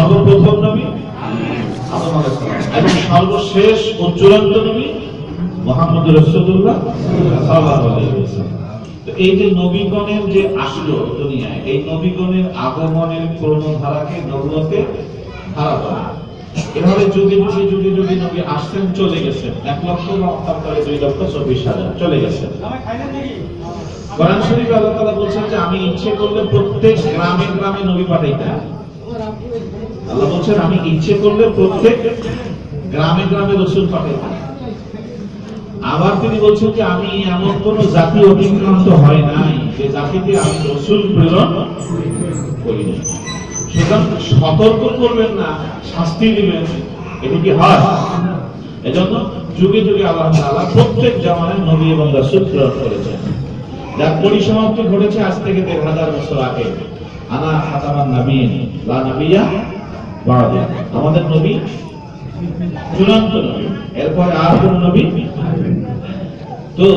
সর্বপ্রথম নবী আদম আলাইহিস সালাম এবং সর্বশেষ ও চূড়ান্ত নবী মুহাম্মদ রাসূলুল্লাহ সাল্লাল্লাহু আলাইহি ওয়াসাল্লাম। তো এই যে নবীগণের যে আসলো দুনিয়ায়, এই নবীগণের আগমনের ক্রমধারাকে নবুয়তের ধারা বলে। এভাবে যুগে যুগে যুগে যুগে নবী আসছেন, চলে গেছেন। 1,62,24,000 চলে গেছেন। কোরআন শরীফে আল্লাহ তাআলা বলছেন যে আমি ইচ্ছে করলে প্রত্যেক গ্রামে গ্রামে নবী পাঠাইতাম। আল্লাহ বলছেন আমি ইচ্ছে করলে প্রত্যেক গ্রামে গ্রামে রাসূল পাঠাইতাম। আবার তিনি বলছেন যে আমি এমন কোন জাতি অতিক্রান্ত হয় নাই যে জাতিতে আমি রাসূল প্রেরণ করিনি। সুতরাং সতর্ক করবেন না, শাস্তি দিবেন, এটা কি হয়? এজন্য যুগে যুগে আল্লাহ তাআলা প্রত্যেক জামানায় নবী এবং রাসূল প্রেরণ করেছেন, যার পরিসমাপ্তি ঘটেছে আজ থেকে ১,৫০০ বছর আগে। আনা খাতামান নবীন লা নবিয়্যা বা'দি, আমাদের নবী চূড়ান্ত নবী, এরপরে আর কোন নবী। তো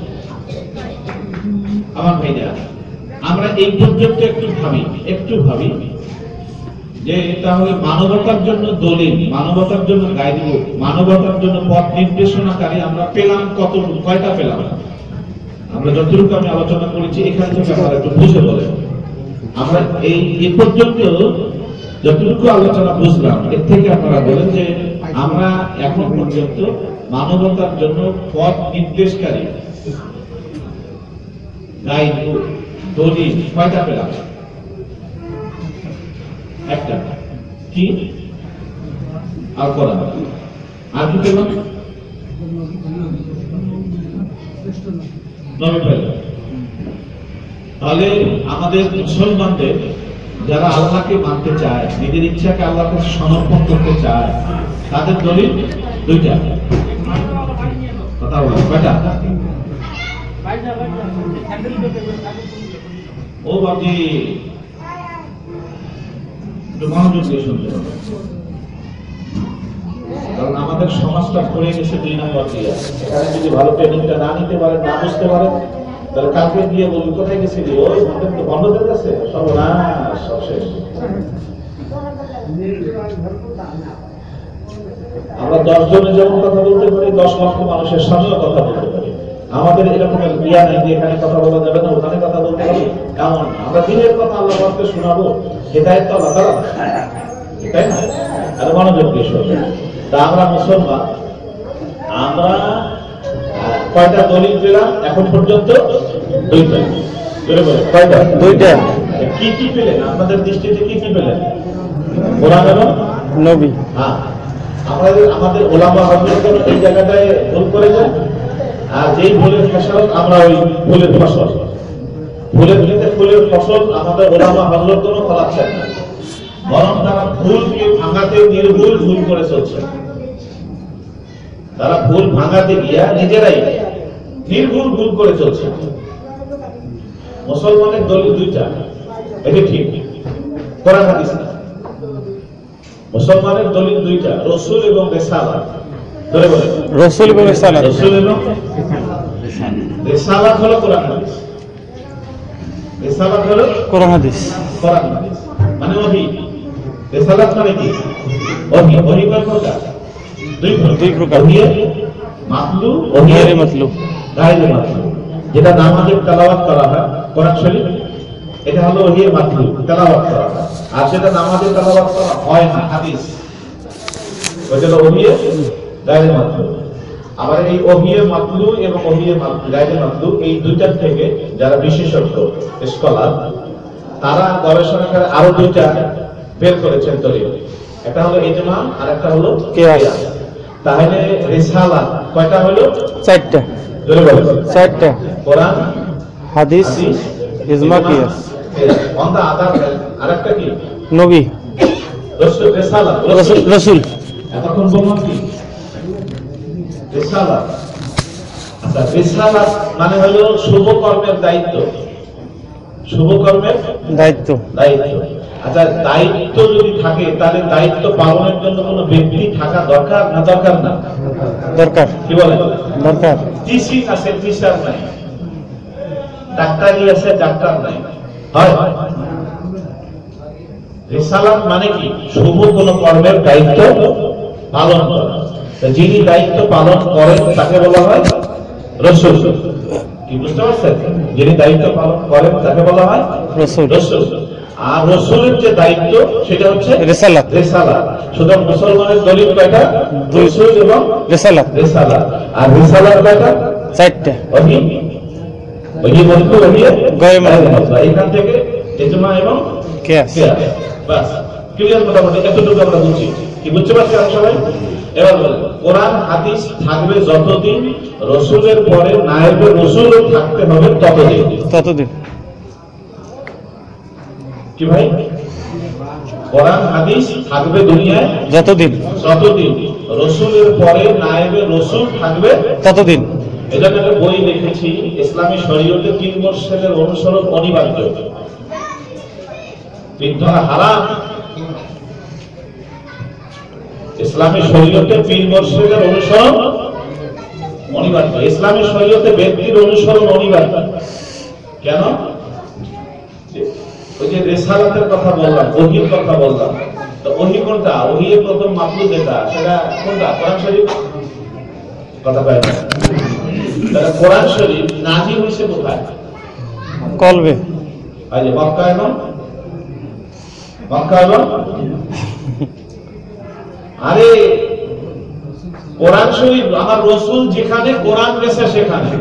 আমার ভাইরা, আমরা এই পর্যন্ত একটু ভাবি যে তাহলে মানবতার জন্য দলিল, মানবতার জন্য গাইডবুক, মানবতার জন্য পথ নির্দেশনাকারী আমরা পেলাম কয়টা পেলাম? আমরা যতটুকু আমি আলোচনা করেছি এখান থেকে আমরা একটু বুঝে বলে, আমরা এই পর্যন্ত যতটুকু আলোচনা বুঝলাম, এর থেকে আপনারা বলেন যে আমরা এখন পর্যন্ত মানবতার জন্য পথ নির্দেশকারী গাইডবুক, দলিল কয়টা পেলাম? একটা। কি? আর করা আর কি পেলাম? তাহলে আমাদের মুসলমানদের যারা আল্লাহকে মানতে চায়, নিজের ইচ্ছাকে আল্লাহর কাছে সমর্পণ করতে চায়, তাদের দলিল দুইটা। কথা বলো কয়টা? ও বাবজি মনোযোগ দিয়ে শুনতে হবে, কারণ আমাদের সমাজটা পড়ে গেছে ২ নম্বর দিয়ে। এখানে যদি ভালো ট্রেনিংটা না নিতে পারেন, না বুঝতে পারেন, তাহলে কালকে গিয়ে বলবি কোথায় গেছিলি, ওই বন্ধ হয়ে গেছে, সর্বনাশ, সব শেষ। আমরা 10 জনের যেমন কথা বলতে পারি, 10 লক্ষ মানুষের সামনেও কথা বলতে পারি। আমাদের এরকম জ্ঞান নেই যে এখানে কথা বলা যাবে না, ওখানে কথা বলতে পারি, এমন আমরা দিনের কথা আল্লাহকে শোনাবো, হেদায়েত তো আল্লাহ তাআলা, তাই না? আর মনোযোগ দিয়ে শুনবেন। তা আমরা মুসলমান, আমরা কয়টা দলিল পেলাম এখন পর্যন্ত? দুইটা। কয়টা? দুইটা। কি কি পেলেন আপনাদের দৃষ্টিতে? কি কি পেলেন? কোরআন এবং নবী। হ্যাঁ, আমাদের ওলামা হযরত এই জায়গাটায় ভুল করে যায়, আর যেই ভুলের ফসল আমরা ওই ভুলের ফসল, ফুলের ফসল আমাদের ওলামা হযরত কোনো ফলাচ্ছেন না, বরং তারা ভুলকে ভাঙাতে নির্ভুল ভুল করে চলছে। তারা ভুল ভাঙাতে গিয়া নিজেরাই নির্ভুল ভুল করে চলছে। মুসলমানের দলিল দুইটা, এটা ঠিক, কোরআন হাদিস না। মুসলমানের দলিল দুইটা, রাসূল এবং রিসালাত। ধরে বলে রাসূল এবং রিসালাত। রাসূল এবং রিসালাত হলো কোরআন হাদিস, রিসালাত হলো কোরআন হাদিস। কোরআন হাদিস মানে ওহী, রিসালাত মানে কি? ওহী। ওহী কয় প্রকার? দুই প্রকার। ওহী মাতলু, ওহী মাতলু, গায়রে মাতলু। যেটা নামাজে তেলাওয়াত করা হয় কোরআন শরীফ, এটা হলো ওহী মাতলু, তেলাওয়াত করা হয়। আর যেটা নামাজে তেলাওয়াত করা হয় না, হাদিস, ওটা হলো ওহী গায়রে মাতলু। আবার এই ওহী মাতলু এবং ওহী গায়রে মাতলু, এই দুইটার থেকে যারা বিশেষজ্ঞ স্কলার, তারা গবেষণা করে আরো দুইটা বের করেছেন দলিল। একটা হলো ইজমা আর একটা হলো কিয়াস। তাহলে রিসালাত কয়টা হলো? 4টা। ধরে বলেন 4টা, কোরআন, হাদিস, ইজমা, কিয়াস। অন দা আদার আরেকটা কি? নবী, রাসূল। রিসালাত রাসূল। এতক্ষণ বললাম কি? রিসালাত। আচ্ছা, রিসালাত মানে হলো শুভ কর্মের দায়িত্ব, শুভ কর্মের দায়িত্ব। আচ্ছা, দায়িত্ব যদি থাকে তাহলে দায়িত্ব পালনের জন্য কোনো ব্যক্তি থাকা দরকার না দরকার না? দরকার। কি বলেন? দরকার। টিচিং আছে, টিচার নাই। ডাক্তারি আছে, ডাক্তার নাই। হয় রিসালাত মানে কি? শুভ কোন কর্মের দায়িত্ব পালন করা। যিনি দায়িত্ব পালন করেন তাকে বলা হয় রাসূল। কি বুঝতে পারছেন? যিনি দায়িত্ব পালন করেন তাকে বলা হয় রাসূল। আর রাসূলের যে দায়িত্ব সেটা হচ্ছে রিসালাত। সুতরাং মুসলমানের দলিল কয়টা? রাসূল এবং রিসালাত। আর রিসালাত কয়টা? 4টা। ওহী বলতে এখান থেকে ইজমা এবং কিয়াস। বাস ক্লিয়ার, মোটামুটি এতটুকু আমরা বুঝছি। কি বুঝতে পারছি সবাই? এবার বলেন, কোরআন হাদিস থাকবে যতদিন, রাসূলের পরে নায়েবে রাসূল থাকতে হবে ততদিন। কি ভাই? কোরআন হাদিস থাকবে দুনিয়ায় যতদিন, রাসূলের পরে নায়েবে রাসূল থাকবে ততদিন। এটা একটা বই লিখেছি, ইসলামী শরীয়তে 3 বছরের অনুসরণ অনিবার্য। 3 ধরা হারাম। ইসলামী শরীয়তে 3 বছরের অনুসরণ অনিবার্য। ইসলামী শরীয়তে ব্যক্তির অনুসরণ অনিবার্য। কেন? ওই যে রিসালাতের কথা বললাম, ওহীর কথা বললাম, তো ওহী কোনটা? ওহীর প্রথম মাতলু যেটা, সেটা কোনটা? কোরআন শরীফ। কথা পায় না। তাহলে কোরআন শরীফ নাযিল হয়েছে কোথায়? কলবে। এই যে মক্কা এবং আরে কোরআন শরীফ আমার রাসূল যেখানে কোরআন গেছে সেখানে।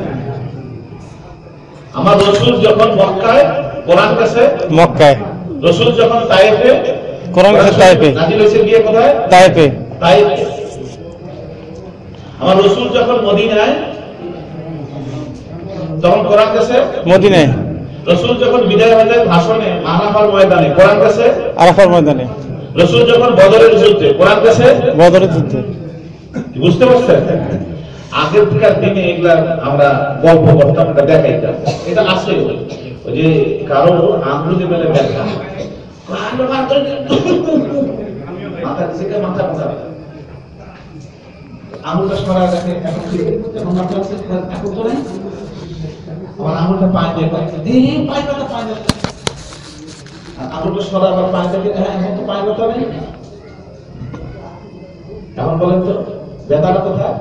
আমার রাসূল যখন মক্কায়, কোরআন গেছে মক্কায়। রাসূল যখন তায়েফে, কোরআন গেছে তায়েফে। নাযিল হয়েছে গিয়ে কোথায়? তায়েফে। আমার রাসূল যখন মদিনায়, তখন কোরআন গেছে মদিনায়। রাসূল যখন বিদায় হয়ে যায় ভাষণে আরাফার ময়দানে, কোরআন গেছে আরাফার ময়দানে। রাসূল যখন বদরের যুদ্ধে, কোরআন গেছে বদরের যুদ্ধে। বুঝতে পারছেন? আগেরকার দিনে এগুলা আমরা গল্প করতাম, দেখাইতাম। এটা আছে ওই যে কারো আঙ্গুলে মেলে দেখা, আঙুলটা সরা দেখে, এখন তো নাই। আমার আঙুলটা পায়ে দিয়ে আঙুলটা সরা, আবার পায়ে দেখে, হ্যাঁ এখন তো পায়ে ব্যথা নেই। এখন বলেন তো ব্যথাটা কোথায়?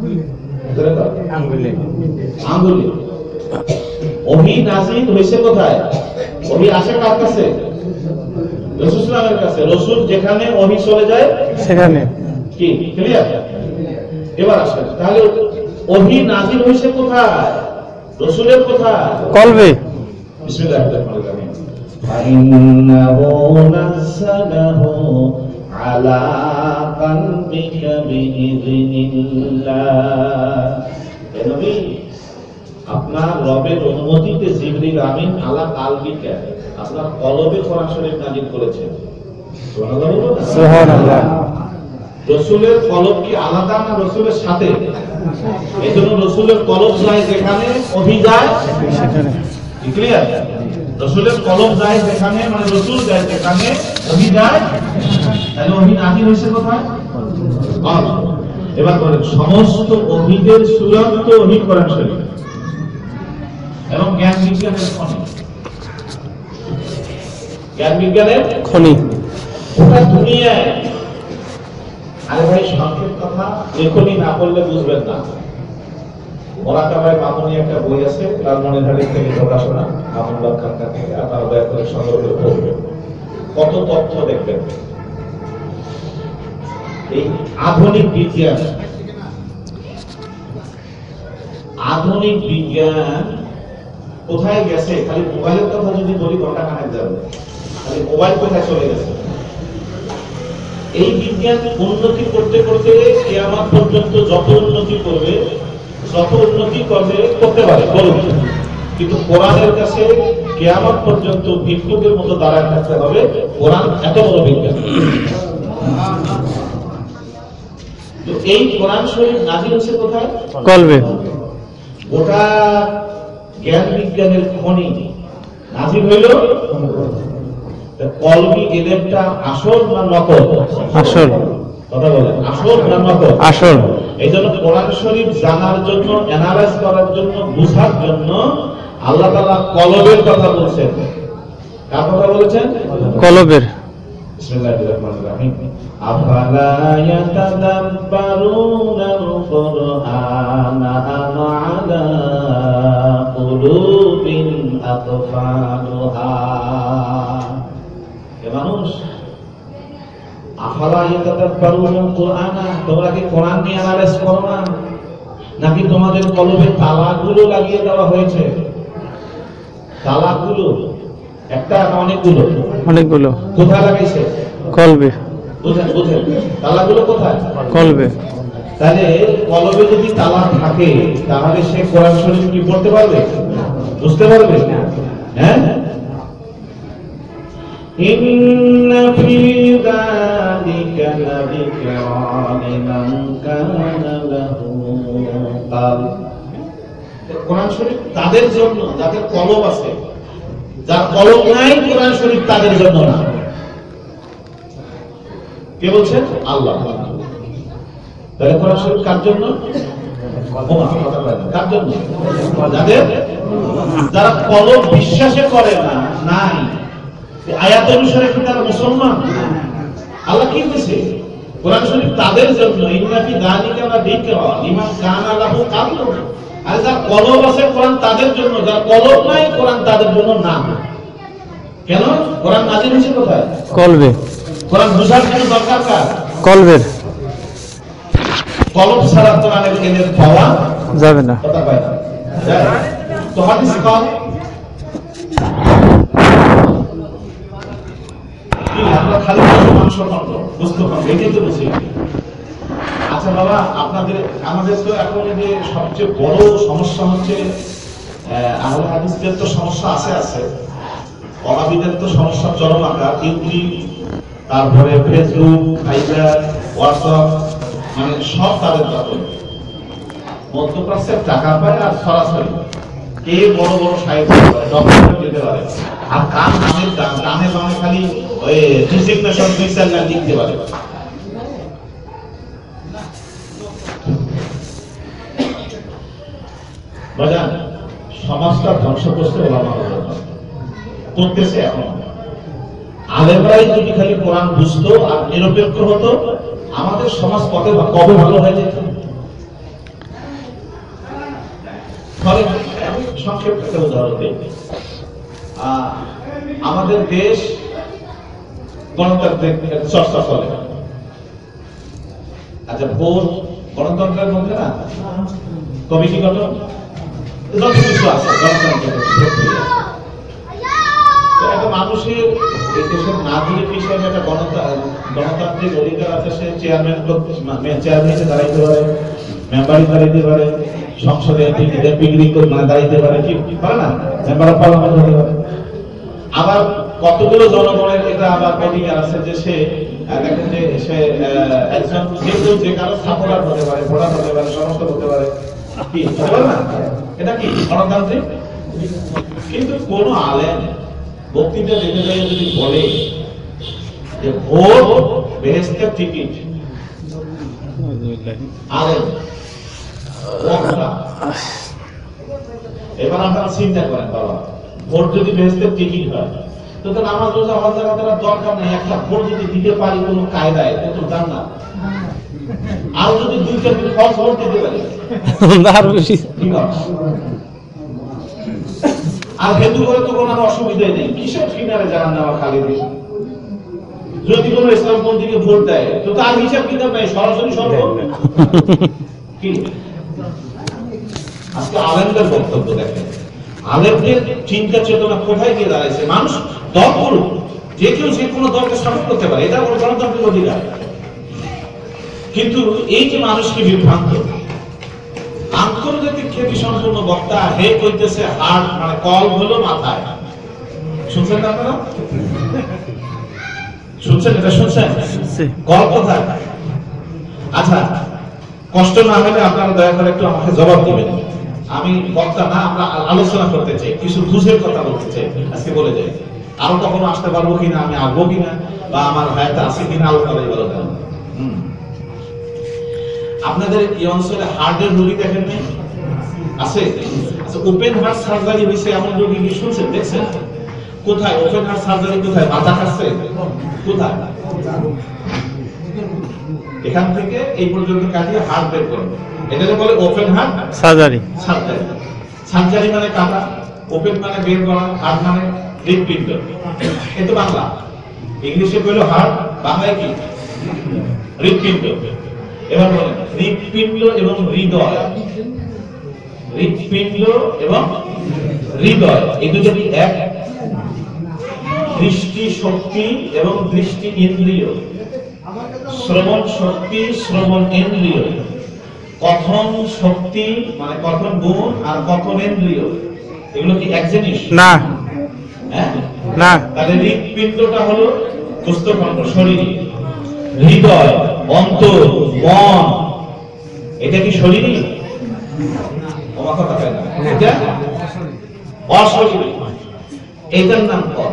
আঙ্গুলে। ওহী নাযিল হয়েছে কোথায়? ওহী আসে কার কাছে? রাসূলের কাছে। রাসূল যেখানে ওহী চলে যায় সেখানে। কি ক্লিয়ার? এবার আসেন, তাহলে ওহী নাযিল হয়েছে কোথায়? রাসূলের কোথায়? কলবে। বিসমিল্লাহির রহমানির রহিম। ফাইন্নাহু নাযালাহু আলা কলবিকা বিইযনিল্লাহ। হে নবী, আপনার রবের অনুমতিতে জিবরিল আমিন আলা কলবিকা, আপনার কলবে কোরআন শরীফ নাযিল করেছেন। সুবহানাল্লাহ। সুবহানাল্লাহ। রাসূলের কলব কি আলাদা না রাসূলের সাথে? এজন্য রাসূলের কলব যায় যেখানে, ওহী যায় সেখানে। ক্লিয়ার? রাসূলের কলব যায় যেখানে, মানে রাসূল যায় যেখানে, ওহী যায়। তাহলে ওহী নাযিল হয়েছে কোথায়? এবার বলেন, সমস্ত ওহীদের চূড়ান্ত ওহী কোরআন শরীফ এবং জ্ঞান বিজ্ঞানের খনি। জ্ঞান বিজ্ঞানের খনি গোটা দুনিয়ায়। আরে ভাই, সংক্ষেপ কথা এখনই না বললে বুঝবেন না। মোরাকাবায় মামুনি একটা বই আছে, লালমনিরহাট থেকে প্রকাশনা, মামুনুল্লাহ খান থেকে। আপনারা দয়া করে সংগ্রহ করে পড়বেন, কত তথ্য দেখবেন। এই আধুনিক বিজ্ঞান কোথায় গেছে? খালি মোবাইলের কথা যদি বলি ঘন্টা খানেক যাবে। খালি মোবাইল কোথায় চলে গেছে? এই বিজ্ঞান উন্নতি করতে করতে কিয়ামত পর্যন্ত যত উন্নতি করতে পারে করুন, কিন্তু কোরআনের কাছে কিয়ামত পর্যন্ত ভিক্ষুকের মতো দাঁড়ায় থাকতে হবে। কোরআন এত বড় বিজ্ঞান। তো এই কোরআন শরীফ নাযিল হয়েছে কোথায়? কলবে। ওটা জ্ঞান বিজ্ঞানের খনি নাযিল হইল কলবি। এদেরটা আসল না নকল? আসল। কথা বলেন, আসল না নকল? আসল। এই জন্য কোরআন শরীফ জানার জন্য, অ্যানালাইজ করার জন্য, বুঝার জন্য আল্লাহ তাআলা কলবের কথা বলছেন। কার কথা বলেছেন? কলবের। বিসমিল্লাহিররহমানিররহিম। আফালা ইয়াতাদাব্বারুনাল কুরআনা আম আলা কুলুবিন আকফালুহা। এ মানুষ, আফালা ইয়াতাদাব্বারুনাল কুরআনা, তোমরা কি কোরআন নিয়ে অ্যানালাইজ করো না? নাকি তোমাদের কলবে তালাগুলো লাগিয়ে দেওয়া হয়েছে? তালাগুলো একটা না অনেকগুলো? অনেকগুলো। কোথায় লাগাইছে? কলবে। বুঝেন বুঝেন, তালাগুলো কোথায়? কলবে। তাহলে কলবে যদি তালা থাকে তাহলে সে কোরআন শরীফ কি পড়তে পারবে? বুঝতে পারবে? হ্যাঁ। ইন্না ফি যালিকা লাযিকরা লিমান কানা লাহু কালব। কোরআন শরীফ তাদের জন্য যাদের কলব আছে, যার কলব নাই কোরআন শরীফ তাদের জন্য না। কে বলছেন? আল্লাহ। তাহলে কোরআন শরীফ কার জন্য? কার জন্য? যাদের, যারা কলব বিশ্বাসে করে না, নাই আয়াত অনুসারে কি তারা মুসলমান? আল্লাহ কি বলেছে? কোরআন শরীফ তাদের জন্য। ইন্না ফি যালিকা লাযিকরা লিমান কানা লাহু কালব। আর যার কলব আছে কোরআন তাদের জন্য, যার কলব নাই কোরআন তাদের জন্য না। কেন? কোরআন নাযিল হয়েছে কোথায়? কলবে। কোরআন বুঝার জন্য দরকার কার? কলবের। কলব ছাড়া কোরআনের জ্ঞানের পাওয়া যাবে না। কথা পায় না। তো হাদিস কল কি আমরা খালি মাংস খাবো, বুঝতে পারবো, এটাই তো বুঝি। আচ্ছা বাবা, আপনাদের আমাদের তো এখন যে সবচেয়ে বড় সমস্যা হচ্ছে, আহলে হাদিসদের তো সমস্যা আছে, ওয়াহাবিদের তো সমস্যা চরম আকার। ইউটিউব, তারপরে ফেসবুক, ফাইবার, হোয়াটসঅ্যাপ, মানে সব তাদের দখল। মধ্যপ্রাচ্যের টাকা পায় আর সরাসরি কে বড় বড় সাহিত্য ডকুমেন্ট দিতে পারে, আর কান নামের কানে বামে খালি ওই ডিসিগনেশন 2-4 লাইন লিখতে পারে। বাজান, সমাজটা ধ্বংস করতে ওলামা করতেছে এখন। আলেমরাই যদি খালি কোরআন বুঝতো আর নিরপেক্ষ হতো, আমাদের সমাজ কবে ভালো হয়ে যেত। আমি সংক্ষেপে একটা উদাহরণ দিই। আমাদের দেশ গণতান্ত্রিক চর্চা চলে। আচ্ছা, ভোট গণতন্ত্রের মধ্যে না, কমিটি গঠন যত কিছু আছে গণতন্ত্রের একটা মানুষের এই দেশের নাগরিক হিসেবে একটা গণতান্ত্রিক অধিকার আছে। সে চেয়ারম্যান হিসেবে দাঁড়াইতে পারে, মেম্বার দাঁড়াইতে পারে, সংসদে দাঁড়াইতে পারে, কি পারে না, মেম্বার অফ পার্লামেন্ট হতে পারে। আবার কতগুলো জনগণের এটা আবার অধিকার আছে যে সে দেখেন যে সে একজন যে কারো সাপোর্টার হতে পারে, ভোটার হতে পারে, সমস্ত হতে পারে, কি হতে পারে না? এটা কি গণতান্ত্রিক? কিন্তু কোন আলেম বক্তৃতা দিতে যাই যদি বলে যে ভোট বেহেশতের টিকিট, আলেম এবার আপনারা চিন্তা করেন, বাবা ভোট যদি বেহেশতের টিকিট হয় তো নামাজ রোজা হজ যাকাতের দরকার নেই। একটা ভোট যদি দিতে পারি কোনো কায়দায়, তো জান্নাত। আর যদি 2-4 দিন ফলস ভোট দিতে পারি আর বেশি ঠিক আছে। আর হিন্দু করে তো কোনো অসুবিধাই নেই, কিসের ফিনারে জানান নেওয়া খালি দিন। যদি কোনো ইসলামপন্থীকে ভোট দেয় তো তার হিসাব কিতাব নাই, সরাসরি সব কি। আজকে আলেমদের বক্তব্য দেখেন, আলেমদের চিন্তা চেতনা কোথায় গিয়ে দাঁড়াইছে। মানুষ দল করুক, যে কেউ যে কোনো দলকে সাপোর্ট করতে পারে, এটা কোনো গণতান্ত্রিক অধিকার। কিন্তু এই যে মানুষকে বিভ্রান্ত, আন্তর্জাতিক খ্যাতি সম্পন্ন বক্তা হে কইতেছে হার্ট মানে কল হলো মাথায়। শুনছেন না আপনারা? শুনছেন? এটা শুনছেন? কল কোথায়? আচ্ছা, কষ্ট না হলে আপনারা দয়া করে একটু আমাকে জবাব দিবেন। আমি বক্তা না, আমরা আলোচনা করতে চাই, কিছু বুঝের কথা বলতে চাই, আজকে বলে যাই। আরো কখনো আসতে পারবো কিনা, আমি আসবো কিনা, বা আমার হায়াতে আছে কিনা আলোচনাই বলে দেন। আপনাদের এই অঞ্চলে হার্টের রোগী দেখেন নাই? আছে? আচ্ছা, ওপেন হার্ট সার্জারি হয়েছে এমন রোগী কি শুনছেন, দেখছেন? কোথায় ওপেন হার্ট সার্জারি? কোথায়? মাথা কাটছে কোথায়? এখান থেকে এই পর্যন্ত কাটিয়ে হার্ট বের করবে, এটাকে বলে open heart surgery. Surgery surgery মানে কাটা, ওপেন মানে বের করা, হার্ট মানে হৃদপিণ্ড। এটা বাংলা। ইংলিশে বললো হার্ট, বাংলায় কি? হৃদপিণ্ড। এবার বলেন হৃদপিণ্ড এবং হৃদয়, হৃদপিণ্ড এবং হৃদয় এই দুটো কি এক? দৃষ্টি শক্তি এবং দৃষ্টি ইন্দ্রিয়, শ্রবণ শক্তি শ্রবণ ইন্দ্রিয়, কথন শক্তি মানে কথন গুণ আর কথন ইন্দ্রিয়, এগুলো কি এক জিনিস? না। হ্যাঁ না। তাহলে হৃদপিণ্ডটা হলো কোষ্ঠখণ্ড শরীর, হৃদয় অন্তর মন এটা কি শরীরই? আমার কথা হয় না, এটা অশরীরী। এটার নাম কর্ম,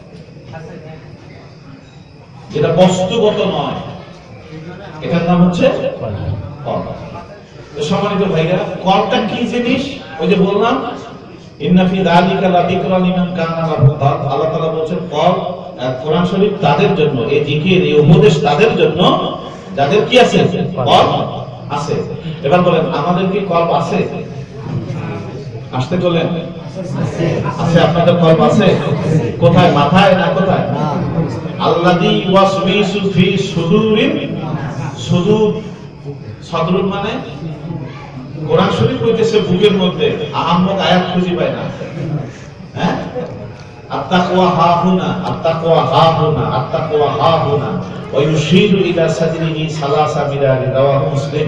যেটা বস্তুগত নয়, এটার নাম হচ্ছে কর্ম। সম্মানিত ভাইরা, কর্মটা কি জিনিস? ওই যে বললাম ইন্না ফি যালিকা লাযিকরা লিমান কানা লাহু কলব। আল্লাহ তাআলা বলেন কলব, কোরআন শরীফ তাদের জন্য, এই জিকির এই উপদেশ তাদের জন্য যাদের কি আছে? কলব আছে। এবার বলেন আমাদের কি কলব আছে? আসতে বলেন আছে। আপনাদের কলব আছে কোথায়? মাথায় না কোথায়? আল্লাযী ওয়াসবিসু ফি সুদুরিন, সুদুর সদরুন মানে কোরআন শরীফ কইতেছে বুকের মধ্যে, আহাম্মক আয়াত খুঁজে পায় না। হ্যাঁ আত্তাকওয়া হাহুনা, আত্তাকওয়া হাহুনা, আত্তাকওয়া হাহুনা ওয়া ইউশিরু ইলা সাদরিহি সালাসা বিরারি, রাওয়াহু মুসলিম।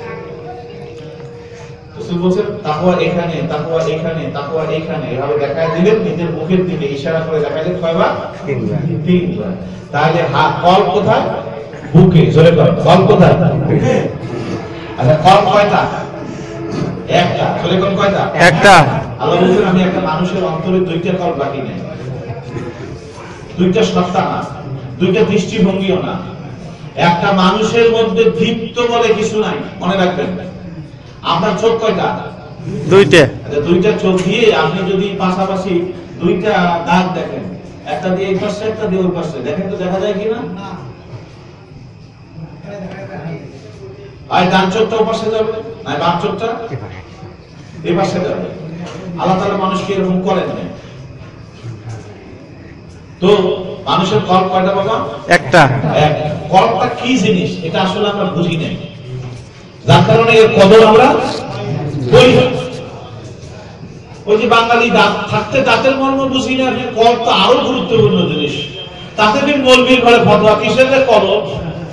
রাসূল বলেন তাকওয়া এখানে, তাকওয়া এখানে, তাকওয়া এখানে, এভাবে দেখায় দিলেন নিজের মুখের দিকে ইশারা করে দেখাইলেন কয়বার? তিনবার। তাহলে কলব কোথায়? বুকে। জোরে কর, কলব কোথায়? আচ্ছা কলব কয়টা? একটা। জোরে কর কয়টা? একটা। আল্লাহ বলেন আমি একটা মানুষের অন্তরে দুইটা কলব রাখি নাই, দুইটা সত্তা না, দুইটা দৃষ্টিভঙ্গিও না। একটা মানুষের মধ্যে দীপ্ত বলে কিছু নাই, মনে রাখবেন। আপনার চোখ কয়টা? দুইটা। দুইটা চোখ দিয়ে আপনি যদি পাশাপাশি দুইটা দাগ দেখেন, একটা দিয়ে এই পাশে একটা দিয়ে ওই পাশে, দেখেন তো দেখা যায় কিনা? আর ডান চোখটা ওই পাশে যাবে, না বাম চোখটা এই পাশে যাবে। আল্লাহ তাআলা মানুষকে এরকম করেন না। তো মানুষের কলব কয়টা বাবা? একটা। কলবটা কি জিনিস এটা আসলে আমরা বুঝি নাই, যার কারণে এর কদর আমরা করি না। ওই যে বাঙালি দাঁত থাকতে দাঁতের মর্ম বুঝি না, কলব তো আরো গুরুত্বপূর্ণ জিনিস। তাতে দিন মৌলবীর ঘরে ফতোয়া, কিসের রে কলব?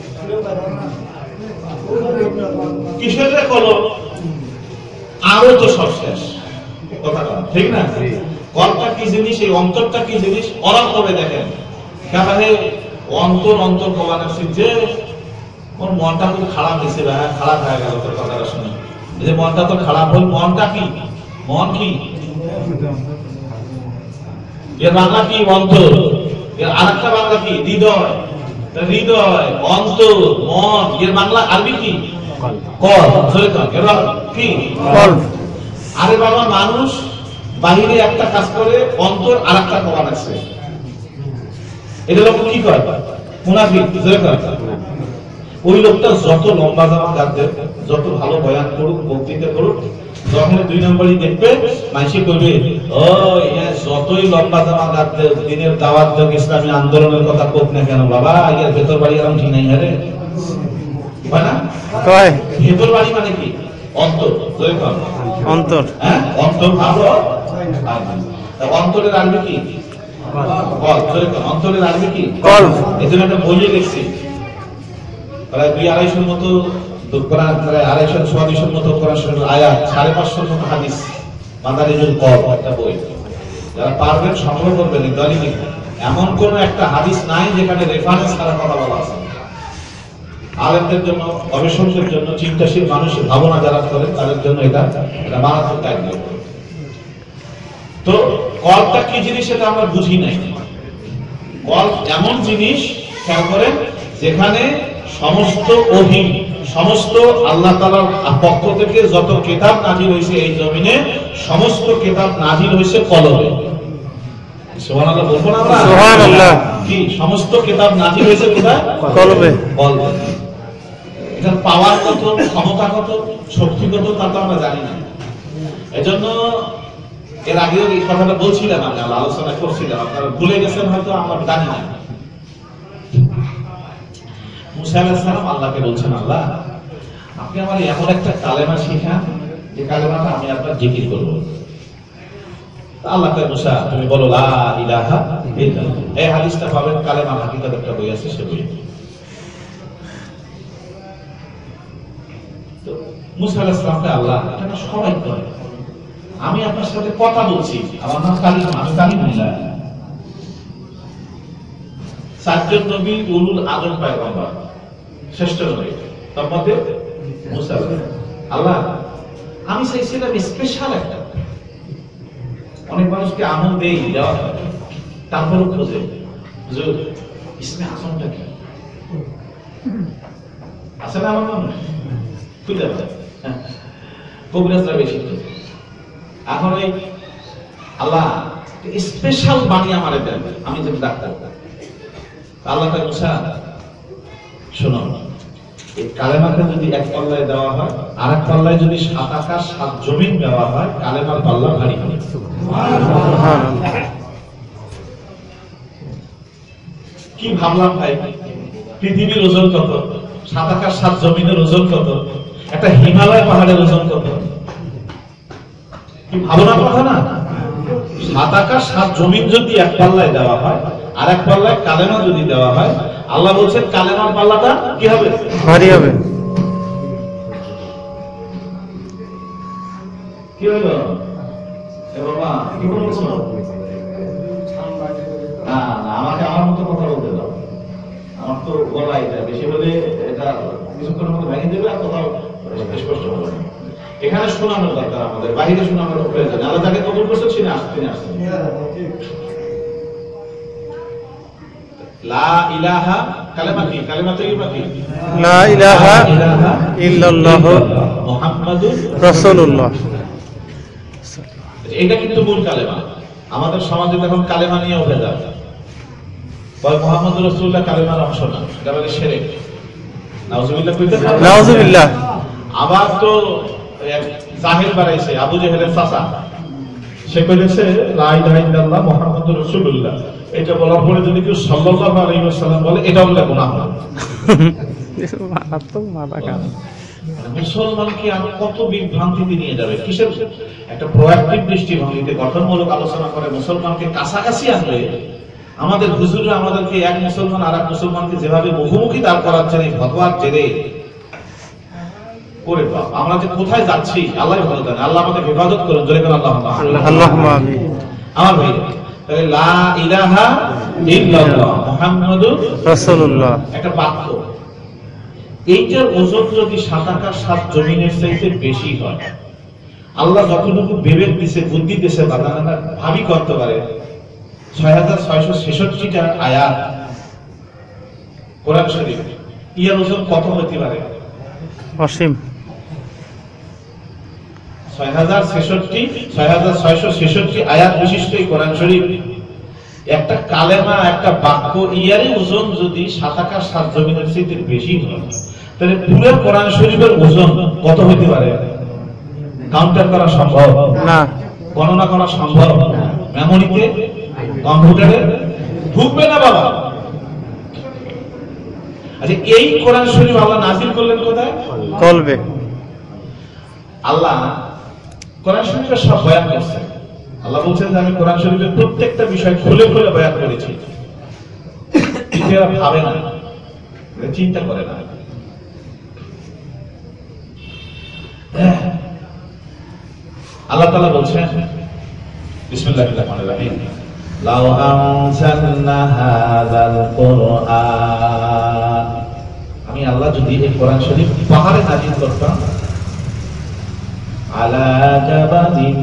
কিসের রে কলব? আরো তো সব শেষ কথাটা, ঠিক না? কলবটা কি জিনিস, এই অন্তরটা কি জিনিস? অরাম করে দেখেন কেমন অন্তর অন্তর কবানা শিখছে। ওর মনটা খুব খারাপ হয়েছে, খারাপ হয়ে গেল তোর কথাটা শুনে। এই যে মনটা তো খারাপ হল, মনটা কি? মন কি? এর বাংলা কি? অন্তর। এর আরেকটা বাংলা কি? হৃদয়। হৃদয় অন্তর মন, এর বাংলা আরবি কি? কলব। কি? কলব। আরে বাবা, মানুষ বাহিরে একটা কাজ করে, অন্তর আরেকটা কবান আছে। এটা লোক কি করে? মুনাফিক। ওই লোকটা যত লম্বা জামা গাঁথবে, যত ভালো বয়ান করুক, বক্তৃতা করুক, যখন দুই নম্বরই দেখবে মাইসে করবে ও যতই লম্বা জামা গাঁথবে, দিনের দাওয়াত যোগ ইসলামী আন্দোলনের কথা কোক না কেন বাবা, ইয়ার ভেতর বাড়ি এরকম ঠিক নাই। আরে ভেতর বাড়ি মানে কি? অন্তর। অন্তর। হ্যাঁ অন্তর ভালো। অন্তরের আরবি কি? অন্তরের আরবি কি? কলব। এই জন্য একটা বই লিখছি, প্রায় 200-250 মতো কোরআন, প্রায় 250-250 মতো কোরআন আয়াত, 550 মতো হাদিস, মাদারিজুল কলব একটা বই। যারা পারবেন সংগ্রহ করবেন, দলিল লিখবেন। এমন কোন একটা হাদিস নাই যেখানে রেফারেন্স ছাড়া কথা বলা আছে। আলেমদের জন্য, গবেষকদের জন্য, চিন্তাশীল মানুষের ভাবনা যারা করেন তাদের জন্য এটা মারাত্মক কাজ। তো কলবটা কি জিনিস এটা আমরা বুঝি নাই। কলব এমন জিনিস খেয়াল করেন যেখানে সমস্ত ওহী, সমস্ত আল্লাহ তাআলার পক্ষ থেকে যত কিতাব নাজিল হয়েছে এই জমিনে, সমস্ত কিতাব নাজিল হয়েছে কলবে। সুবহানাল্লাহ বলবো না আমরা? সুবহানাল্লাহ। কি সমস্ত কিতাব নাজিল হয়েছে কোথায়? কলবে। কলবে। এটার পাওয়ার কত, ক্ষমতা কত, শক্তি কত তা তো আমরা জানি না। এজন্য এর আগেও এই কথাটা বলছিলাম, আমি আলোচনা করছিলাম, আপনারা ভুলে গেছেন হয়তো, আমরা জানি না। মুসা আলাইহিস সালাম আল্লাহকে বলছেন, আল্লাহ আপনি আমার এমন একটা কালেমা শিখান যে কালেমাটা আমি আপনার জিকির করবো। আল্লাহ কয়, মুসা তুমি বলো লা ইলাহা ইল্লাল্লাহ। এই হাদিসটা পাবেন কালেমা হাকিকত একটা বই আছে, সে বই। তো মুসা আলাইহিস সালামকে আল্লাহ এটা সবাই করে, আমি আপনার সাথে কথা বলছি, আমার নাম কালিম, আমি কালিমুল্লাহ। চারজন নবী উলুল আযম পয়গম্বর, শ্রেষ্ঠ নবী, তার মধ্যে মুসা আলাইহিস সালাম। আল্লাহ আমি চাইছিলাম স্পেশাল একটা, অনেক মানুষকে আমল দেই, দেওয়া হয়, তারপরও খোঁজে হুজুর ইসমে আযমটা কি আছে না, আমার মনে খুঁজে পায়, কবিরাজরা বেশি তো। এখন ওই আল্লাহ স্পেশাল বাণী আমারে দেন, আমি যেন ডাক্তার। আল্লাহ কয়, মুসা শোনো, এই কালেমাকে যদি এক পাল্লায় দেওয়া হয়, আর এক পাল্লায় যদি 7 আকাশ 7 জমিন দেওয়া হয়, কালেমার পাল্লা ভারী হবে। কি ভাবলাম ভাই, পৃথিবীর ওজন কত, 7 আকাশ 7 জমিনের ওজন কত, একটা হিমালয় পাহাড়ের ওজন কত, কি ভাবনার কথা না? 7 আকাশ 7 জমিন যদি এক পাল্লায় দেওয়া হয়, আর এক পাল্লায় কালেমা যদি দেওয়া হয়, আল্লাহ বলছেন কালেমার পাল্লাটা কি হবে? ভারী হবে। কি হলো এ বাবা, কি বলছো? না না, আমাকে আমার মতো কথা বলতে দাও, আমার তো গলা এটা বেশি বলে এটা কিছুক্ষণের মধ্যে ভেঙে দেবে, আর কোথাও স্পষ্ট হবে না। এখানে শোনানোর দরকার, আমাদের বাইরে শোনানোর প্রয়োজন। আল্লাহ তাকে কবুল করছে, তিনি আসছেন। লা ইলাহা কালেমা কি? কালেমা তৈয়বা কি? লা ইলাহা ইল্লাল্লাহ মুহাম্মাদুর রাসূলুল্লাহ। এটা কিন্তু মূল কালেমা। আমাদের সমাজে এখন কালেমা নিয়ে উঠে যায়, বলে মুহাম্মাদুর রাসূলুল্লাহ কালেমার অংশ না, এটা বলে শিরক। নাউজুবিল্লাহ কইতে পারবেন? নাউজুবিল্লাহ। আবার তো জাহিল বানাইছে, আবু জেহেলের চাচা, সে কইছে লা ইলাহা ইল্লাল্লাহ মুহাম্মাদুর রাসূলুল্লাহ। এটা বলার পরে যদি কেউ সাল্লাল্লাহু আলাইহি ওয়াসাল্লাম বলে, এটা বলে গুনাহ হবে। মুসলমানকে আরো কত বিভ্রান্তিতে নিয়ে যাবে, কিসের একটা প্রোঅ্যাক্টিভ দৃষ্টিভঙ্গিতে গঠনমূলক আলোচনা করে মুসলমানকে কাছাকাছি আনলে। আমাদের হুজুররা আমাদেরকে এক মুসলমান আর এক মুসলমানকে যেভাবে মুখোমুখি দাঁড় করাচ্ছেন এই ফতোয়ার জেরে, করে আমরা যে কোথায় যাচ্ছি আল্লাহ ভালো জানে। আল্লাহ আমাদের হেফাজত করুন, জোরে করে আল্লাহুম্মা আমিন। আমার ভাই, তাহলে লা ইলাহা ইল্লাল্লাহ মুহাম্মাদুর রাসূলুল্লাহ একটা বাক্য, এইটার ওজন যদি 7 আকাশ 7 জমিনের চাইতে বেশি হয়, আল্লাহ যতটুকু বিবেক দিয়েছে, বুদ্ধি দিয়েছে, বাদানা ভাবি করতে পারে। 6666টা আয়াত কোরআন শরীফ, ইয়ার ওজন কত হতে পারে? অসীম। 6666 আয়াত বিশিষ্ট এই কোরআন শরীফ, একটা কালেমা, একটা বাক্য, ইয়ারই ওজন যদি 7 আকাশ 7 জমিনের চাইতে বেশি হয়, তাহলে পুরো কোরআন শরীফের ওজন কত হতে পারে? কাউন্টার করা সম্ভব না, গণনা করা সম্ভব মেমোরিতে, কম্পিউটারে ঢুকবে না বাবা। আচ্ছা, এই কোরআন শরীফ আল্লাহ নাযিল করলেন কোথায়? কলবে। আল্লাহ কোরআন শরীফে সব বয়ান করছেন। আল্লাহ বলছেন যে আমি কোরআন শরীফের প্রত্যেকটা বিষয় খুলে খুলে বয়ান করেছি। এরা ভাবে না, চিন্তা করে না। আল্লাহ তাআলা বলছেন, বিসমিল্লাহির রহমানির রহিম, লাউ আনজালনা হাযাল কুরআন, আমি আল্লাহ যদি এই কোরআন শরীফ পাহাড়ে নাযিল করতাম, আলা জাবালিন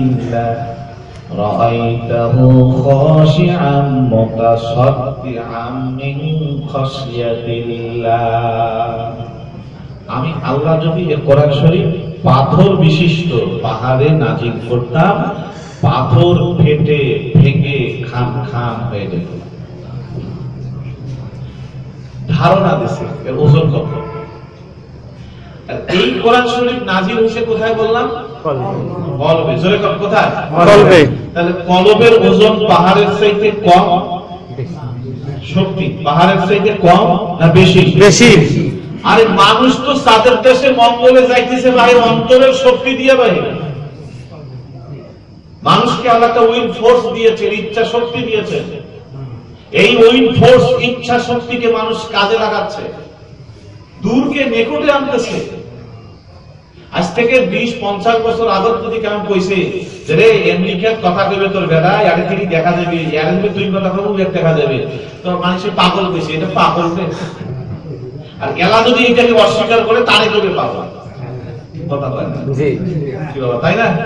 রাআইতাহু খাশিআন মুতাসাদ্দিআন মিন খাশিয়াতিল্লাহ, আমি আল্লাহ যদি এই কোরআন শরীফ পাথর বিশিষ্ট পাহাড়ে নাযিল করতাম, পাথর ফেটে ভেঙে খান খান হয়ে যেত। ধারণা দিছে এর ওজন কত। আর এই কোরআন শরীফ নাজিল হয়েছে কোথায় বললাম? কলবে। জোরে কর, কোথায়? কলবে। তাহলে কলবের ওজন পাহাড়ের চাইতে কম, শক্তি পাহাড়ের চাইতে কম না বেশি? বেশি। আরে মানুষ তো চাঁদের দেশে মঙ্গলে যাইতেছে ভাই অন্তরের শক্তি দিয়ে ভাই। মানুষকে আল্লাহ একটা উইল ফোর্স দিয়েছে, ইচ্ছা শক্তি দিয়েছে। এই উইল ফোর্স ইচ্ছা শক্তিকে মানুষ কাজে লাগাচ্ছে, দূরকে নিকটে আনতেছে। আজ থেকে 20-50 বছর আগত যদি কেমন কইছে যে রে আমেরিকার কথা কইবে তোর বেলা আগে থেকে দেখা যাবে, আরে তুই কথা কইবি দেখা যাবে, তো মানুষে পাগল কইছে। এটা পাগল রে। আর এলা যদি এটাকে অস্বীকার করে তারে কবে পাবো? কথা কয় না জি কি বাবা, তাই না?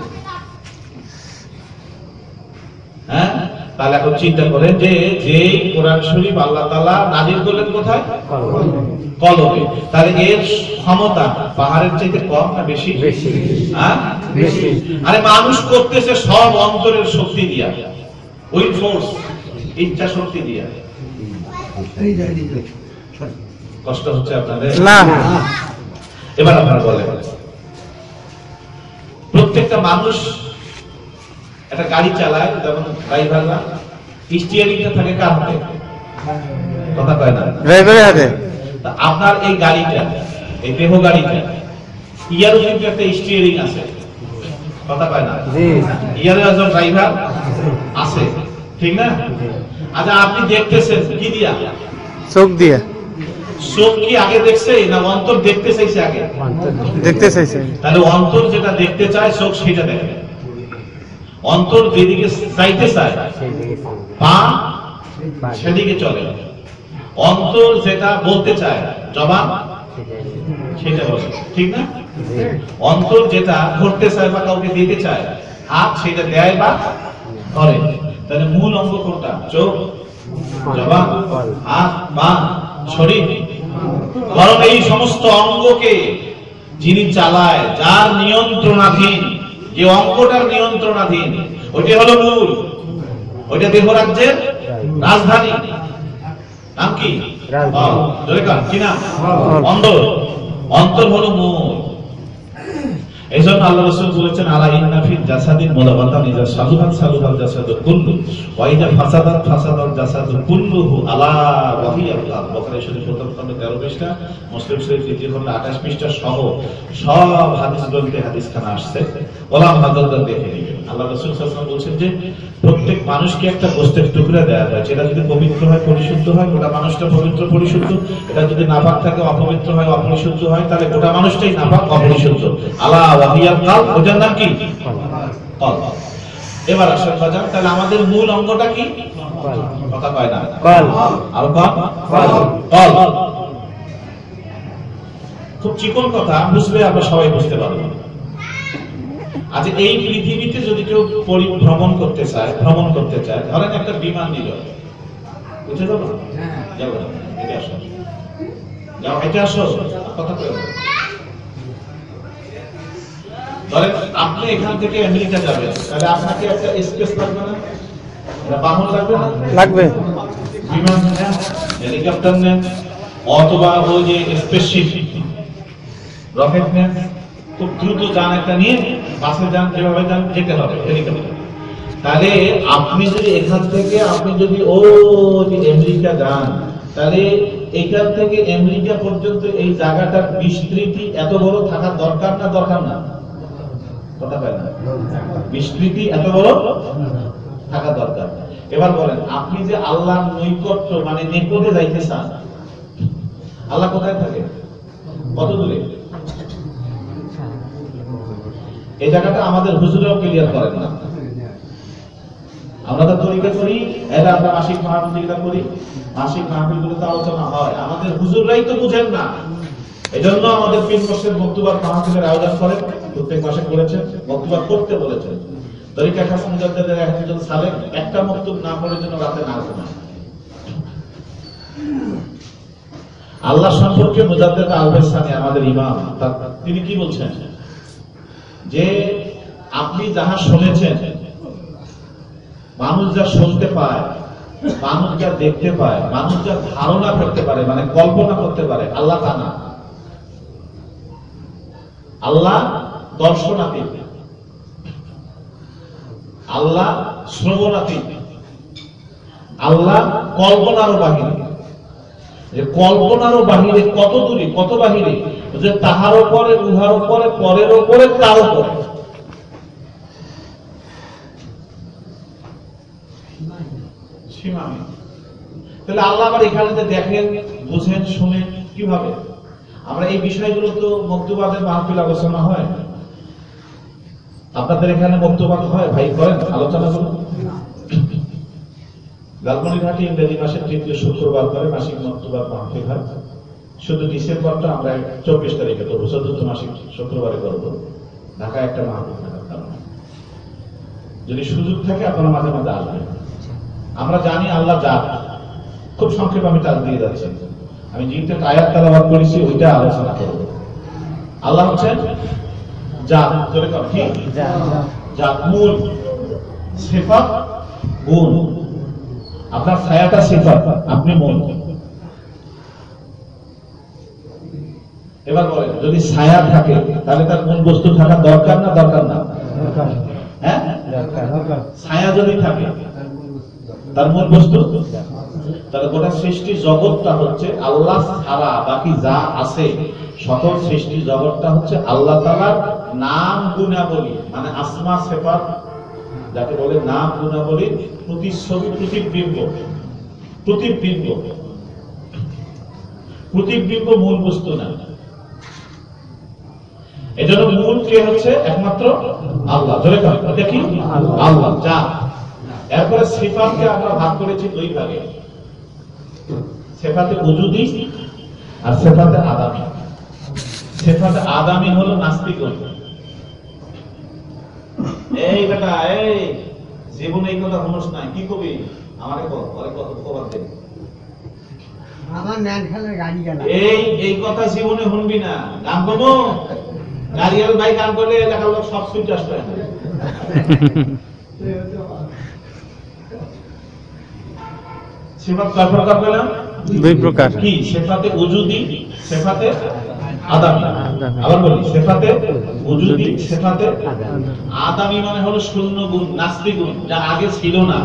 হ্যাঁ, তাহলে এখন চিন্তা করেন যে যে কোরআন শরীফ আল্লাহ তাআলা নাযিল করলেন কোথায়? কলবে। তাহলে এর ক্ষমতা পাহাড়ের চাইতে কম না বেশি? বেশি। হ্যাঁ বেশি। আরে মানুষ করতেছে সব অন্তরের শক্তি দিয়া, উইল ফোর্স ইচ্ছা শক্তি দিয়া। কষ্ট হচ্ছে আপনাদের না? এবার আপনারা বলেন, প্রত্যেকটা মানুষ একটা গাড়ি চালায়, যেমন ড্রাইভাররা, স্টিয়ারিংটা থাকে কার হাতে? কথা কয় না? ড্রাইভারের হাতে। আপনার এই গাড়িটা, এই দেহ গাড়িটা, ইয়ার কিন্তু একটা স্টিয়ারিং আছে। কথা কয় না? ইয়ার একজন ড্রাইভার আছে, ঠিক না? আচ্ছা, আপনি দেখতেছেন কি দিয়া? চোখ দিয়ে। চোখ কি আগে দেখছে না অন্তর দেখতে চাইছে? আগে দেখতে চাইছে। তাহলে অন্তর যেটা দেখতে চায় চোখ সেটা দেখে। অন্তর যেদিকে চাইতে চায় পা সেদিকে চলে। অন্তর যেটা বলতে চায় জবান সেটা বলে, ঠিক না? অন্তর যেটা করতে চায় বা কাউকে দিতে চায় হাত সেটা দেয় বা করে। তাহলে মূল অঙ্গ কোনটা? চোখ, জবান, হাত, পা, শরীর। কারণ এই সমস্ত অঙ্গকে যিনি চালায়, যার নিয়ন্ত্রণাধীন, যে অঙ্গটার নিয়ন্ত্রণাধীন, ওইটা হলো মূল। ওইটা দেহ রাজ্যের রাজধানী। নাম কি? কি নাম? অন্তর। অন্তর হলো মূল। এই জন্য আল্লাহ রাসূল বলেছেন, আলা ইন্না ফিল জাসাদিন মুদাগাতান ইযা সালুহাত সালুহাল জাসাদু কুল্লু ওয়া ইযা ফাসাদাত ফাসাদাল জাসাদু কুল্লুহু আলা ওয়া হিয়া আল বুখারী শরীফ প্রথম খণ্ড 13 পৃষ্ঠা, মুসলিম শরীফ দ্বিতীয় খণ্ড 28 পৃষ্ঠা সহ সব হাদিস গ্রন্থে হাদিসখানা আসছে। ওলামা হাদিসরা দেখে নেবেন। আল্লাহ রাসূল সাল্লাল্লাহু আলাইহি ওয়াসাল্লাম বলেছেন যে প্রত্যেক মানুষকে একটা গোশতের টুকরা দেওয়া হয়, যেটা যদি পবিত্র হয় পরিশুদ্ধ হয় গোটা মানুষটা পবিত্র পরিশুদ্ধ, এটা যদি নাপাক থাকে অপবিত্র হয় অপরিশুদ্ধ হয় তাহলে গোটা মানুষটাই নাপাক অপরিশুদ্ধ। আলা ওয়া হিয়া কাল, ওটার নাম কি? কলব। এবার আসেন বাজার, তাহলে আমাদের মূল অঙ্গটা কি? কথা কয় না? কলব। আর কলব খুব চিকন কথা, বুঝলে আমরা সবাই বুঝতে পারবো। আজ এই পৃথিবীতে যদি কেউ ভ্রমণ করতে চায়, ধরেন একটা বিমান নিল, বুঝতে পারবো? যাবো না, এটা আসো, যাও, এটা আসো, কথা কয়। ধরেন আপনি এখান থেকে আমেরিকা যাবেন, তাহলে আপনাকে একটা স্পেস লাগবে না? বাহন লাগবে না? লাগবে। বিমান নেন, হেলিকপ্টার নেন, অথবা ওই যে স্পেসশিপ রকেট নেন, খুব দ্রুত যান একটা নিয়ে, বাসে যান, যেভাবে যান যেতে হবে হেলিকপ্টার। তাহলে আপনি যদি এখান থেকে আপনি যদি ও আমেরিকা যান, তাহলে এখান থেকে আমেরিকা পর্যন্ত এই জায়গাটার বিস্তৃতি এত বড় থাকা দরকার না? দরকার না? কথা বলেন না? বিস্তৃতি এত বড় থাকা দরকার। এবার বলেন, আপনি যে আল্লাহর নৈকট্য মানে নিকটে যাইতে চান, আল্লাহ কোথায় থাকে? কত দূরে? এই জায়গাটা আমাদের হুজুরেও ক্লিয়ার করেন না। আমরা তো তরিকা করি, এটা আমরা মাসিক মাহফিল করি, মাসিক মাহফিলগুলোতে আলোচনা হয়, আমাদের হুজুররাই তো বুঝেন না। এজন্য আমাদের 3 মাসের বক্তব্য মাহফিলের আয়োজন করেন, প্রত্যেক মাসে করেছেন, বক্তব্য করতে বলেছেন। তরিকা খাস মুজাদ্দিদের একজন সালেক একটা বক্তব্য না করার জন্য রাতে না ঘুমায়। আল্লাহ সম্পর্কে মুজাদ্দিদ আল-বাসানি আমাদের ইমাম, তিনি কি বলছেন যে আপনি যাহা শুনেছেন মানুষ যা শুনতে পায়, মানুষ যা দেখতে পায়, মানুষ যা ধারণা করতে পারে, মানে কল্পনা করতে পারে, আল্লাহ তা না। আল্লাহ দর্শনাতীত, আল্লাহ শ্রবণাতীত, আল্লাহ কল্পনারও বাহিরে। যে কল্পনারও বাহিরে কত দূরে, কত বাহিরে, যে তাহার উপরে, উহার উপরে, পরের উপরে, তার উপরে। তাহলে আল্লাহ আবার এখানে দেখেন, বুঝেন, শুনেন কিভাবে? আমরা এই বিষয়গুলো তো মক্তবাদের মাহফিল আলোচনা হয়, আপনাদের এখানে মক্তবাদ হয়, ভাই করেন আলোচনা করুন। লালমনিরহাটে ইংরেজি মাসের ৩য় শুক্রবার করে মাসিক মক্তবাদ মাহফিল হয়। শুধু ডিসেম্বরটা আমরা 24 তারিখে করবো, ৪র্থ মাসিক শুক্রবারে করবো। ঢাকায় একটা মাহফিল থাকার কারণে যদি সুযোগ থাকে আপনারা মাঝে মাঝে আসবেন। আমরা জানি আল্লাহ জাত, খুব সংক্ষেপে আমি টাচ দিয়ে যাচ্ছি। আমি যেটা আয়াত তেলাওয়াত করেছি ওইটা আলোচনা করব। আল্লাহ হচ্ছেন জাত, জোরে কর কি? জাত, মূল, সিফাত, গুণ। আপনার ছায়াটা সিফাত, আপনি মূল। এবার বলেন, যদি ছায়া থাকে তাহলে তার মূল বস্তু থাকা দরকার না দরকার না? হ্যাঁ, ছায়া যদি থাকে তার মূল বস্তু, তাহলে গোটা সৃষ্টি জগৎটা হচ্ছে আল্লাহ ছাড়া বাকি যা আছে সকল সৃষ্টি জগৎটা হচ্ছে আল্লাহ তাআলার নাম গুণাবলী, মানে আসমা সিফাত যাকে বলে, নাম গুণাবলী প্রতিচ্ছবি, প্রতিবিম্ব। প্রতিবিম্ব, প্রতিবিম্ব মূল বস্তু না। এজন্য মূল কে হচ্ছে? একমাত্র আল্লাহ। ধরে কারণ এটা কি? আল্লাহ যা। এরপরে সিফাতকে আমরা ভাগ করেছি দুই ভাগে, সিফাতে উজুদি আর সিফাতে আদামি। সিফাতে আদামি হলো নাস্তিক। এই বেটা, এই জীবনে এই কথা শুনোস নাই, কি কবি আমারে কর, পরে কত খবর দে। আমার ম্যান খেলার গাড়ি গেল, এই কথা জীবনে শুনবি না। গান করবো, গাড়িয়াল ভাই গান করলে এলাকার লোক সব সুইট আসবে। সিফাত কয় প্রকার পেলাম? দুই প্রকার। কি? সিফাতে উজুদি, সিফাতে আদামি। আবার বলি, সিফাতে উজুদি, সিফাতে আদামি মানে হলো শূন্য গুণ, নাস্তিক গুণ, যা আগে ছিল না।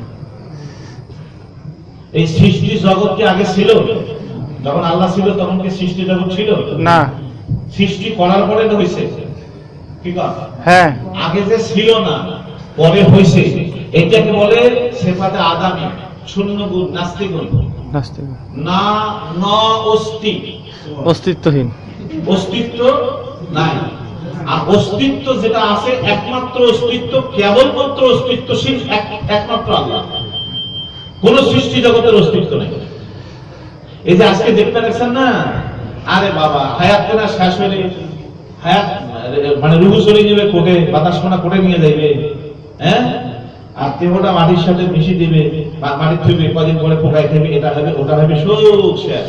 এই সৃষ্টি জগৎ কি আগে ছিল? যখন আল্লাহ ছিল তখন কি সৃষ্টি জগৎ ছিল না? সৃষ্টি করার পরে হয়েছে। কি কথা? হ্যাঁ, আগে যে ছিল না, পরে হয়েছে। এটাকে বলে সিফাতে আদামি, শূন্য গুণ, নাস্তিক গুণ। নাস্তিক, না, ন অস্তি, অস্তিত্বহীন, অস্তিত্ব নাই। আর অস্তিত্ব যেটা আছে, একমাত্র অস্তিত্ব, কেবলমাত্র অস্তিত্বশীল একমাত্র আল্লাহ। কোন সৃষ্টি জগতের অস্তিত্ব নেই। এই যে আজকে দেখতে পাচ্ছেন না, আরে বাবা, হায়াত কেনা শেষ হলে হায়াত মানে রুহু চলে যাবে কোটে, বাতাস কোনা কোটে নিয়ে যাইবে, হ্যাঁ, আর দেহটা মাটির সাথে মিশে দিবে, মাটির থইবে, কদিন পরে পোকায় খাইবে, এটা হবে ওটা হবে, সব শেষ।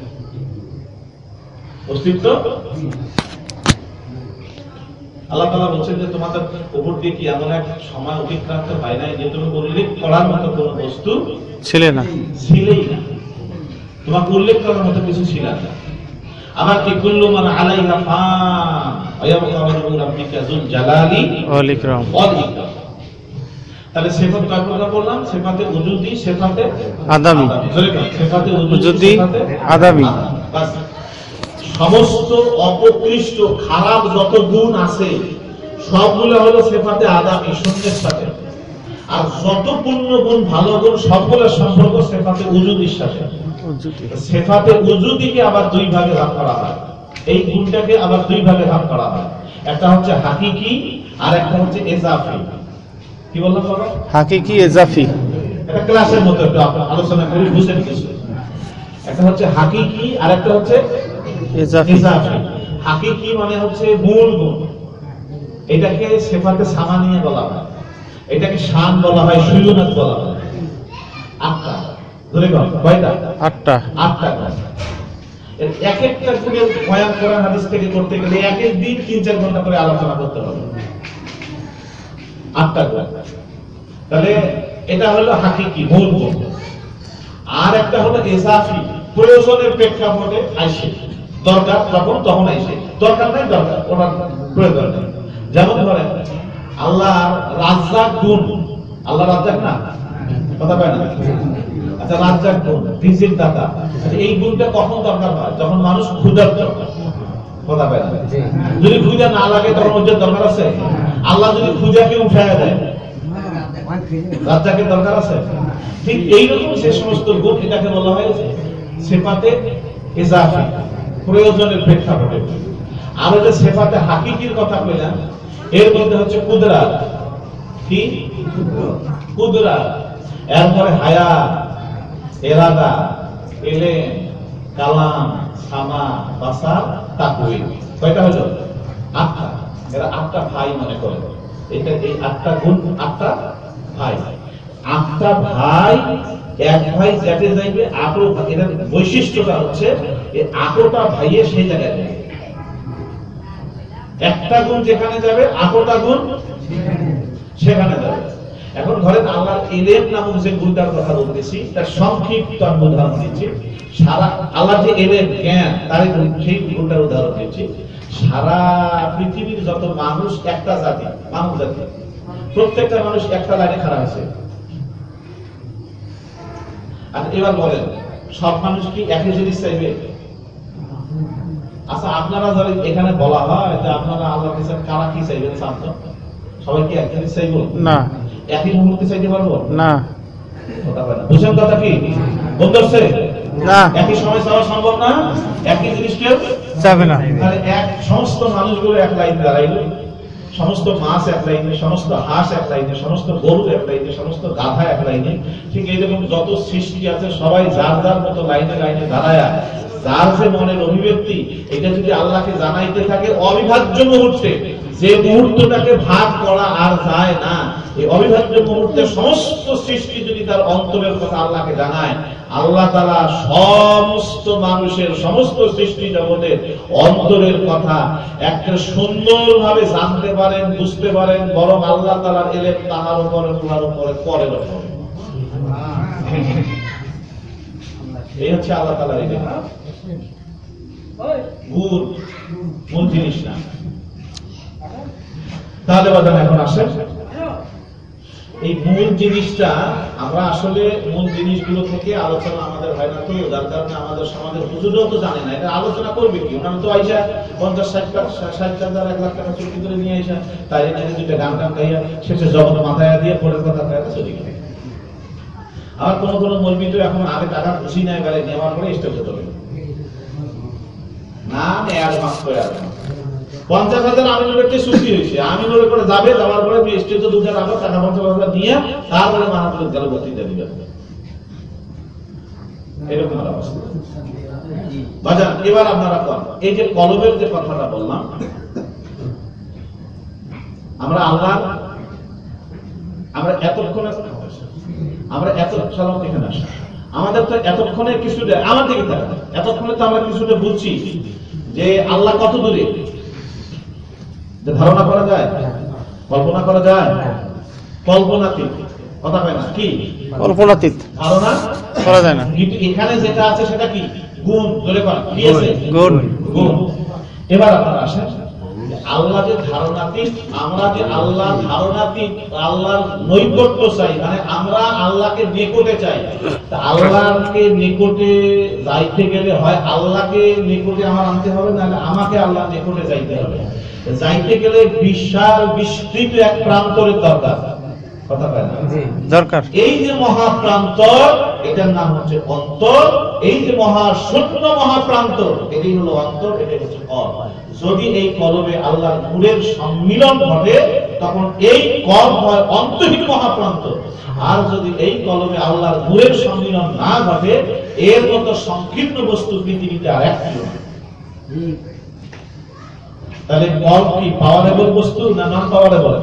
অস্তিত্ব। আল্লাহ তাআলা বলছেন যে তোমাদের উপর দিয়ে কি এমন এক সময় অতিক্রান্ত হয় নাই যে তুমি উল্লেখ করার মতো কোন বস্তু ছিলে না, ছিলেই না, তোমাকে উল্লেখ করার মতো কিছু ছিল না। আবার কি কুল্লু মান আলাইহা ফান ওয়া ইয়াবকা ওয়াজহু রাব্বিকা যুল জালালি ওয়াল ইকরাম। তাহলে সিফাত কয় প্রকার বললাম? সিফাতে উজুদি, সিফাতে আদামি। সিফাতে উজুদি, আদামি। বাস, সমস্ত অপকৃষ্ট খারাপ যত গুণ আছে সবগুলো হলো সিফাতে আদামি, শূন্যের সাথে। আর যত পূর্ণ গুণ, ভালো গুণ, সবগুলোর সম্পর্ক সিফাতে উজুদির সাথে। সিফাতে উজুদিকে আবার দুই ভাগে ভাগ করা হয়। এই গুণটাকে আবার দুই ভাগে ভাগ করা হয়। একটা হচ্ছে হাকিকি আর একটা হচ্ছে ইজাফি। কি বললাম বাবা? হাকিকি, ইজাফি। এটা ক্লাসের মতো একটু আলোচনা করি, বুঝেন কিছু। একটা হচ্ছে হাকিকি আর একটা হচ্ছে ইজাফি। হাকিকি মানে হচ্ছে মূল গুণ, এটাকে সিফাতে সামানিয়া বলা হয়, এটাকে শান বলা হয়, সুয়ুনাত বলা হয়। আটটা, ধরে কর কয়টা? আটটা। আটটা কাজ। এক একটা গুণের বয়ান কোরআন হাদিস থেকে করতে গেলে এক এক দিন ৩-৪ ঘন্টা করে আলোচনা করতে হবে। আটটা গুণ। তাহলে এটা হলো হাকিকি মূল গুণ। আর একটা হলো ইজাফি, প্রয়োজনের প্রেক্ষাপটে আইসে, দরকার যখন তখন আইসে, দরকার নাই দরকার ওনার প্রয়োজন নেই। যেমন ধরেন আল্লাহ রাজ্জাক গুণ, আল্লাহ রাজ্জাক না, কথা পায় না, আচ্ছা রাজ্জাক গুণ, রিজিক দাতা, আচ্ছা এই গুণটা কখন দরকার হয়? যখন মানুষ ক্ষুধার্ত, কথা পায় না। যদি ক্ষুধা না লাগে তখন ওদের দরকার আছে? আল্লাহ যদি ক্ষুধাকে উঠায় দেয়, রাজ্জাকের দরকার আছে? ঠিক এইরকম যে সমস্ত গুণ, এটাকে বলা হয় সিফাতে ইজাফি, প্রয়োজনের প্রেক্ষাপটে। আর যে সিফাতে হাকিকির কথা কইলাম, এর মধ্যে হচ্ছে কুদরাত, কি কুদরাত, এরপরে হায়া, ইরাদা, ইলম, কালাম, সামা, বাসার, তাকওয়িন। কয়টা হলো? 8টা। এরা 8টা ভাই মনে করে। এটা এই 8টা গুণ, 8টা ভাই, 8টা ভাই, এক ভাই যেতে যাইবে 8 ভাই। এটার বৈশিষ্ট্যটা হচ্ছে এই 8টা ভাইয়ে সেই জায়গায় যাবে। একটা গুণ যেখানে যাবে 8টা গুণ সেখানে যাবে। এখন ধরেন আল্লাহর ইলম নামক যে গুণটার কথা বলতেছি, তার সংক্ষিপ্ত উদাহরণ দিচ্ছি। সারা আল্লাহ যে ইলম জ্ঞান, তার সেই গুণটার উদাহরণ দিচ্ছি। সারা পৃথিবীর যত মানুষ একটা জাতি, মানব জাতি, প্রত্যেকটা মানুষ একটা লাইনে খাড়া আছে। আর এবার বলেন সব মানুষ কি একই জিনিস চাইবে? আচ্ছা আপনারা যারা এখানে বলা হয় যে আপনারা আল্লাহর কাছে কারা কি চাইবেন, চান তো? সবাই কি এক জিনিস চাইবো? না। একই মুহূর্তে চাইতে পারবো না। বুঝেন কথা কি বলতেছে? না। একই সময় চাওয়া সম্ভব না, একই জিনিস কেউ যাবে না। তাহলে এক সমস্ত মানুষগুলো এক লাইনে দাঁড়াইলো, সমস্ত মাছ এক লাইনে, সমস্ত হাঁস এক লাইনে, সমস্ত গরু এক লাইনে, সমস্ত গাধা এক লাইনে। ঠিক এইরকম যত সৃষ্টি আছে সবাই যার যার মতো লাইনে লাইনে দাঁড়ায়া যার যে মনের অভিব্যক্তি, এটা যদি আল্লাহকে জানাইতে থাকে অবিভাজ্য মুহূর্তে, যে মুহূর্তটাকে ভাগ করা আর যায় না, এই অবিভাজ্য মুহূর্তে সমস্ত সৃষ্টি যদি তার অন্তরের কথা আল্লাহকে জানায়, আল্লাহ তাআলা সমস্ত মানুষের, সমস্ত সৃষ্টি জগতের অন্তরের কথা একটা সুন্দরভাবে জানতে পারেন, বুঝতে পারেন, বরং আল্লাহ তাআলার ইলম তাহার উপরে পুরার উপরে পরের উপরে। এই হচ্ছে আল্লাহ তাআলার ইলম। মূল জিনিস না। তাহলে বাজান এখন আসেন এই মূল জিনিসটা, আমরা আসলে মূল জিনিসগুলো থেকে আলোচনা আমাদের হয় না, তো যার কারণে আমাদের সমাজের হুজুরও তো জানে না এটা আলোচনা করবে কি। ওনারা তো আইসা 50-60,000 1 লাখ টাকা চুক্তি করে নিয়ে আইসা তাই দুইটা গান গান গাইয়া শেষে জগৎ মাথায় দিয়ে পরের কথা চলে গেল। আবার কোন কোন মৌলবি তো এখন আগে টাকা খুশি নেয়, বেড়ে নেওয়ার পরে স্টেজে চলে না, অ্যাডভান্স করে 50,000 আমিনুরের চুক্তি হয়েছে, আমিনুরের করে যাবে, যাওয়ার পরে স্টেজে দুধের আবার টাকা 50,000 নিয়ে তারপরে মাহাপুরের গেল বক্তৃতা দিবে। এরকম অবস্থা। বাজান এবার আপনারা কোন এই যে কলবের যে কথাটা বললাম, আমরা আল্লাহ আমরা এতক্ষণে সালাম এখানে আসা, আমাদের তো এতক্ষণে কিছুটা আমার দিকে থাকে, এতক্ষণে তো আমরা কিছুটা বুঝছি যে আল্লাহ কত দূরে, যে ধারণা করা যায়, কল্পনা করা যায়, কল্পনাতীত কথা হয় না, কি কল্পনাতীত ধারণা করা যায় না। কিন্তু এখানে যেটা আছে সেটা কি গুণ, ধরে পান কি আছে গুণ। গুণ। এবার আপনারা আসেন আল্লাহ যে ধারণাতীত, আমরা যে আল্লাহ ধারণাতীত, আল্লাহর নৈকট্য চাই, মানে আমরা আল্লাহকে নিকটে চাই। আল্লাহকে নিকটে যাইতে গেলে হয় আল্লাহকে নিকটে আমার আনতে হবে, নাহলে আমাকে আল্লাহ নিকটে যাইতে হবে। যাইতে গেলে বিশাল বিস্তৃত এক প্রান্তরের দরকার, কথা পায় না দরকার। এই যে মহাপ্রান্তর, এটার নাম হচ্ছে অন্তর। এই যে মহাশূন্য মহাপ্রান্তর, এটাই হলো অন্তর, এটাই হচ্ছে কল। যদি এই কলবে আল্লাহর নূরের সম্মিলন ঘটে, তখন এই কল হয় অন্তহীন মহাপ্রান্তর। আর যদি এই কলবে আল্লাহর নূরের সম্মিলন না ঘটে, এর মতো সংকীর্ণ বস্তু পৃথিবীতে আর একটি নয়। তাহলে কল কি পাওয়ারেবল বস্তু না নন পাওয়ারেবল?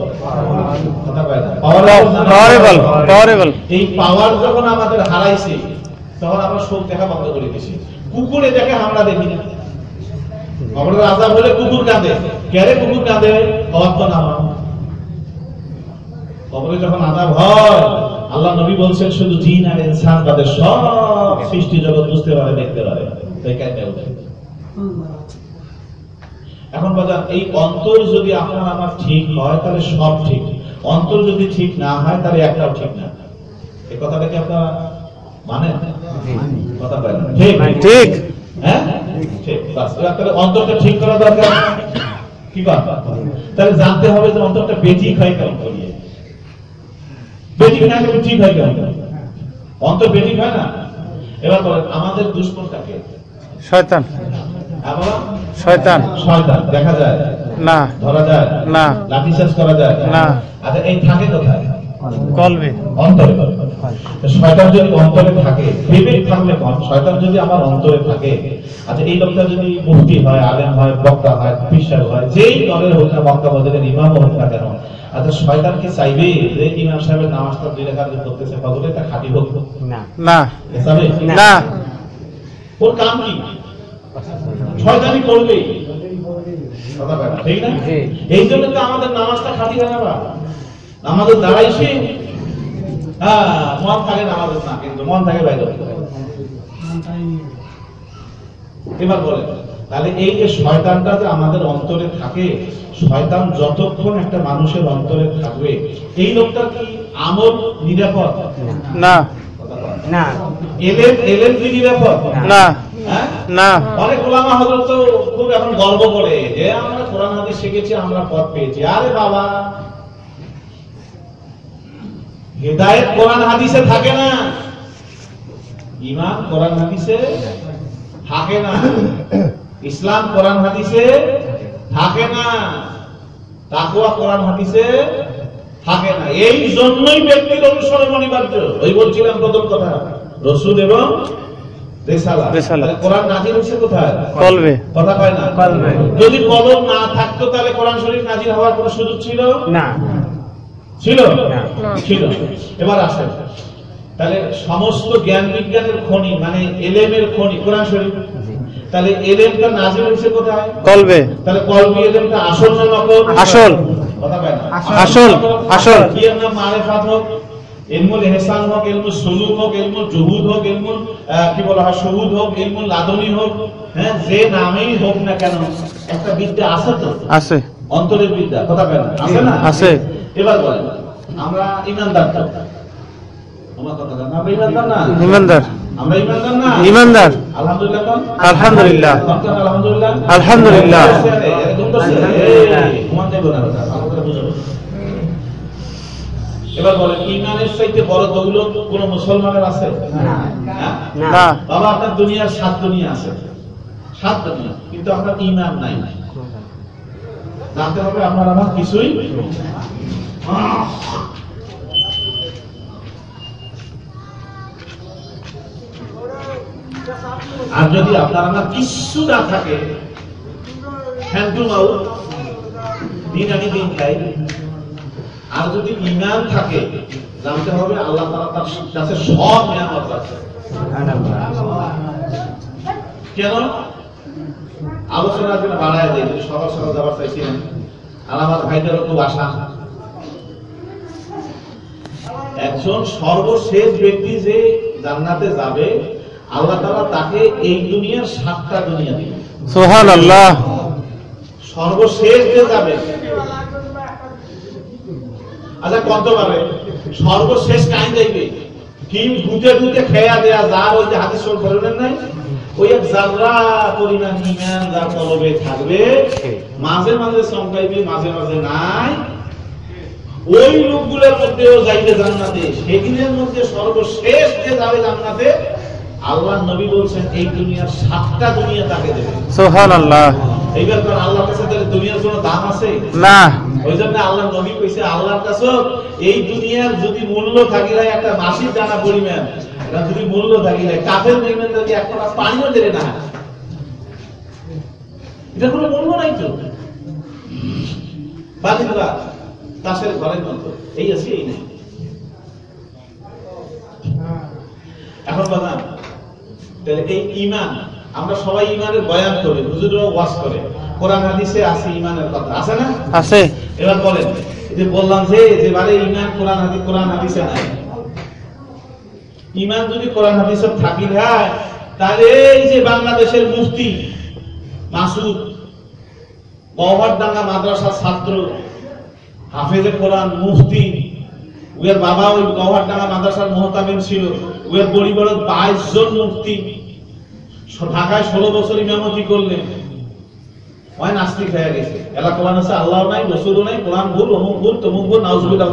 পাওয়ারেবল। এই পাওয়ার যখন আমাদের হারাইছে, তখন আমরা শোক দেখা বন্ধ করে দিয়েছি। কুকুরে দেখে আমরা দেখি না। কবরের আযাব হলে কুকুর কাঁদে, কেরে কুকুর কাঁদে? কবর তো নামা। কবরে যখন আযাব হয়, আল্লাহ নবী বলছেন শুধু জিন আর ইনসান তাদের সব সৃষ্টি জগৎ বুঝতে পারে, দেখতে পারে, তাই কেমনে ওঠে। এখন বাজার এই অন্তর যদি আপনার আমার ঠিক হয় তাহলে সব ঠিক, অন্তর যদি ঠিক না হয় তাহলে একটাও ঠিক না। এই কথাটা কি আপনারা মানেন? কথা বলেন ঠিক ঠিক। হ্যাঁ ঠিক। বাস তাহলে অন্তরটা ঠিক করা দরকার। কি কথা? তাহলে জানতে হবে যে অন্তরটা বেঠিক হয় কেমন করিয়ে, বেঠিক না হলে ঠিক হয় কেমন? অন্তর বেঠিক হয় না। এবার বলেন আমাদের দুশ্মনটাকে শয়তান। শয়তান। শয়তান দেখা যায় না, ধরা যায় না, লাঠিচার্জ করা যায় না। আচ্ছা এই থাকে কোথায়? কলবে, অন্তরে। শয়তান যদি অন্তরে থাকে, বিবেক থাকলে কম, শয়তান যদি আমার অন্তরে থাকে, আচ্ছা এই লোকটা যদি মুফতি হয়, আলেম হয়, বক্তা হয়, পীর সাহেব হয়, যেই দলের হোক না, মক্কা মদিনার ইমামও হোক না কেন, আচ্ছা শয়তান কি চাইবে যে ইমাম সাহেবের নামাজটা 2 রাকাত করতেছে ফজরে একটা খাঁটি হোক? না, না, না। ওর কাম কি? শয়তানি করবে, ঠিক না? এই জন্য তো আমাদের নামাজটা খাঁটি হয় না। আমাদের দাঁড়াইছে মন থাকে নামাজের না, কিন্তু মন থাকে বাইরে। এবার বলে তাহলে এই যে শয়তানটা যে আমাদের অন্তরে থাকে, শয়তান যতক্ষণ একটা মানুষের অন্তরে থাকবে, এই লোকটা কি আমল নিরাপদ? না, না। এলেন কি নিরাপদ? না, হ্যাঁ না। অনেক ওলামা হযরত তো খুব এখন গর্ব করে যে আমরা কোরআন হাদিস শিখেছি, আমরা পথ পেয়েছি। আরে বাবা, হিদায়াত কোরআন হাদিসে থাকে না, ঈমান কোরআন হাদিসে থাকে না, ইসলাম কোরআন হাদিসে থাকে না, তাকওয়া কোরআন হাদিসে থাকে না। এই জন্যই ব্যক্তির অনুসরণ অনিবার্য। ওই বলছিলাম প্রথম কথা, রাসূল এবং রিসালাত। কোরআন নাযিল হয়েছে কোথায়? কলবে। কথা কয় না? কলবে। যদি কলম না থাকতো তাহলে কোরআন শরীফ নাযিল হওয়ার কোনো সুযোগ ছিল? না। ছিল? ছিল। এবার আসেন, তাহলে সমস্ত জ্ঞান বিজ্ঞানের খনি মানে এলেমের খনি কোরআন শরীফ। তাহলে এলেমটা নাযিল হয়েছে কোথায়? কলবে। তাহলে কলবে এলেমটা আসল না নকল? আসল। কথা কয় না? আসল। আসল। কি এর নাম? মারিফাত হোক, ইলমুল ইহসান হোক, ইলমুল সুলুক হোক, ইলমুল জুহুদ হোক, ইলমুল কি বলা হয় শুহুদ হোক, ইলমুল লাদনী হোক, হ্যাঁ যে নামেই হোক না কেন একটা বিদ্যা আছে তো? আছে। অন্তরের বিদ্যা। কথা কয় না? আছে না? আছে। এবার বলেন আমরা ঈমানদার তো? আমার কথা জানা, আমরা ঈমানদার না? ঈমানদার। আমরা ঈমানদার না? ঈমানদার। আলহামদুলিল্লাহ কোন? আলহামদুলিল্লাহ। আলহামদুলিল্লাহ। আলহামদুলিল্লাহ। একদম তো ঘুমান যাবে না, ভালো করে বুঝো। এবার বলেন ঈমানের চাইতে বড় দৌলত কোন মুসলমানের আছে? না। বাবা আপনার দুনিয়ার 7 দুনিয়া আছে, 7 দুনিয়া, কিন্তু আপনার ঈমান নাই। জানতে হবে আপনার আমার কিছুই। আর যদি আপনার আমার কিছু না থাকে, দিন আনি দিন খাই, আর যদি ঈমান থাকে, জানতে হবে আল্লাহ তাআলা তার কাছে সব নিয়ামত আছে। কেন আলোচনার জন্য বাড়ায় দেয়, যদি সবার সঙ্গে যাবার চাইছিলেন, আর আমার ভাইদেরও খুব আশা, একজন সর্বশেষ ব্যক্তি যে জান্নাতে যাবে, আল্লাহ তাআলা তাকে এই দুনিয়ার 7টা দুনিয়া দিবে। সুবহানাল্লাহ। সর্বশেষ যে যাবে, আচ্ছা কত পারে সর্বশেষ কাই যাইবে? কি ঘুটে ঘুটে খেয়া দেয়া যার ওই যে হাদিস শরীফ পড়লেন নাই, ওই এক জাররা পরিমাণ ঈমান যার কলবে থাকবে, মাঝে মাঝে চমকাইবে, মাঝে মাঝে নাই, ওই লোকগুলোর মধ্যেও যাইবে জান্নাতে। সেদিনের মধ্যে সর্বশেষ যে যাবে জান্নাতে, আল্লাহর নবী বলছেন এই দুনিয়ার 7টা দুনিয়া তাকে দেবে। সুবহানাল্লাহ। এইবার কোন আল্লাহর কাছে তাহলে দুনিয়ার কোনো দাম আছে? না। ওই জন্য আল্লাহর নবী কইছে আল্লাহর কাছে এই দুনিয়ার যদি মূল্য থাকিলে একটা মাসিক দানা পরিমাণ, এটা যদি মূল্য থাকিলে কাফের পরিমাণ যদি একটা পানিও দেবে না, এটা কোনো মূল্য নাই তো। বাকিরা তাসের ঘরের মতো এই আছে এই নেই। এখন কথা তাহলে এই ঈমান, আমরা সবাই ঈমানের বয়ান করি, হুজুরও ওয়াজ করে, কোরআন হাদিসে আছে ঈমানের কথা, আছে না? আছে। এবার বলেন, এই যে বললাম যে বারে ঈমান কোরআন হাদিসে নাই, ইমান যদি কোরআন হাদিসে থাকি যায়, তাহলে এই যে বাংলাদেশের মুফতি মাসুদ, গওহরডাঙ্গা মাদ্রাসার ছাত্র, হাফেজে কোরআন, মুফতি, ওর বাবা ওই গওহরডাঙ্গা মাদ্রাসার মুহতামিম ছিল, ওর পরিবারের 22 জন মুফতি, ঢাকায় 16 বছর ইমামতি করলেন, ওই নাস্তিক হয়ে গেছে। এলা কোরআন আছে, আল্লাহ নাই, রাসূলও নাই, কোরআন ভুল, অমুক ভুল, তমুক ভুল, নাউজুবিল্লাহ।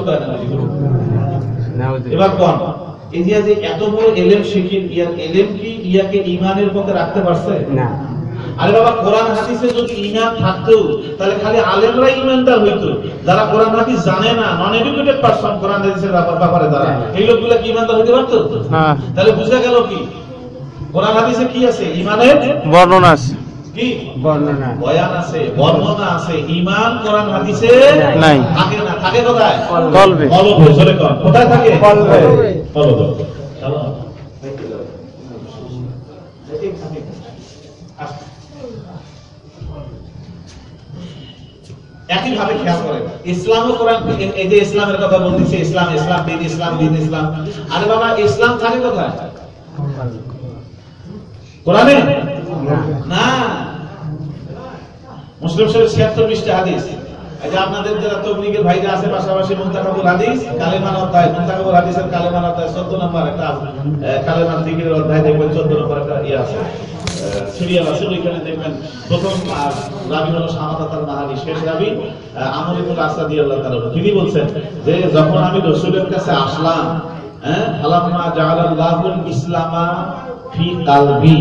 এবার কোন এই যে এত বড় এলেম শিখিয়ে ইয়ার এলেম কি ইয়াকে ঈমানের পথে রাখতে পারছে না? আরে বাবা, কোরআন হাদিসে যদি ঈমান থাকতো তাহলে খালি আলেমরা ঈমানদার হইতো, যারা কোরআন হাদিস জানে না, নন এডুকেটেড পারসন কোরআন হাদিসের ব্যাপারে যারা, এই লোকগুলা কি ঈমানদার হইতে পারতো? তাহলে বুঝা গেল কি কোরআন হাদিসে কি আছে? ঈমানের বর্ণনা আছে, কি বর্ণনা, বয়ান আছে, বর্ণনা আছে। ঈমান কোরআন হাদিসে নাই, থাকে না। থাকে কোথায়? কলবে। কলবে। জোরে কর, কোথায় থাকে? কলবে। কলবে। চলো একই ভাবে খেয়াল করেন, ইসলাম ও কোরআন, এই যে ইসলামের কথা বলতেছে, ইসলাম, ইসলাম দিন, ইসলাম দিন, ইসলাম। আরে বাবা, ইসলাম থাকে কোথায়? কোরআনে না। মুসলিম শরীফ 76 হাদিস। এই যে আপনাদের যারা তাবলীগের ভাইরা আছে, পাশাপাশি মুনতাকাবুল হাদিস, কালেমার অধ্যায়, মুনতাকাবুল হাদিসের কালেমার অধ্যায় 14 নম্বর একটা কালেমার জিকিরের অধ্যায় দেখবেন, 14 নম্বর একটা আছে, সিরিয়াল আছে, ওইখানে দেখবেন প্রথম রাবি হলো শাহাদাত আল-মাহারি, শেষ রাবি আমর ইবনে আস রাদিয়াল্লাহু তাআলা। তিনি বলছেন যে যখন আমি রাসূলের কাছে আসলাম, ফালাম্মা জাআলাল্লাহুল ইসলামা ফি কালবি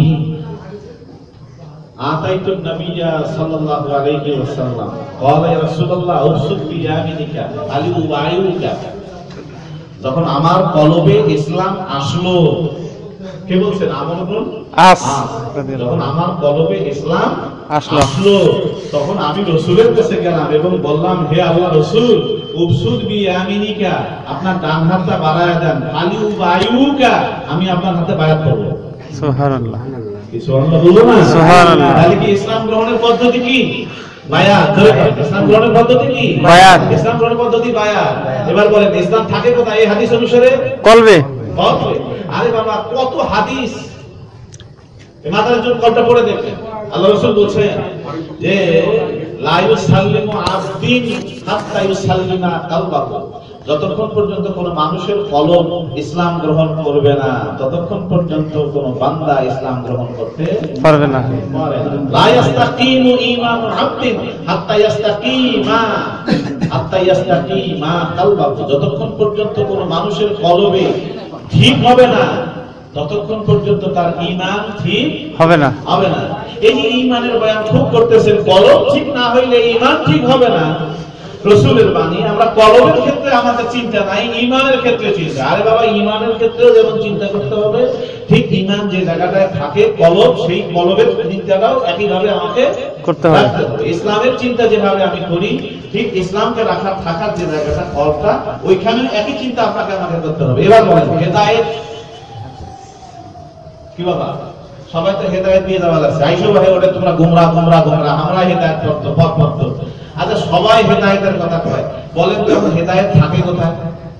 আতাইতু নবিয়্যা সাল্লাল্লাহু আলাইহি ওয়াসাল্লাম ক্বালা ইয়া রাসূলুল্লাহ উরসুল বিয়ামিনিকা আলী ওয়াইউকা। যখন আমার কলবে ইসলাম আসলো, কে বলছেন? আমর ইবনে আস। যখন আমার কলবে ইসলাম আসলো, তখন আমি রাসূলের কাছে গেলাম এবং বললাম, হে আল্লাহ রাসূল, উবসুদ বিয়ামিনিকা, আপনার ডান হাতটা বাড়ায়া দেন, আলী ওয়াইউকা, আমি আপনার হাতে বায়াত করব। সুবহানাল্লাহ। সুবহানাল্লাহ বলো না? সুবহানাল্লাহ। তাহলে কি ইসলাম গ্রহণের পদ্ধতি কি? বায়াত। ইসলাম গ্রহণের পদ্ধতি কি? বায়াত। ইসলাম গ্রহণের পদ্ধতি বায়াত। এবার বলেন, ইসলাম থাকে কোথায়? এই হাদিস অনুসারে কলবে। কলবে। আরে বাবা, কত হাদিস, মাথার জন্য কলটা পড়ে দেখবেন। আল্লাহ রাসূল বলছেন যে লা ইউসাল্লিমু আবদিন হাত্তা ইউসাল্লিমা কালবাহু, যতক্ষণ পর্যন্ত কোন মানুষের কলব ইসলাম গ্রহণ করবে না, ততক্ষণ পর্যন্ত কোন বান্দা ইসলাম গ্রহণ করতে পারবে না। লা ইস্তাকিমু ঈমানু আবদিন হাত্তা ইস্তাকিমা কালবাহু, যতক্ষণ পর্যন্ত কোন মানুষের কলবে ঠিক হবে না, ততক্ষণ পর্যন্ত তার ঈমান ঠিক হবে না। এই যে ঈমানের বয়ান খুব করতেছেন, কলব ঠিক না হইলে ঈমান ঠিক হবে না। রাসূলের বাণী, আমরা কলবের ক্ষেত্রে আমাদের চিন্তা নাই, ঈমানের ক্ষেত্রে চিন্তা। আরে বাবা, ঈমানের ক্ষেত্রেও যেমন চিন্তা করতে হবে, ঠিক ঈমান যে জায়গাটায় থাকে কলব, সেই কলবের চিন্তাটাও একইভাবে আমাকে করতে হবে। ইসলামের চিন্তা যেভাবে আমি করি, ঠিক ইসলামকে রাখার থাকার যে জায়গাটা কলবটা, ওইখানে একই চিন্তা আপনাকে আমাকে করতে হবে। এবার বলেন, হেদায়েত কি বাবা? সবাই তো হেদায়েত দিয়ে দেওয়া লাগছে, আইসো ভাই ওটা তোমরা গুমরাহ, আমরা হেদায়েত করতে পথ পথ। আচ্ছা, সবাই হেদায়েতের কথা কয়, বলেন তো হেদায়েত থাকে কোথায়?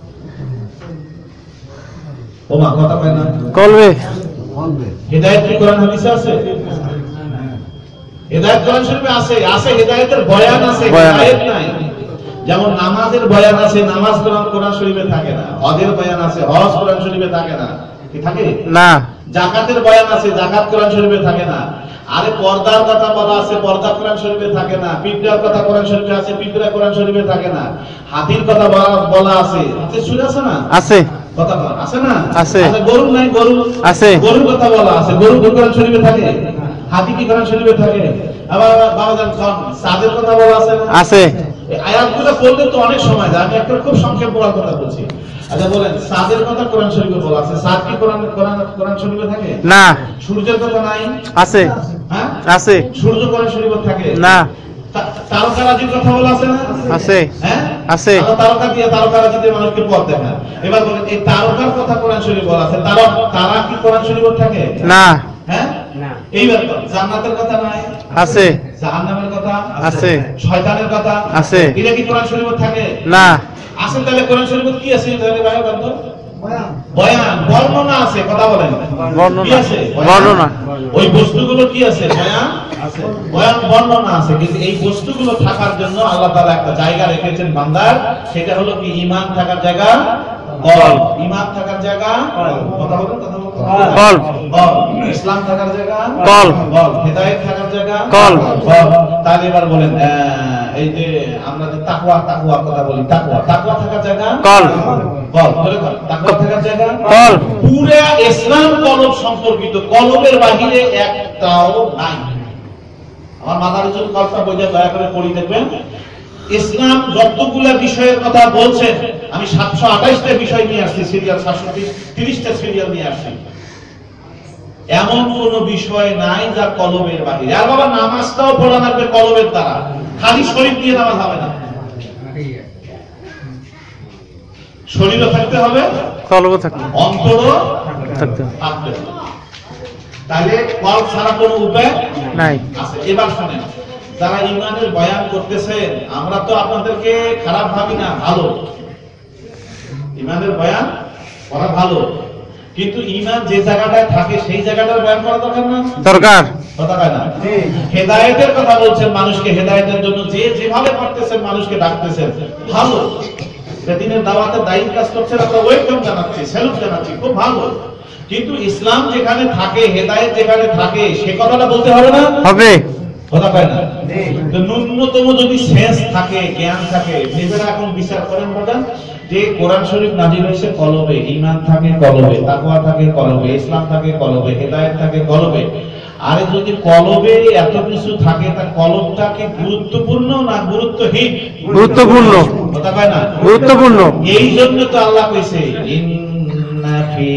ওমা কথা কয় না, কলবে। হেদায়েত কি কোরআন হাদিসে আছে? হেদায়েত কোরআন শরীফে আছে, হেদায়েতের বয়ান আছে, হেদায়েত নাই। যেমন নামাজের বয়ান আছে, নামাজ কোরআন শরীফে থাকে না। হজের বয়ান আছে, হজ কোরআন শরীফে থাকে না। কি থাকে না? যাকাতের বয়ান আছে, যাকাত কোরআন শরীফে থাকে না। আরে পর্দার কথা বলা আছে, পর্দা কোরআন শরীফে থাকে না। পিঁপড়ার কথা কোরআন শরীফে আছে, পিঁপড়া কোরআন শরীফে থাকে না। হাতির কথা বলা আছে, শুনে আছে না? আছে। কথা আছে না? আছে। গরু নাই, গরু আছে, গরুর কথা বলা আছে, গরু কোরআন শরীফে থাকে। হাতি কি কোরআন শরীফে থাকে? আবার বাবাজান সাদের কথা বলা আছে না? আছে। আয়াতগুলো পড়লে তো অনেক সময় যায়, আমি একটা খুব সংক্ষেপ বলার কথা বলছি। আচ্ছা বলেন, সাদের কথা কোরআন শরীফে বলা আছে, সাদ কি কোরআন শরীফে থাকে? না। সূর্যের কথা নাই? আছে। হ্যাঁ আছে। সূর্য কোরআন শরীফে থাকে না। তারকারাজির কথা বলা আছে না? আছে। হ্যাঁ আছে। তারকা দিয়ে তারকারাজিতে মানুষকে পথ দেখায়। এবার বলেন, এই তারকার কথা কোরআন শরীফে বলা আছে, তারা কি কোরআন শরীফে থাকে? না। হ্যাঁ না। এইবার জান্নাতের কথা নাই? আছে। জাহান্নামের কথা আছে। শয়তানের কথা আছে। এটা কি কোরআন শরীফে থাকে? না। আসলে তাহলে কোরআন শরীফে কি আছে? তাহলে ভাই বন্ধু বয়ান বর্ণনা আছে, কথা বলেন কি বর্ণনা আছে? বর্ণনা ওই বস্তুগুলো কি আছে? বয়ান আছে, বয়ান বর্ণনা আছে। কিন্তু এই বস্তুগুলো থাকার জন্য আল্লাহ তাআলা একটা জায়গা রেখেছেন বান্দার, সেটা হলো কি ঈমান থাকার জায়গা, কলব। ঈমান থাকার জায়গা কথা বলেন, কথা বলেন, কলব। কলব। ইসলাম থাকার জায়গা কলব। কলব। হিদায়াত থাকার জায়গা কলব। কলব। তাহলে এবার বলেন, এই যে আমরা যে তাকওয়া তাকওয়া কথা বলি, তাকওয়া তাকওয়া থাকার জায়গা কলব। কলব। বলে কলব। তাকওয়া থাকার জায়গা কলব। পুরা ইসলাম কলব সম্পর্কিত, কলবের বাহিরে একটাও নাই। আমার মাদারিজুল কলবটা বইটা দয়া করে পড়ি দেখবেন। ইসলাম যতগুলা বিষয়ের কথা বলছেন, আমি 728টা বিষয় নিয়ে আসছি, সিরিয়াল 730টা সিরিয়াল নিয়ে আসছি। এমন কোন বিষয় নাই যা কলবের বাহিরে। আর বাবা নামাজটাও পড়া লাগবে কলবের দ্বারা, খালি শরীর দিয়ে নামাজ হবে না, শরীরও থাকতে হবে, কলব থাকতে অন্তরও থাকতে থাকতে হবে। তাহলে কলব ছাড়া কোনো উপায় নাই। আছে। এবার শোনেন, যারা ঈমানের বয়ান করতেছেন, আমরা তো আপনাদেরকে খারাপ ভাবি না, ভালো। ঈমানের বয়ান করা ভালো, কিন্তু ঈমান যে জায়গাটায় থাকে সেই জায়গাটার বয়ান করা দরকার না? দরকার। কথা কয় না? হেদায়েতের কথা বলছেন, মানুষকে হেদায়েতের জন্য যে যেভাবে পারতেছেন মানুষকে ডাকতেছেন, ভালো। দিনের দাওয়াতে দায়িত্ব কাজ করছেন, আমরা ওয়েলকাম জানাচ্ছি, স্যালুট জানাচ্ছি, খুব ভালো। কিন্তু ইসলাম যেখানে থাকে, হেদায়েত যেখানে থাকে, সে কথাটা বলতে হবে না? হবে। কথা কয় না? তো ন্যূনতম যদি সেন্স থাকে, জ্ঞান থাকে, নিজেরা এখন বিচার করেন বাজান, যে কোরআন শরীফ নাজিল হয়েছে কলবে, ঈমান থাকে কলবে, তাকওয়া থাকে কলবে, ইসলাম থাকে কলবে, হেদায়েত থাকে কলবে। আরে যদি কলবে এত কিছু থাকে, তা কলবটা কি গুরুত্বপূর্ণ না গুরুত্বহীন? গুরুত্বপূর্ণ। কথা কয় না? গুরুত্বপূর্ণ। এই জন্য তো আল্লাহ কইছে, ইন্না ফি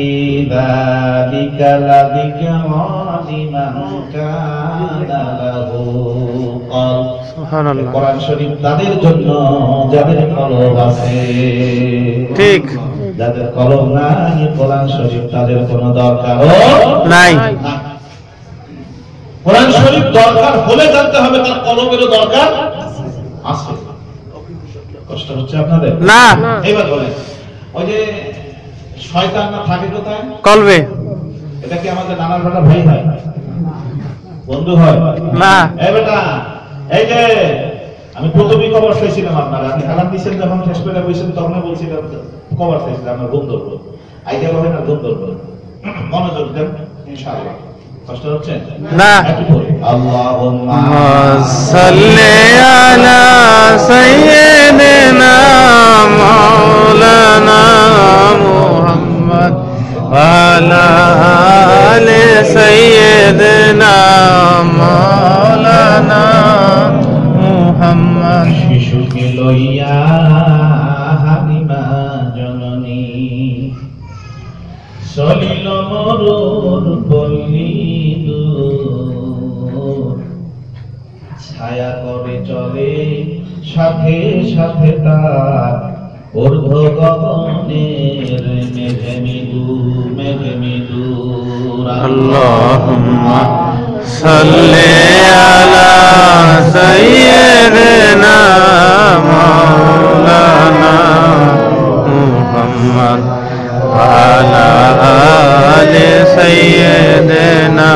যালিকা লাযিকরা লিমান কানা লাহু কলব। সুবহানাল্লাহ। কোরআন শরীফ তাদের জন্য যাদের কলব আছে। ঠিক। যাদের কলব নাই, কোরআন শরীফ তাদের কোনো দরকারও নাই। নাই। কোরআন শরীফ দরকার হলে জানতে হবে তার কলবেরও দরকার আছে। কষ্ট হচ্ছে আপনাদের? না। এবার বলেন, ওই যে শয়তান না থাকে কোথায়? কলবে। এটা কি আমাদের নানার বেটা ভাই হয়, বন্ধু হয়? না। এই বেটা, এই যে আমি প্রথমেই কবর চাইছিলাম আপনারা, আপনি হালাম দিচ্ছেন যখন শেষ করে বলছেন, তখন বলছিলাম কবর চাইছিলাম, আমরা গুণ ধরবো, আইডিয়া হবে না, গুণ ধরবো। মনোযোগ দেন ইনশাআল্লাহ। কষ্ট হচ্ছে না। আল্লাহুম্মা সাল্লি আলা সাইয়্যিদিনা মাওলানা মুহাম্মদ ওয়া আলা আলি সাইয়্যিদিনা মাওলানা মুহাম্মদ। শিশুকে লইয়া হালিমা জননী চলিল মরুর পল্লী দূর, ছায়া করে চলে সাথে সাথে তার ঊর্ধ্ব গগনের মেঘে মৃদু, মেঘে মৃদু। আল্লাহুম্মা সাল্লি আলা সাইয়্যিদিনা মাওলানা মুহাম্মদ ওয়া আলা আলি সাইয়্যিদিনা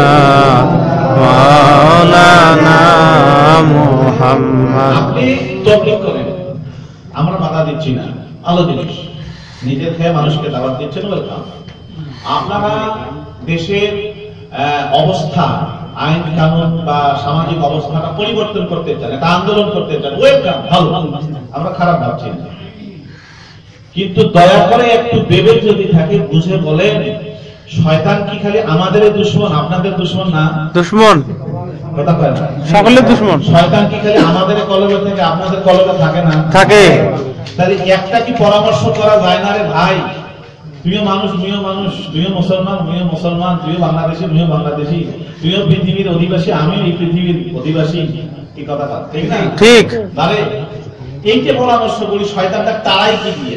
মাওলানা মুহাম্মদ। আপনি তবলিগ করেন, আমরা বাধা দিচ্ছি না, আলো জিনিস নিজের খেয়ে মানুষকে দাওয়াত দিচ্ছেন, ওয়েলকাম। আপনারা দেশের অবস্থা, আইন কানুন বা সামাজিক অবস্থাটা পরিবর্তন করতে চান, একটা আন্দোলন করতে চান, ওয়েলকাম, ভালো, আমরা খারাপ ভাবছি না। কিন্তু দয়া করে একটু বিবেক যদি থাকে, বুঝে বলেন, শয়তান কি খালি আমাদের দুশমন, আপনাদের দুশমন না? দুশমন। কথা কয় না? সকলের দুশমন। শয়তান কি খালি আমাদের কলবে থেকে আপনাদের কলবে থাকে না? থাকে। তাহলে একটা কি পরামর্শ করা যায় না? রে ভাই, তুইও মানুষ, তুইও মানুষ, তুইও মুসলমান, তুইও মুসলমান, তুইও বাংলাদেশি, তুইও বাংলাদেশি, তুইও পৃথিবীর অধিবাসী, আমিও এই পৃথিবীর অধিবাসী, কি কথা, ঠিক না? ঠিক। তাহলে এই যে পরামর্শ করি, শয়তানটা তাড়াই কি দিয়ে?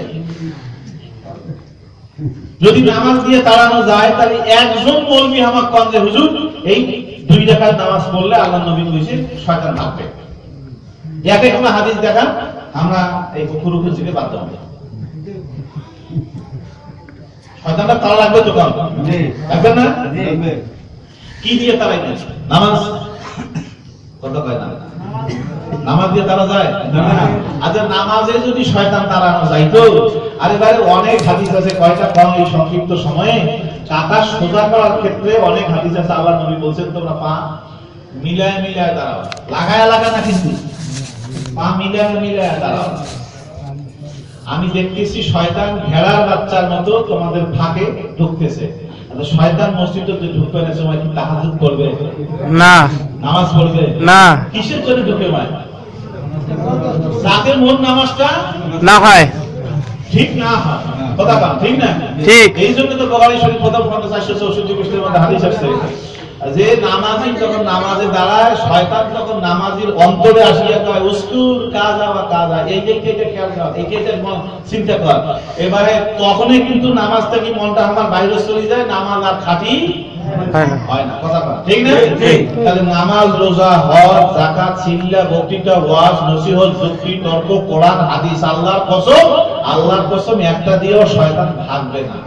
যদি নামাজ দিয়ে তাড়ানো যায়, তাহলে একজন মৌলবি আমাকে কন যে হুজুর এই 2 রাকাত নামাজ পড়লে আল্লাহ নবী কইছে শয়তান ভাগবে। একে কোনো হাদিস দেখান, আমরা এই কুকুরুকে জিকে বাদ দেব। শয়তানটা তারা লাগবে তো কারণ লাগবে না? কি দিয়ে তারাইবে? নামাজ। কথা কয় না, নামাজ দিয়ে তারা যায়? আচ্ছা, নামাজে যদি শয়তান তাড়ানো যাইতো, আরে ভাই অনেক হাদিস আছে, কয়টা কম এই সংক্ষিপ্ত সময়ে। কাঁটা সোজা করার ক্ষেত্রে অনেক হাদিস আছে, আল্লাহ নবী বলছেন তোমরা পা মিলায় মিলায় দাঁড়াও, লাগায় লাগা না, কিন্তু পা মিলায় মিলায় দাঁড়াও। আমি দেখতেছি শয়তান ভেড়ার বাচ্চার মতো তোমাদের ফাঁকে ঢুকতেছে। শয়তান মসজিদে ঢুকবে না সময় কি তাহাজ্জুদ করবে না, নামাজ পড়বে না, কিসের জন্য ঢুকে ভাই? যাতে মন নামাজটা না হয়, ঠিক না হয়, কথা বল ঠিক না? ঠিক। এই জন্য তো বুখারী শরীফ প্রথম খণ্ড 464 পৃষ্ঠার মধ্যে হাদিস আছে যে নামাজি যখন নামাজে দাঁড়ায়, শয়তান তখন নামাজির অন্তরে আসিয়া কয় উস্কুর কাজা বা কাজা, এই যে খেয়াল কর, এই যে চিন্তা কর। এবারে তখনই কিন্তু নামাজ থেকে মনটা আমার বাইরে চলে যায়, নামাজ আর খাঁটি হয় না, কথা বল ঠিক না? তাহলে নামাজ, রোজা, হজ, যাকাত, সিল্লা, বক্তৃতা, ওয়াজ, নসিহত, যুক্তি, তর্ক, কোরআন, হাদিস, আল্লাহর কসম একটা দিয়েও শয়তান ভাগবে না।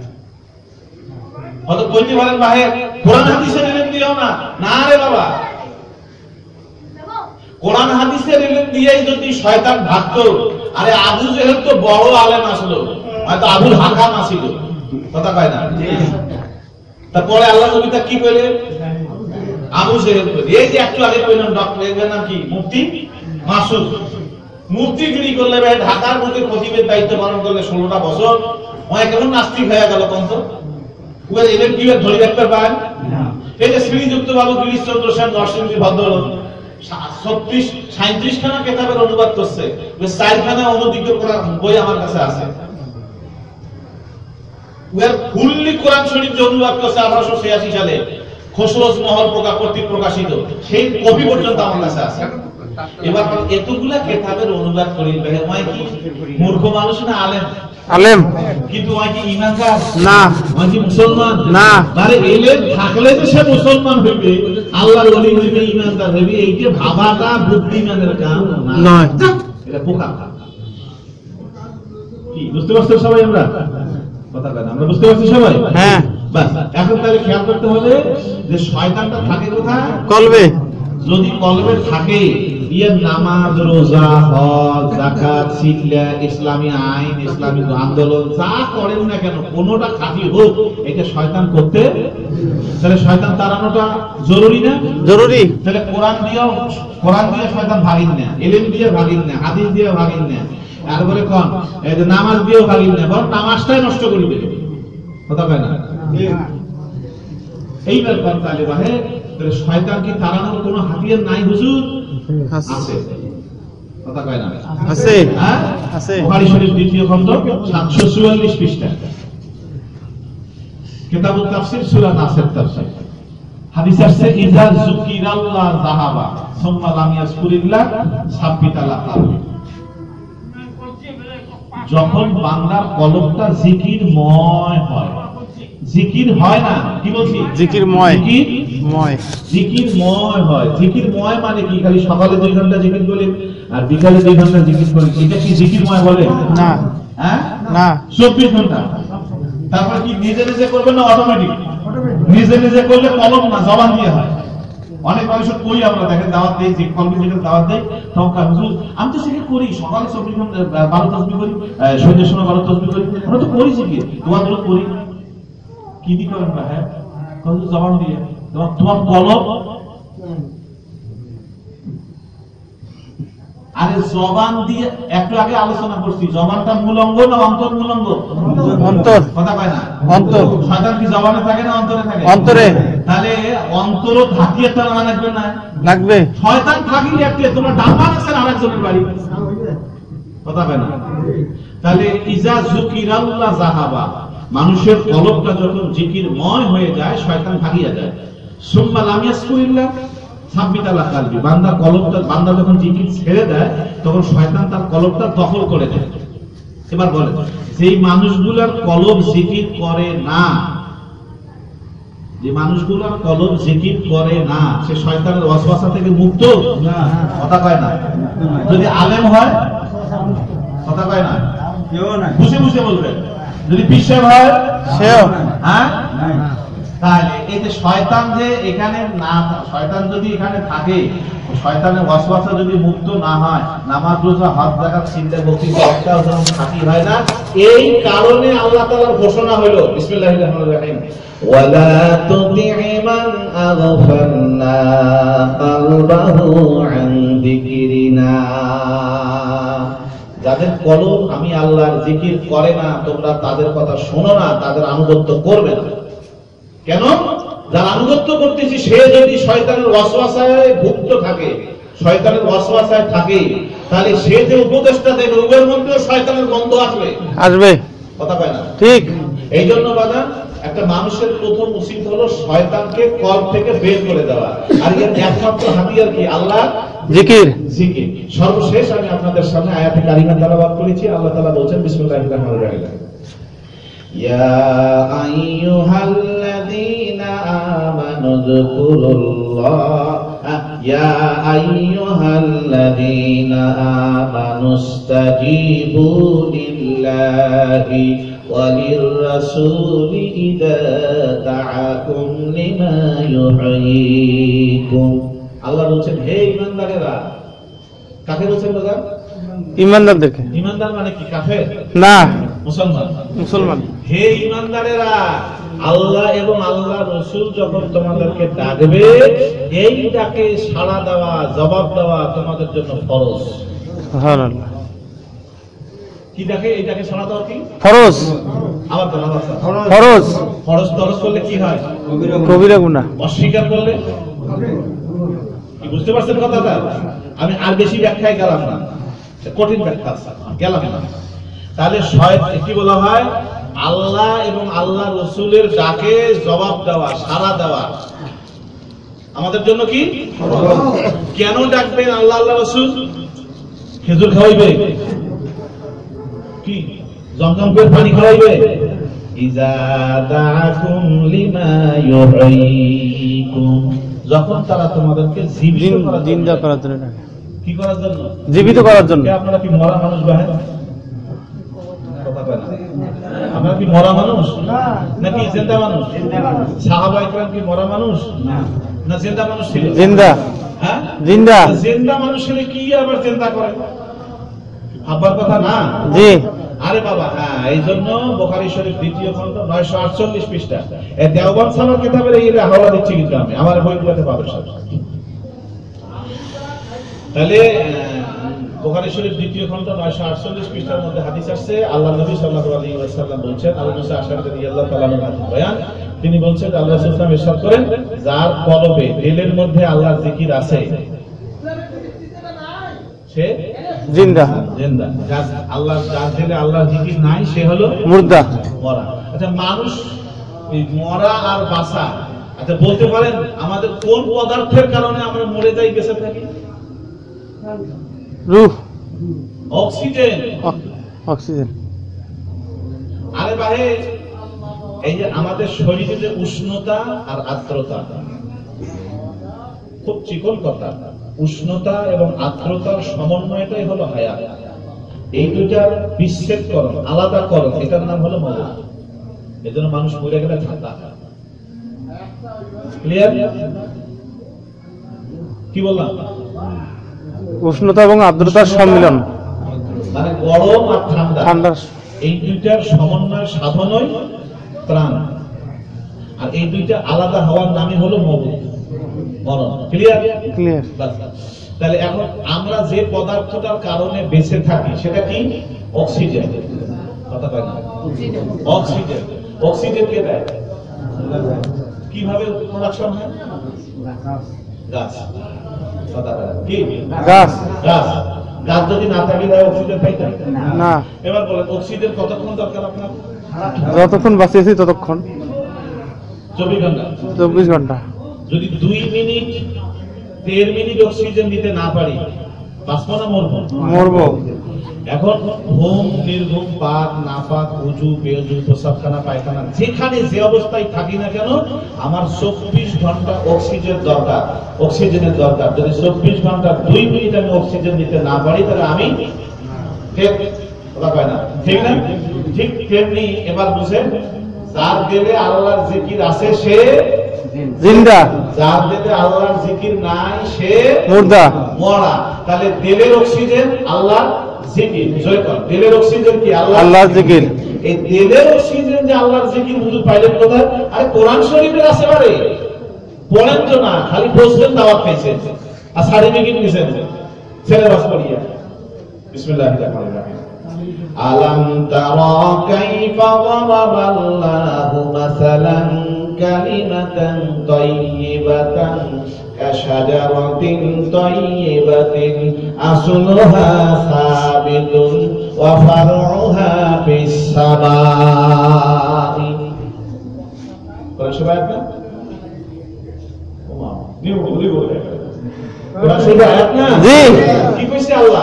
হয়তো কইতে পারেন ভাই কোরআন হাদিসের ইলম দিও না, না রে বাবা, কোরআন হাদিসের ইলম দিয়েই যদি শয়তান ভাগতো, আরে আবু জেহেল তো বড় আলেম আসলো, হয়তো আবুল হাকাম আসিল, কথা কয় না? তারপরে আল্লাহ নবী তা কি কইলে? আবু জেহেল। এই যে একটু আগে কইলাম ডক্টর, এর নাম কি? মুফতি মাসুদ। মুফতিগিরি করলে ভাই, ঢাকার মধ্যে খতিবের দায়িত্ব পালন করলে 16টা বছর, ওই কেমন নাস্তিক হয়ে গেল কন্ত? ওই এলেন কি ধরে রাখতে পারেন? এই যে শ্রীযুক্ত বাবু গিরিশচন্দ্র সেন নরসিংদী ভদ্রলোক 37 খানা কিতাবের অনুবাদ করছে, 4 খানা অনুদিত করা বই আমার কাছে আছে। ওর ফুললি কোরআন শরীফ যে অনুবাদ করছে 1886 সালে খসরোজ মহল কর্তৃক প্রকাশিত, সেই কপি পর্যন্ত আমার কাছে আছে। এবার এতগুলা কিতাবের অনুবাদ করি, হয় কি মূর্খ মানুষ না আলেম? আলেম। কিন্তু হয় কি ইমানদার? না। হয় কি মুসলমান? না। আরে এলেম থাকলে তো সে মুসলমান হইবে, আল্লাহর ওলি হইবে, ইমানদার হইবে, এইটা ভাবাটা বুদ্ধিমানের কাম নয়, এটা বোকা। কি বুঝতে পারছো সবাই? আমরা কথা বলেন, আমরা বুঝতে পারছি সবাই? হ্যাঁ। বাস, এখন তাহলে খেয়াল করতে হবে যে শয়তানটা থাকে কোথায়? কলবে। যদি কলবে থাকে, ইয়ে নামাজ, রোজা, হজ, যাকাত, সিল্লা, ইসলামী আইন, ইসলামী আন্দোলন যা করেন না কেন, কোনোটা খাঁটি হোক, এটা শয়তান করতে, তাহলে শয়তান তাড়ানোটা জরুরি না? জরুরি। তাহলে কোরআন দিয়ে শয়তান ভাগিন না, ইলম দিয়ে ভাগিন না, হাদিস দিয়ে ভাগিন না, তারপরে কোন এই যে নামাজ দিয়েও ভাগিন না, বরং নামাজটাই নষ্ট করে দেবে, কথা কয় না? এইবার কোন তাহলে ভাই শয়তানকে তাড়ানোর কোন হাতিয়ার নাই হুজুর? আছে, কথা কয় না? আছে, হ্যাঁ আছে। বুখারী শরীফ 2য় খণ্ড 744 পৃষ্ঠা, কিতাবুত তাফসীর সূরা নাসের তাফসীর, হাদিস আছে ইযা যুকিরাল্লাহ যাহাবা সুম্মা লাম ইয়াজকুরিল্লাহ সাব্বিতা লাকালবি। যখন বান্দার কলবটা জিকিরময় হয়, জিকির হয় না, কি বলছি? জিকিরময়। জিকিরময় হয়। জিকিরময় মানে কি? খালি সকালে 2 ঘন্টা জিকির বলে আর বিকালে 2 ঘন্টা জিকির করে, এটা কি জিকিরময় বলে? না। হ্যাঁ না, 24 ঘন্টা। তারপর কি নিজে নিজে করবেন না অটোমেটিক? নিজে নিজে করলে কলম না, জবান দিয়ে হয়। অনেক মানুষ কই আমরা দেখেন দাওয়াত দেই, যে কলমে যেখানে দাওয়াত দেই, তখন হুজুর আমি তো জিকির করি, সকালে 24 ঘন্টা 12 তাসবিহ করি, সন্ধ্যার সময় 12 তাসবিহ করি, আমরা তো করি জিকির, দোয়া করি। কি দি করেন না? হ্যাঁ জবান দিয়ে। তোমার কলম, আরে জবান দিয়ে একটু আগে আলোচনা করছি, জবানটা মূলঙ্গ না অন্তর? মূলঙ্গ। অন্তর, কথা কয় না? অন্তর। শয়তান কি জবানে থাকে না অন্তরে থাকে? অন্তরে। তাহলে অন্তর থাকিয়ে তো না লাগবে না? লাগবে। শয়তান থাকিলে একটা তোমার ডাম্বার আছে আরেকজনের বাড়ি, কথা কয় না? তাহলে ইজা যুকিরাল্লাহ যাহাবা, মানুষের কলবটা যখন জিকিরময় হয়ে যায়, শয়তান ভাগিয়া যায়। সুম্মা লাম ইয়াজকুরিল্লাহ সাব্বিতা লাকালবি, বান্দার কলবটা, বান্দা যখন জিকির ছেড়ে দেয়, তখন শয়তান তার কলবটা দখল করে নেয়। এবার বলেন, যেই মানুষগুলোর কলব জিকির করে না, যে মানুষগুলোর কলব জিকির করে না, সে শয়তানের ওয়াসওয়াসা থেকে মুক্ত না, কথা কয় না? যদি আলেম হয়, কথা কয় না? বুঝে বুঝে বলবেন, যদি পিসাব হয় সেও হ্যাঁ, তাহলে এই যে শয়তান যে এখানে না, শয়তান যদি এখানে থাকে, শয়তানের ওয়াসওয়াসা যদি মুক্ত না হয়, নামাজ রোজা হজ যাকাত চিন্তা বক্তৃতা একটাও যেমন খাঁটি হয় না, এই কারণে আল্লাহ তাআলার ঘোষণা হলো বিসমিল্লাহির রহমানির রহিম, ওয়ালা তুতি'ি মান আগফালনা কলবাহু আন যিকরিনা। যাদের কলব আমি আল্লাহর জিকির করে না, তোমরা তাদের কথা শোনো না, তাদের আনুগত্য করবে না। কেন? যার আনুগত্য করতেছি সে যদি শয়তানের ওয়াসওয়াসায় ভুক্ত থাকে, শয়তানের ওয়াসওয়াসায় থাকে, তাহলে সে যে উপদেশটা দেবে ওর মধ্যেও শয়তানের গন্ধ আসবে, আসবে। কথা কয় না? ঠিক। এই জন্য বাবা, একটা মানুষের প্রথম উচিত হলো শয়তানকে কল থেকে বের করে দেওয়া, আর এর একমাত্র হাতিয়ার কি? আল্লাহ জিকির। জিকির। সর্বশেষ আমি আপনাদের সামনে আয়াতে কারিমা তেলাওয়াত করেছি। আল্লাহ তাআলা বলেন বিসমিল্লাহির রহমানির রহিম, ইয়া আইয়ুহাল্লাযীনা আমানু যকুরুল্লাহ, ইয়া আইয়ুহাল্লাযীনা আমানু ইসতাজীবু লিল্লাহি ওয়া লির-রাসূলি ইযা দাআকুম লিমা ইউহয়িকুম। আল্লাহ বলছেন হে ঈমানদারেরা। কাকে বলছেন বাবা? ইমানদারদেরকে। ঈমানদার মানে কি? কাফের না, মুসলমান। মুসলমান। হে ঈমানদারেরা, আল্লাহ এবং আল্লাহ রাসূল যখন তোমাদেরকে ডাকবে, এই ডাকে সাড়া দেওয়া, জবাব দেওয়া তোমাদের জন্য ফরজ। সুবহানাল্লাহ। কি ডাকে? এই ডাকে সাড়া দেওয়া কি ফরজ। আবার বলা আছে ফরজ। ফরজ তরজ করলে কি হয়? কবিরা গুনাহ। অস্বীকার করলে কি? বুঝতে পারছেন কথাটা? আমি আর বেশি ব্যাখ্যায় গেলাম না, কঠিন ব্যাখ্যা গেলাম না। তাহলে শয়তান কি বলা হয়? আল্লাহ এবং আল্লাহ রসুলের ডাকে জবাব দেওয়া, সাড়া দেওয়া আমাদের জন্য কি? কেন ডাকবেন আল্লাহ আল্লাহ রসুল? খেজুর খাওয়াইবে কি? জমজম করে পানি খাওয়াইবে? ইযা দাআকুম লিমা ইউহয়িকুম, যখন তারা তোমাদেরকে জীবিত করার জন্য, জিন্দা করার জন্য ডাকে। কি করার জন্য? জীবিত করার জন্য। আপনারা কি মরা মানুষ ভাই? আপনারা কি মরা মানুষ নাকি জিন্দা মানুষ? সাহাবা ইকরাম কি মরা মানুষ না জিন্দা মানুষ ছিল? জিন্দা। হ্যাঁ, জিন্দা। জিন্দা মানুষ হলে কি আবার চিন্তা করে? আব্বার কথা না। জি। আরে বাবা, হ্যাঁ, এই জন্য বুখারী শরীফ 2য় খণ্ড 948 পৃষ্ঠা এই দেওবন্দ সামার কিতাবের এই হাওলা দিচ্ছি, কিন্তু আমি আমার বইগুলোতে পাবেন সব। তাহলে বুখারী শরীফ 2য় খণ্ড 948 পৃষ্ঠার মধ্যে হাদিস আসছে, আল্লাহ নবী সাল্লাল্লাহু আলাইহি ওয়াসাল্লাম বলছেন, আবু মুসা আশআরী রাদিয়াল্লাহু তাআলা আনহু হাদিস বয়ান, তিনি বলছেন আল্লাহ রাসূল সাল্লাল্লাহু আলাইহি ওয়াসাল্লাম ইরশাদ করেন, যার কলবে, দিলের মধ্যে আল্লাহর জিকির আছে সে জিন্দা। জিন্দা। যার আল্লাহ, যার দিলে আল্লাহর জিকির নাই সে হলো মুর্দা। মরা। আচ্ছা, মানুষ এই মরা আর বাঁচা, আচ্ছা বলতে পারেন আমাদের কোন পদার্থের কারণে আমরা মরে যাই, বেঁচে থাকি? রূহ। অক্সিজেন। অক্সিজেন। আরে ভাই, এই যে আমাদের শরীরে যে উষ্ণতা আর আর্দ্রতা, খুব চিকন কথা, উষ্ণতা এবং আর্দ্রতার সমন্বয়টাই হলো হায়াত। এই দুটার বিচ্ছেদকরণ, আলাদাকরণ, এটার নাম হলো মওত। এজন্য মানুষ মরে গেলে ঠান্ডা। ক্লিয়ার? কি বললাম? উষ্ণতা এবং আর্দ্রতার সম্মিলন, মানে গরম আর ঠান্ডা, ঠান্ডার। এই দুইটার সমন্বয় সাধনই প্রাণ। আর এই দুইটা আলাদা হওয়ার নামই হলো মওত, মরণ। ক্লিয়ার? ক্লিয়ার। তাহলে এখন আমরা যে পদার্থটার কারণে বেঁচে থাকি সেটা কি? অক্সিজেন। কথা কয় না? অক্সিজেন। অক্সিজেন কে দেয়? কিভাবে প্রোডাকশন হয়? গাছ। কথা কয় না? কি? গাছ। গাছ। গাছ যদি না থাকে তাহলে অক্সিজেন পাইতে না। এবার বলেন অক্সিজেন কতক্ষণ দরকার আপনার? যতক্ষণ বাঁচিয়েছি ততক্ষণ। 24 ঘন্টা। 24 ঘন্টা। যদি 2 মিনিট 1.5 মিনিট অক্সিজেন দিতে না পারি, বাঁচবো না মরবো? মরবো। এখন ঘুম, নির্ঘুম, পাক, নাপাক, উজু, বেউজু, প্রসাবখানা, পায়খানা, যেখানে যে অবস্থায় থাকি না কেন, আমার 24 ঘন্টা অক্সিজেন দরকার, অক্সিজেনের দরকার। যদি 24 ঘন্টা 2 মিনিট আমি অক্সিজেন দিতে না পারি, তাহলে আমি কথা কয় না, ঠিক না? ঠিক তেমনি এবার বুঝেন, যার দিলে আল্লাহর জিকির আছে সে জিন্দা, যার দিলে আল্লাহর জিকির নাই সে মুর্দা। মরা। তাহলে দিলের অক্সিজেন আল্লাহর জিকির, জয় কর। দিলের অক্সিজেন কি আল্লাহর জিকির। এই দিলের অক্সিজেন যে আল্লাহর জিকির হুজুর পাইলেন কোথায়? আরে কোরআন শরীফের আছে বারে, পড়েন তো না, খালি বসবেন, দাওয়াত খাইছেন আর সার্টিফিকেট নিছেন সিলেবাস পড়িয়া। বিসমিল্লাহির রহমানির রহিম। আলাম তারা কাইফা দারাবাল্লাহু মাসালান কালিমাতান তাইয়িবাতান কাশাজারাতিন তাইয়িবাতিন আসলুহা সাবিতুন ওয়া ফারউহা ফিস সামাই। কোরআন শরীফ আয়াত না? ওমা নিউ বলে কোরআন শরীফ আয়াত না? জি। কি কইছে আল্লাহ?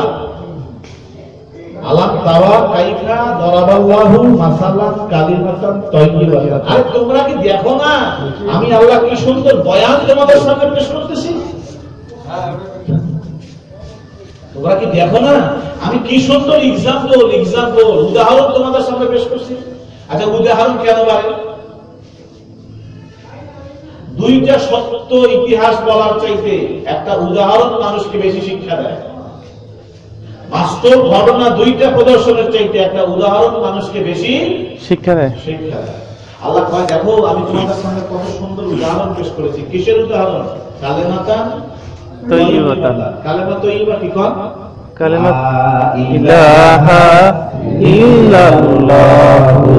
আলাম তাওয়া কাইফা দরাবাল্লাহু মাসালান কালিমাতান তাইয়িবাতান। আরে তোমরা কি দেখো না আমি আল্লাহ কি সুন্দর বয়ান তোমাদের সামনে পেশ করতেছি? তোমরা কি দেখো না আমি কি সুন্দর এক্সাম্পল উদাহরণ তোমাদের সামনে পেশ করছি? আচ্ছা উদাহরণ কেন বাড়ে? দুইটা সত্য ইতিহাস বলার চাইতে একটা উদাহরণ মানুষকে বেশি শিক্ষা দেয়। বাস্তব ঘটনা দুইটা প্রদর্শনের চাইতে একটা উদাহরণ মানুষকে বেশি শিক্ষা দেয়। আল্লাহ কয় দেখো আমি তোমাদের সামনে কত সুন্দর উদাহরণ পেশ করেছি। কিসের উদাহরণ? কালেমাতান তাইয়িবাতান। কালেমা তাইয়িবা কি কোন? কালিমা ইলাহা ইল্লাল্লাহু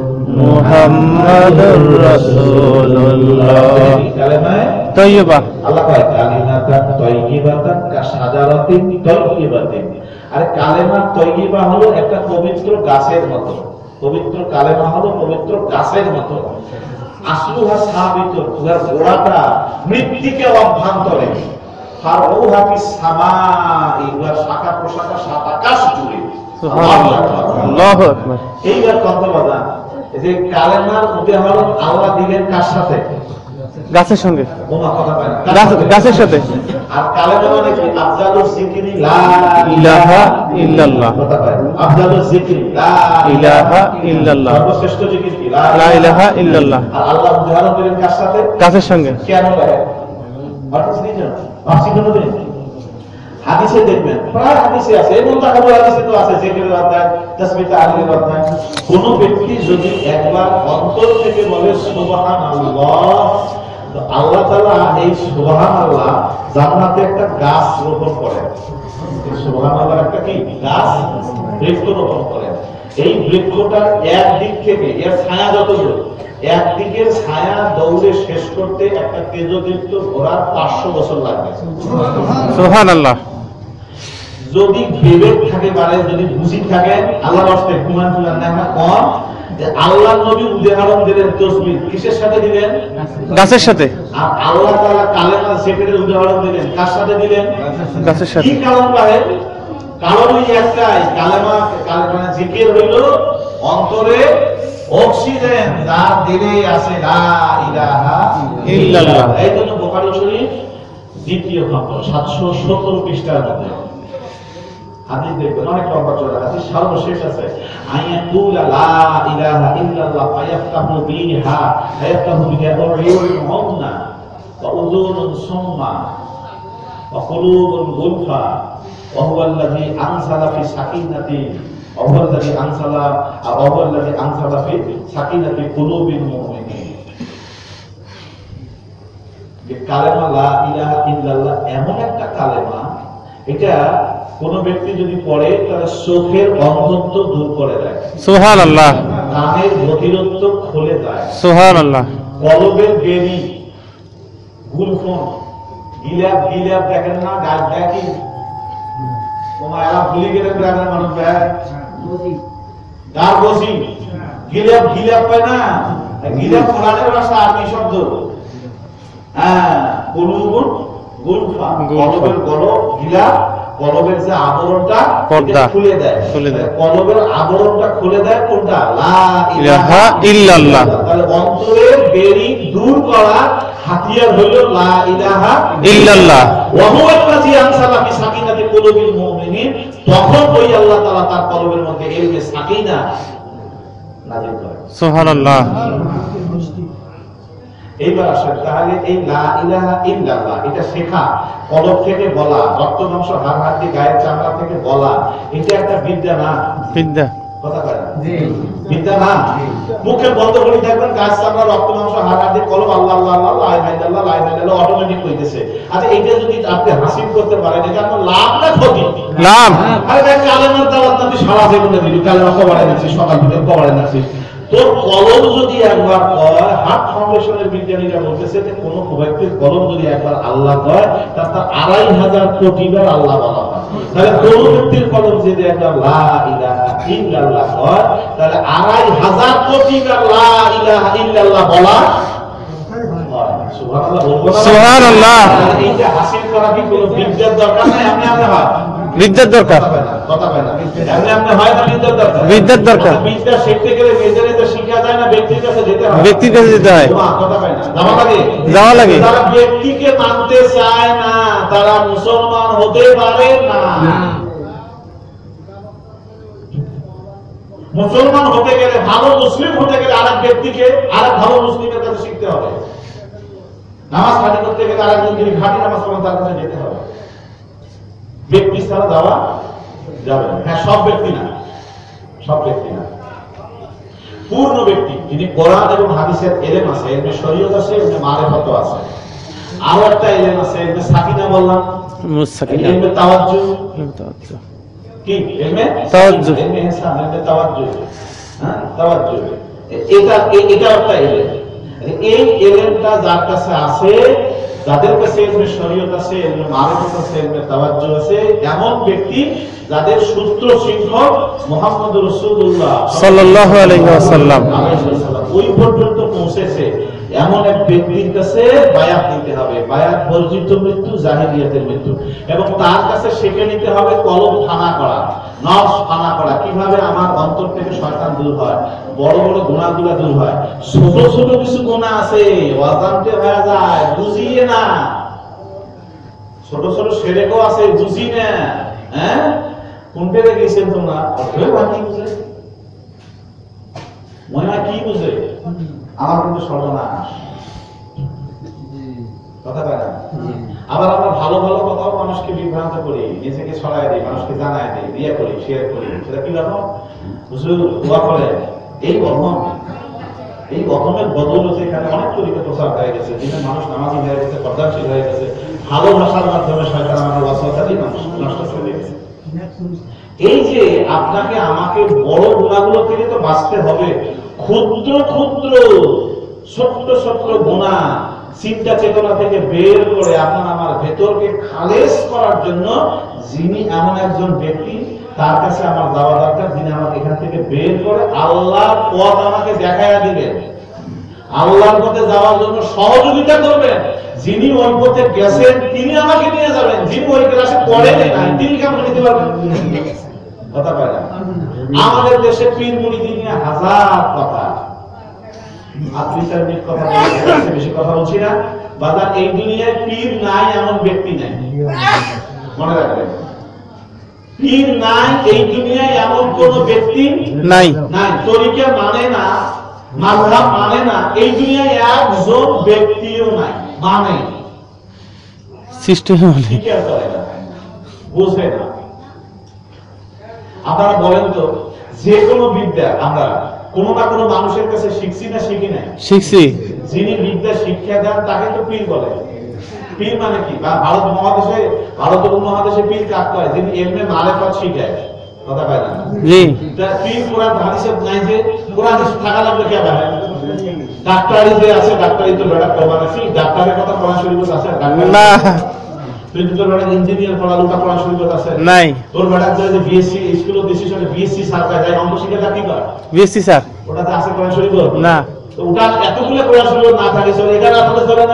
মুহাম্মাদুর রাসূলুল্লাহ। কালেমা তাইয়িবা। আল্লাহ কয় কালিমাতান তাইয়িবাতান কাশাজারাতিন তাইয়িবাতিন। আর কালেমা তাইয়িবা হলো একটা পবিত্র গাছের মতো। পবিত্র কালেমা হলো পবিত্র গাছের মতো। আসলুহা সাবিতুন, উহার গোড়াটা মৃত্তিকা অভ্যন্তরে। ফারউহা ফিস সামাই, উহার শাখা প্রশাখা সাত আকাশ জুড়ে। আল্লাহু আকবার। এইবার কথা বলা যে কালেমার উদাহরণ আল্লাহ দিলেন কার সাথে? গাছের সঙ্গে। ওমা কথা পায় না। গাছের সাথে। আর কালেমা মানে কি? আফজালুল যিকরি লা ইলাহা ইল্লাল্লাহ। কথা পায়। আফজালুল যিকরি লা ইলাহা ইল্লাল্লাহ। সর্বশ্রেষ্ঠ জিকির কি? লা ইলাহা ইল্লাল্লাহ। আর আল্লাহ উদাহরণ দিলেন কার সাথে? গাছের সঙ্গে। কেন বলে? অর্থাৎ নিজন পাঁচটি কোন দিন হাদিসে দেখবেন, প্রায় হাদিসে আছে, এবং তাকাবুল হাদিসে তো আছে, জিকিরের অধ্যায়, তাসবিহ তাহলিলের অধ্যায়। কোন ব্যক্তি যদি একবার অন্তর থেকে বলে সুবহানাল্লাহ, তো আল্লাহ তাআলা এই সুবহানাল্লাহ জান্নাতে একটা গাছ রোপণ করেন। সুবহানাল্লাহ একটা কি গাছ বৃক্ষ রোপণ করেন। এই বৃক্ষটার একদিক থেকে এর ছায়া যতদূর, একদিকের ছায়া দৌড়ে শেষ করতে একটা তেজদীপ্ত ঘোড়ার 500 বছর লাগবে। সুবহানাল্লাহ। যদি বিবেক থাকে পারে, যদি বুঝি থাকে, আল্লাহর রাস্তে ঘুমান তুলার না কম যে আল্লাহ নবী উদাহরণ দিলেন তাসবিহ কিসের সাথে দিলেন? গাছের সাথে। আর আল্লাহ তাআলা কালেমা জিকিরের উদাহরণ দিলেন কার সাথে দিলেন? গাছের সাথে। কি কারণ পায়? কারণ এই একটাই, কালেমা মানে জিকির হইল অন্তরে অক্সিজেন, যার দিলে আছে লা ইলাহা ইল্লাল্লাহ। এই জন্য বুখারী শরীফ দ্বিতীয় খণ্ড 717 পৃষ্ঠার মধ্যে হাদিস দেখবেন, অনেক লম্বা চড়া হাদিস, সর্বশেষ আছে আয়াতুলা লা ইলাহা ইল্লাল্লাহ ফায়াফতাহু বিহা উয়ুনুহুন্না ওয়া উযুনুন সুম্মা ওয়া কুলুবুন গুলফা ওয়া হুয়াল্লাযী আনসালা ফি সাকিনাতি ওয়া হুয়াল্লাযী আনসালা ফি সাকিনাতি কুলুবিল মুমিনিন। যে কালেমা লা ইলাহা ইল্লাল্লাহ এমন একটা কালেমা, এটা কোন ব্যক্তি যদি পড়ে তাহলে চোখের অন্ধত্ব দূর করে দেয়। সুবহানাল্লাহ। কানের বধিরত্ব খুলে দেয়। সুবহানাল্লাহ। কলবের বেরি গুলফন গিলাপ দেখেন না, গাছ দেখি তোমার এরা ভুলে গেলে গ্রামের মানুষ গাছ বসি গিলাপ পায় না, গিলাপ কোরআনের ভাষা আরবি শব্দ। হ্যাঁ, কুলুবুন গুলফা, কলবের গলব গিলাপ, কলবের যে আবরণটা খুলে দেয়, কলবের আবরণটা খুলে দেয় কোনটা? লা ইলাহা ইল্লাল্লাহ। তাহলে অন্তরের বেরি দূর করা হাতিয়ার হইল লা ইলাহা ইল্লাল্লাহ। ওয়া হুয়াল্লাযী আনসালা ফি সাকিনাতি কুলুবিল মুমিনিন। তখন ওই আল্লাহ তাআলা তার কলবের মধ্যে ইলমে সাকিনা নাযিল করেন। সুবহানাল্লাহ। এইবার আসেন, তাহলে এই লা ইলাহা ইল্লাল্লাহ এটা শেখা, কলব থেকে বলা, রক্ত মাংস হাড় হাড় দিয়ে গায়ের চামড়া থেকে বলা, এটা একটা বিদ্যা না? বিদ্যা। কথা কয় না? বিদ্যা না? মুখে বন্ধ করে দেখবেন গায়ের চামড়া রক্ত মাংস হাড় হাড় দিয়ে কলব আল্লাহ আল্লাহ আল্লাহ লা ইলাহা ইল্লাল্লাহ লা ইলাহা ইল্লাল্লাহ অটোমেটিক হইতেছে। আচ্ছা এইটা যদি আপনি হাসিল করতে পারেন, এটা আপনার লাভ না ক্ষতি? লাভ। আরে ভাই কালেমার দাওয়াত আপনি সারা জীবনে দিবি, কালেমা কবারে দিচ্ছি, সকাল থেকে কবারে দিচ্ছি, তোর কলম যদি একবার কয়, হার্ট ফাউন্ডেশনের বিজ্ঞানীরা বলতেছে যে কোন ব্যক্তির কলম যদি একবার আল্লাহ কয়, তার ২৫০০ কোটি বার আল্লাহ বলা হয়। তাহলে কোন ব্যক্তির কলম যদি একবার লা ইলাহা ইল্লাল্লাহ কয়, তাহলে ২৫০০ কোটি বার লা ইলাহা ইল্লাল্লাহ বলা হয়। সুবহানাল্লাহ বলবো না? সুবহানাল্লাহ। এইটা হাসিল করা কি কোনো বিদ্যার দরকার নাই? আপনি আপনি হয় বিদ্যার দরকার। কথা হয় না, আপনি আপনি হয় না, বিদ্যার দরকার। বিদ্যার দরকার। বিদ্যা শিখতে গেলে নিজে নিজে শিখা যায় না, ব্যক্তির কাছে যেতে হয়। ব্যক্তির কাছে যেতে হয়। কথা হয় না, যাওয়া লাগে। যাওয়া লাগে। যারা ব্যক্তিকে মানতে চায় না, তারা মুসলমান হতে পারে না। মুসলমান হতে গেলে, ভালো মুসলিম হতে গেলে আরেক ব্যক্তিকে আরেক ভালো মুসলিমের কাছে শিখতে হবে। নামাজ খাঁটি করতে গেলে আরেকজন যিনি খাঁটি নামাজ পড়েন তার কাছে যেতে হবে। ব্যক্তি ছাড়া যাওয়া যাবে না। হ্যাঁ, সব ব্যক্তি না, সব ব্যক্তি না। পূর্ণ ব্যক্তি যিনি কোরআন এবং হাদিসের ইলম আছে, ইলমে শরীয়ত আছে, ইলমে মারিফত আছে। আরো একটা ইলম আছে, ইলমে সাকিনা বললাম, মুসাকিনা। ইলমে তাওয়াজ্জুহ। কি ইলমে তাওয়াজ্জুহ? ইলমে ইহসান, ইলমে তাওয়াজ্জুহ। হ্যাঁ, তাওয়াজ্জুহ। এটা একটা ইলম। এই ইলমটা যার কাছে আছে, যাদের কাছে ইলমে শরীয়ত আছে, ইলমে মারিফত আছে, ইলমে তাওয়াজ্জুহ আছে, এমন ব্যক্তি যাদের সূত্র শিক্ষক মুহাম্মদুর রাসূলুল্লাহ সাল্লাল্লাহু আলাইহি ওয়াসাল্লাম ওই পর্যন্ত পৌঁছেছে, এমন এক ব্যক্তির কাছে বায়াত নিতে হবে। বায়াত বর্জিত মৃত্যু, জাহিলিয়াতের মৃত্যু। এবং তার কাছে শিখে নিতে হবে কলব ফানা করা, নফস ফানা করা, কিভাবে আমার অন্তর থেকে শয়তান দূর হয়, বড় বড় গুনাহগুলো দূর হয়। ছোট ছোট কিছু গুনাহ আছে, অজান্তে হয়ে যায়, বুঝিয়ে না। ছোট ছোট শিরকও আছে, বুঝি না। হ্যাঁ, কোনটা গেছেন তোমরা? কি বুঝে, মনে হয় কি বুঝে, আমার কিন্তু সর্বনাশ। কথা বলে না। আবার আমরা ভালো ভালো কথাও মানুষকে বিভ্রান্ত করি, নিজেকে ছড়াই দিই, মানুষকে জানাই দিই, বিয়ে করি, শেয়ার করি। সেটা কি রকম? দোয়া করে এই গঠনের বদৌলতে এখানে অনেক তরিকা প্রচার হয়ে গেছে, যেখানে মানুষ নামাজি হয়ে গেছে, পর্দাশীল হয়ে গেছে, ভালো ভাষার মাধ্যমে শয়তান আমার ওয়াসওয়াসাতেই মানুষ নষ্ট করে গেছে। এই যে আপনাকে আমাকে বড় গুনাহগুলো থেকে তো বাঁচতে হবে, ক্ষুদ্র ক্ষুদ্র ছোট্ট ছোট্ট গুনাহ চিন্তা চেতনা থেকে বের করে আপনার আমার ভেতরকে খালেস করার জন্য যিনি এমন একজন ব্যক্তি, তার কাছে আমার যাওয়া দরকার, যিনি আমাকে এখান থেকে বের করে আল্লাহর পথ আমাকে দেখাইয়া দিবেন, আল্লাহর পথে যাওয়ার জন্য সহযোগিতা করবেন। যিনি ওই পথে গেছেন তিনি আমাকে নিয়ে যাবেন, যিনি ওই ক্লাসে পড়েন না তিনি কেমন নিতে পারবেন? কথা পায় না। আমাদের দেশে পীর মুরিদি নিয়ে হাজার কথা, বেশি কথা বলছি না। বাজার এই দুনিয়ায় পীর নাই এমন ব্যক্তি নাই, মনে রাখবেন। পীর নাই এই দুনিয়ায় এমন কোন ব্যক্তি নাই। নাই। তরিকা মানে না, মাযহাব মানে না, এই দুনিয়ায় একজন ব্যক্তিও নাই। মানে সিস্টেম মানে বুঝবে না। আপনারা বলেন তো, যে কোনো বিদ্যা আমরা কোনো না কোনো মানুষের কাছে শিখছি না শিখি নাই? শিখছি। যিনি বিদ্যা শিক্ষা দেন তাকে তো পীর বলে। পীর মানে কি? ভারত উপমহাদেশে পীর কাজ করে, যিনি ইলমে মারিফত শিখায়। কথা পায় না? জি। পীর কোরআন হাদিসে নাই, যে কোরআন হাদিস থাকা লাগবে কে পায়? ডাক্তারি যে আছে, ডাক্তারি তো বেটা প্রমাণ আছে, ডাক্তারের কথা কোরআন শরীফে আছে না? তুই তো বেটা ইঞ্জিনিয়ার পড়ালেখা কোরআন শরীফে আছে নাই? তোর বেটা যে বিএসসি স্কুলে ডিসিশনে বিএসসি স্যার যায় অঙ্ক শিক্ষা কি করে? বিএসসি স্যার ওটাতে আছে কোরআন শরীফ না? তো ওটা এতগুলো কোরআন শরীফ না থাকে চলে, এটা না থাকলে চলে না।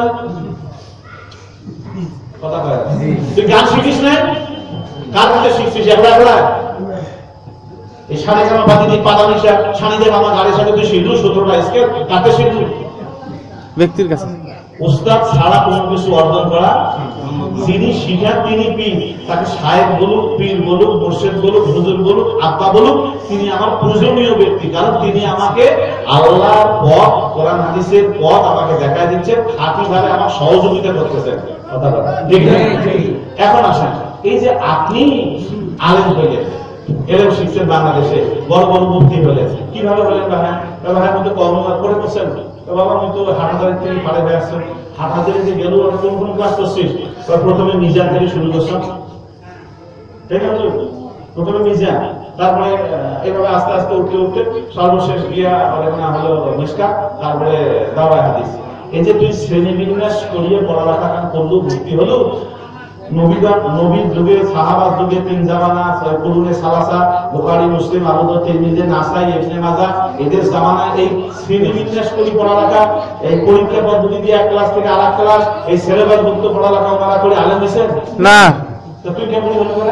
কথা কয় তুই গান শিখিস না? কার কাছে শিখছিস? একলা এই সাড়ে জামা বাতি দিয়ে পাতা নিশা সানি দেব আমার গাড়ির সাথে তুই শিখলু 17টা স্কেল কাতে শিখলু? ব্যক্তির কাছে। উস্তাদ ছাড়া কোনো কিছু অর্জন করা, যিনি শিখান তিনি পীর, তাকে সাহেব বলুক, পীর বলুক, মুর্শিদ বলুক, হুজুর বলুক, আব্বা বলুক, তিনি আমার পূজনীয় ব্যক্তি, কারণ তিনি আমাকে আল্লাহর পথ, কোরআন হাদিসের পথ আমাকে দেখায় দিচ্ছেন, খাঁটি ভাবে আমার সহযোগিতা করতেছেন। কথা বলা ঠিক না? এখন আসেন, এই যে আপনি আলেম হইলেন, এলেম শিখছেন বাংলাদেশে, বড় বড় মুক্তি হলেন, কিভাবে হলেন? ভাই মধ্যে কর্মকার করে করছেন, বাবা আমি তো হাটাদারি থেকে পাড়ে হয়ে আসছেন, হাটাদারি যে গেল কোন কোন ক্লাস করছিস? প্রথমে মিজান থেকে শুরু করছেন, ঠিক আছে? প্রথমে মিজান, তারপরে এভাবে আস্তে আস্তে উঠতে উঠতে সর্বশেষ গিয়া না হলো মিশকা, তারপরে দাওরায়ে হাদিস। এই যে তুই শ্রেণী বিন্যাস করিয়ে পড়ালেখা করলো, ভর্তি হলো, নবীর যুগে, সাহাবার যুগে, তিন জামানা, কুরুনে সালাসা, বুখারী, মুসলিম, আবু দাউদ, তিরমিজি, নাসাই, ইবনে মাজাহ, এদের জামানায় এই শ্রেণী বিন্যাস করি পড়ালেখা, এই পরীক্ষা পদ্ধতি দিয়ে এক ক্লাস থেকে আরেক ক্লাস, এই সিলেবাস মুক্ত পড়ালেখা ওনারা করে আলেম হয়েছেন না। তো তুই কেমন হতে পারে?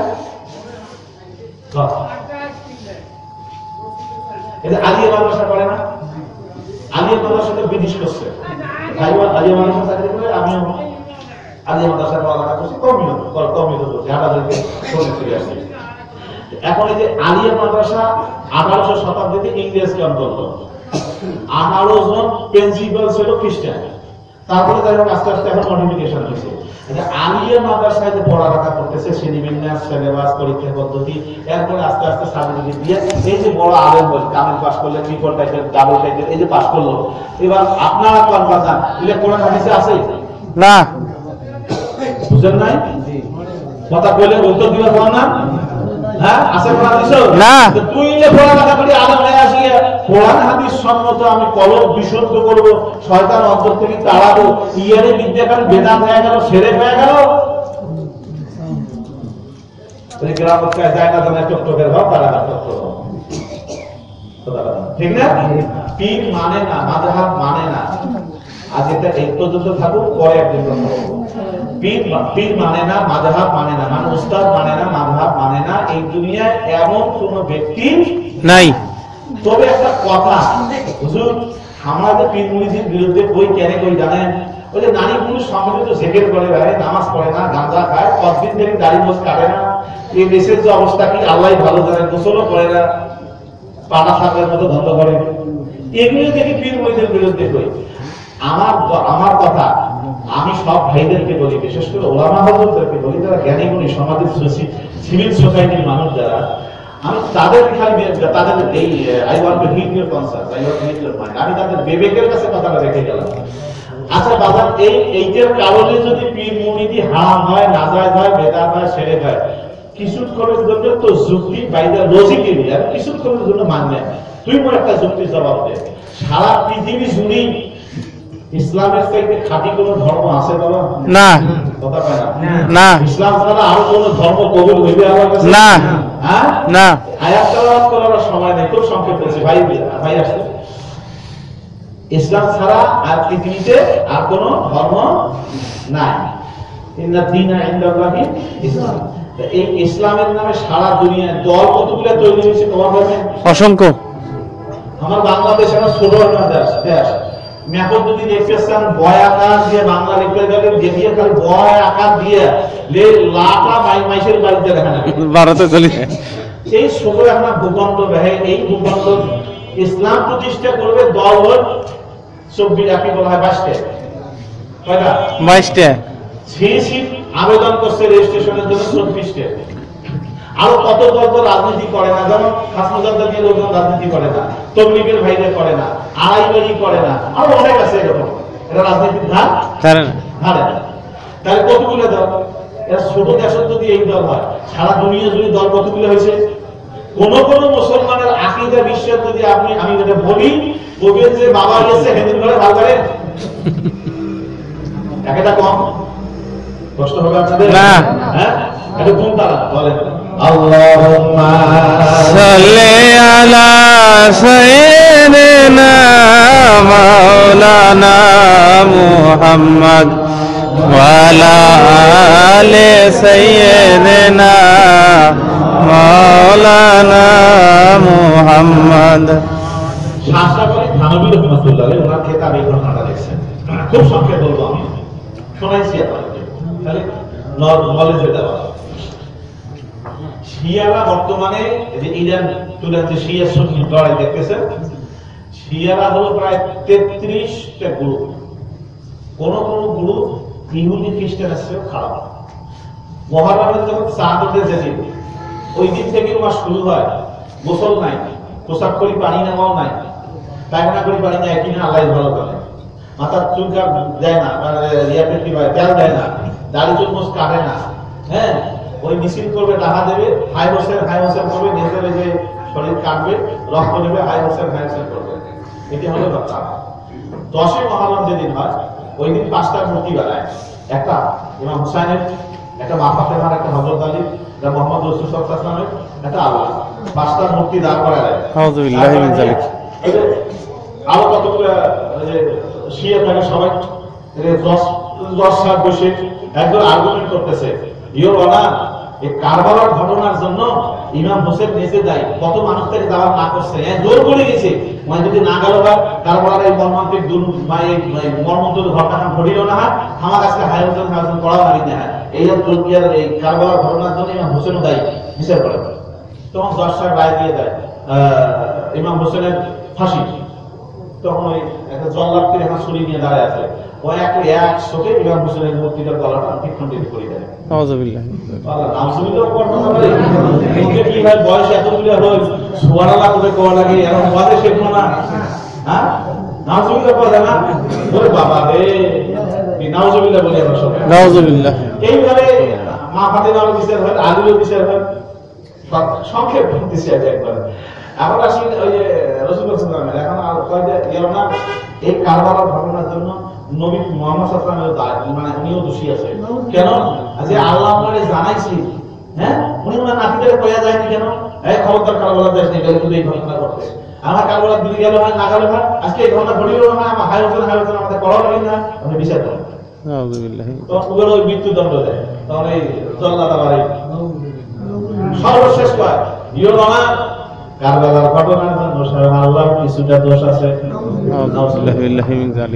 আলিয়া মাদ্রাসা পড়ে না? আলিয়া মাদ্রাসাতে ব্রিটিশ করছে, আলিয়া মাদ্রাসা চাকরি করে, আমিও আলিয়া মাদ্রাসা পড়ালেখা করছি, কমিউনিটি করছি, হাটাদারিতে ফিরে আসছি। এখন এই যে আলিয়া মাদ্রাসা 1800 শতাব্দীতে ইংরেজ কাম করলো, 18 জন প্রিন্সিপাল ছিল খ্রিস্টান, তারপরে যাই হোক আস্তে আস্তে এখন মডিফিকেশন হয়েছে। আলিয়া মাদ্রাসায় যে পড়ালেখা করতেছে, শ্রেণীবিন্যাস, সিলেবাস, পরীক্ষা পদ্ধতি, এরপরে আস্তে আস্তে সার্টিফিকেট দিয়ে এই যে বড় আলেম বলে, কামিল পাস করলে, ট্রিপল টাইপের, ডাবল টাইপের, এই যে পাস করলো, এবার আপনারা কনফার্ম দিলে কোরআন হাদিসে আছে না, বুঝেন নাই? কথা বলে উত্তর দিবার পার না? হ্যাঁ, আছে কোরআন হাদিস না। তুই যে পড়ালেখা করি আলেম হয়ে আসি, কোরআন হাদিস সম্মত আমি কলম বিশুদ্ধ করবো, শয়তান অন্তর থেকে তাড়াবো, ইয়ারে বিদ্যাকার বেদাত হয়ে গেল, সেরে হয়ে গেল, গ্রামত যায় না জানা চট্টকের ভাব, তারা ঠিক না? পীর মানে না, মাযহাব মানে না। আজ এটা এই পর্যন্ত থাকুক, পরে একদিন পীর মানে না, মাযহাব মানে না, মানে উস্তাদ মানে না, মাযহাব মানে না, এই দুনিয়ায় এমন কোন ব্যক্তি নাই। তবে একটা কথা, হুজুর আমরা যে পীর মুরিদের বিরুদ্ধে বই কেন কই জানেন? ওই যে নারী পুরুষ সম্মিলিত জেকের করে, ভাই নামাজ পড়ে না, গাঁজা খায়, কতদিন থেকে দাড়ি মোজ কাটে না, এই দেশের যে অবস্থা কি আল্লাহ ভালো জানেন, গোসলও করে না, পাটা সাপের মতো ধন্দ করে, এগুলো দেখে পীর মুরিদের বিরুদ্ধে কই। আমার কথা আমি সব ভাইদেরকে বলি, বিশেষ করে ওলামা হযরতদেরকে বলি, যারা জ্ঞানী গুণী সমাজের সিভিল সোসাইটির মানুষ যারা, আমি তাদের খালি তাদের এই I want to hit your concern, I want to hit your mind, আমি তাদের বিবেকের কাছে কথাটা রেখে গেলাম। আচ্ছা বাজার, এইটার কারণে যদি পীর মুরিদি হারাম হয়, নাজায়েজ হয়, বেদাত হয়, শিরক হয়, কিছুক্ষণের জন্য তো যুক্তি বাইরে লজিক্যালি আর কিছুক্ষণের জন্য মানবে। তুই মোর একটা যুক্তির জবাব দে, সারা পৃথিবী জুড়ে ইসলামের চাইতে খাঁটি কোন ধর্ম আছে বাবা? না। কথা কয় না? ইসলাম ছাড়া আরো কোন ধর্ম কবুল হইবে আমার কাছে? না। হ্যাঁ না। আয়াত তেলাওয়াত করার সময় নেই, খুব সংক্ষেপ বলছি ভাই আসলে ইসলাম ছাড়া আর পৃথিবীতে আর কোন ধর্ম নাই। ইন্না দীনা ইনদাল্লাহি ইসলাম। এই ইসলামের নামে সারা দুনিয়ায় দল কতগুলো তৈরি হয়েছে তোমার কাছে? অসংখ্য। আমার বাংলাদেশ একটা ছোট দেশ, ম্যাপত যদি দেখতেছেন বয় আকার দিয়ে বাংলা লিখতে গেলে দিয়ে খালি বয় আকার দিয়ে লাটা মাইসের বাড়িতে দেখেন ভারতে চলে। এই ছোট একটা ভূখণ্ড দেখে, এই ভূখণ্ড ইসলাম প্রতিষ্ঠা করবে দল হল 24, আপনি বলা হয় 22টা, কয়টা? 22টা। সিট আবেদন করছে রেজিস্ট্রেশনের জন্য 24টা। আরো কত দল তো রাজনীতি করে না, যেমন হাসমুজাদ্দার লোকজন রাজনীতি করে না, তবলিগের ভাইরা করে না, আড়াইবাড়ি করে না, আরো অনেক আছে এরকম। এটা রাজনীতির ধার ধারে না। তাহলে কতগুলো দল? এরা ছোট দেশের যদি এই দল হয়, সারা দুনিয়া যদি দল কতগুলো হয়েছে? কোন কোন মুসলমানের আকীদা বিশ্বাস যদি আমি যেটা বলি, বলবেন যে বাবা গেছে হিন্দুর ঘরে ভাগ করেন, একটা কম কষ্ট হবে আপনাদের না? হ্যাঁ, এটা কোন তারা বলেন? আল্লাহুম্মা সাল্লি আলা সাইয়্যিদিনা মাওলানা মুহাম্মদ ওয়া আলা আলি সাইয়্যিদিনা মাওলানা মুহাম্মদ। শাস্ত্রাবলী থানবী রাহমাতুল্লাহ আলাইহি ওনার কিতাবে এই ঘটনাটা লিখছেন, খুব সংক্ষেপে বলবো আমি। শোনাইছি আপনাকে, তাহলে নলেজে দেওয়া। শিয়ারা বর্তমানে যে ইরান তুরান যে শিয়া সুন্নি লড়াই দেখতেছেন, শিয়ারা হলো প্রায় 33টা গ্রুপ। কোন কোন গ্রুপ ইহুদি খ্রিস্টানের চেয়েও খারাপ। মহররমের যখন চাঁদে যেদিন, ওই দিন থেকে মাস শুরু হয়, গোসল নাই, পোশাক করি পানি নেওয়াও নাই, পায়খানা করি পানি নেয় কিনা আল্লাহ ভালো করে, মাথার চুলকার দেয় না, ইয়াতে কি হয় তেল দেয় না, দাড়ি চুল মোস কাটে না, হ্যাঁ ওই মিছিল করবে, ডাহা দেবে, হাই হোসেন করবে, নিজের যে শরীর কাটবে, রক্ত নেবে, হাই হোসেন করবে। এটি হলো কথা। 10 মহররম যেদিন হয়, ওই দিন 5টা মূর্তি বানায়, একটা ইমাম হুসাইনের, একটা মা ফাতেমার, একটা হযরত আলী, একটা মুহাম্মদ রাসূল সাল্লাল্লাহু আলাইহি ওয়াসাল্লামের, একটা আল্লাহ, 5টা মূর্তি দাঁড় করায় দেয়। আউযুবিল্লাহি মিন যালিক। আরো কতগুলো যে শিয়া থাকে সবাই 10 বসে একজন আর্গুমেন্ট করতেছে, ইয়োর অনার এই কারবালার ঘটনার জন্য ইমাম হোসেন নিচে যায়, কত মানুষ থেকে যাওয়ার না করছে, জোর করে গেছে, মানে যদি না গেল হয় কারবালার এই মর্মান্তিক মর্মন্তুর ঘটনা ঘটিল না হয়, আমার আজকে হাই হোসেন পড়াও মারি না হয়, এই এই কারবালার ঘটনার জন্য ইমাম হোসেনও দায়ী বিচার করে। তখন 10 রায় দিয়ে দেয় ইমাম হোসেনের ফাঁসি। তখন ওই একটা জল্লাদকে এখন ছুরি নিয়ে দাঁড়ায় আছে, ওই এক শোকে ইমাম হোসেনের মূর্তিটার গলাটা বিখণ্ডিত করে দেয়। আউযুবিল্লাহি। নাউজুবিল্লাহ করতে হবে, ওকে কি ভাই বয়স এতগুলো হল, সুবহানাল্লাহ করে কোয়া লাগে, এরকম বাজে শেখো না, হ্যাঁ নাউজুবিল্লাহ করে না, ওরে বাবা রে, কি নাউজুবিল্লাহ বলি আমরা সবাই। নাউজুবিল্লাহ। এইভাবে মা ফাতেমার বিচার হয়, আলীর বিচার হয়, সংক্ষেপ দিচ্ছে একবার। এখন আসি ওই যে রাসূলুল্লাহ সাল্লাল্লাহু আলাইহি ওয়াসাল্লাম, এখন আর কয় যে ইরনা এই কারবালার ঘটনার জন্য নবী মুহাম্মদ সাল্লাল্লাহু আলাইহি ওয়াসাল্লাম মানে উনিও দোষী আছে। কেন? যে আল্লাহ আমারে জানাইছি, হ্যাঁ উনি ওনার নাতিদের কয়া যায়নি কেন, এই খবরদার কারবালা যাস না, গেলে তুই এই ঘটনা করতে, আমার কারবালা দিকে গেল হয় না গেল হয়, আজকে এই ঘটনা ঘটিল না, আমার হাই হোসেন আমাদের পড়া লাগে না, আপনি বিচার করেন। আউযুবিল্লাহি। তো ওগুলো ওই মৃত্যুদণ্ড দেয়, তখন এই জল্লাদ আবার সর্বশেষ কয় ইয়োর অনার কারবালার ঘটনার জন্য স্বয়ং আল্লাহর কিছুটা দোষ আছে। আউযুবিল্লাহি মিন যালিক।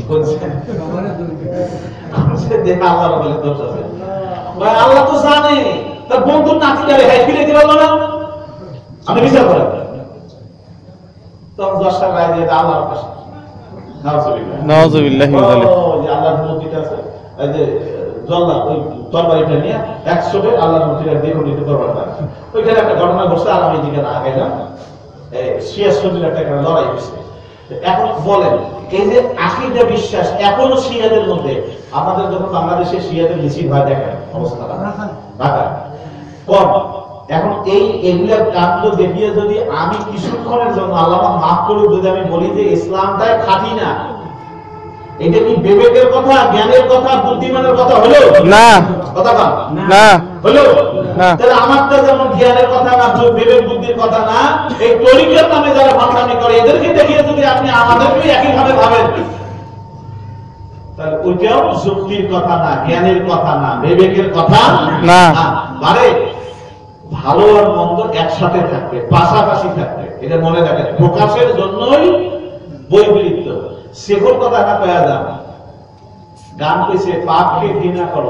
দেখে আল্লাহর বলে দোষ আছে, ভাই আল্লাহ তো জানে তার বন্ধুর নাতিটা রেহাই ফিরে দিতে পারলো না, আপনি বিচার করেন। তখন 10টা রায় দিয়ে আল্লাহর কাছে নাউযুবিল্লাহি মিন যালিক। যে আল্লাহর মূর্তিটা আছে, এই যে জল্লাদ ওই তরবারিটা নিয়ে 100 আল্লাহর মূর্তিটা দিয়ে দিতে তরবারটা, ওইখানে একটা ঘটনা ঘটছে, আর আমি দিকে না গেলাম, শিয়া সুন্নির একটা লড়াই হয়েছে। এখন বলেন এই যে আকীদা বিশ্বাস এখনো শিয়াদের মধ্যে, আপনাদের যখন বাংলাদেশে শিয়াদের মিছিল হয় দেখেন অবস্থাটা ঢাকা কম। এখন এগুলা কাণ্ড দেখিয়ে যদি আমি কিছুক্ষণের জন্য আল্লাহ মাফ করুক যদি আমি বলি যে ইসলামটাই খাঁটি না, এটা কি বিবেকের কথা, জ্ঞানের কথা, বুদ্ধিমানের কথা হলো না? কথা না হলো না। তাহলে আমারটা যেমন জ্ঞানের কথা না, বিবেক বুদ্ধির কথা না, এই তরিকার নামে যারা ভাবনামি করে এদেরকে দেখিয়ে যদি আপনি আমাদেরকে একইভাবে ভাবেন, তাহলে ওইটাও যুক্তির কথা না, জ্ঞানের কথা না, বিবেকের কথা না। মানে ভালো আর মন্দ একসাথে থাকবে, পাশাপাশি থাকবে, এটা মনে রাখেন। প্রকাশের জন্যই বৈপরীত্য, শেখর কথা না কয়া যান। গান কইছে পাপকে ঘৃণা করো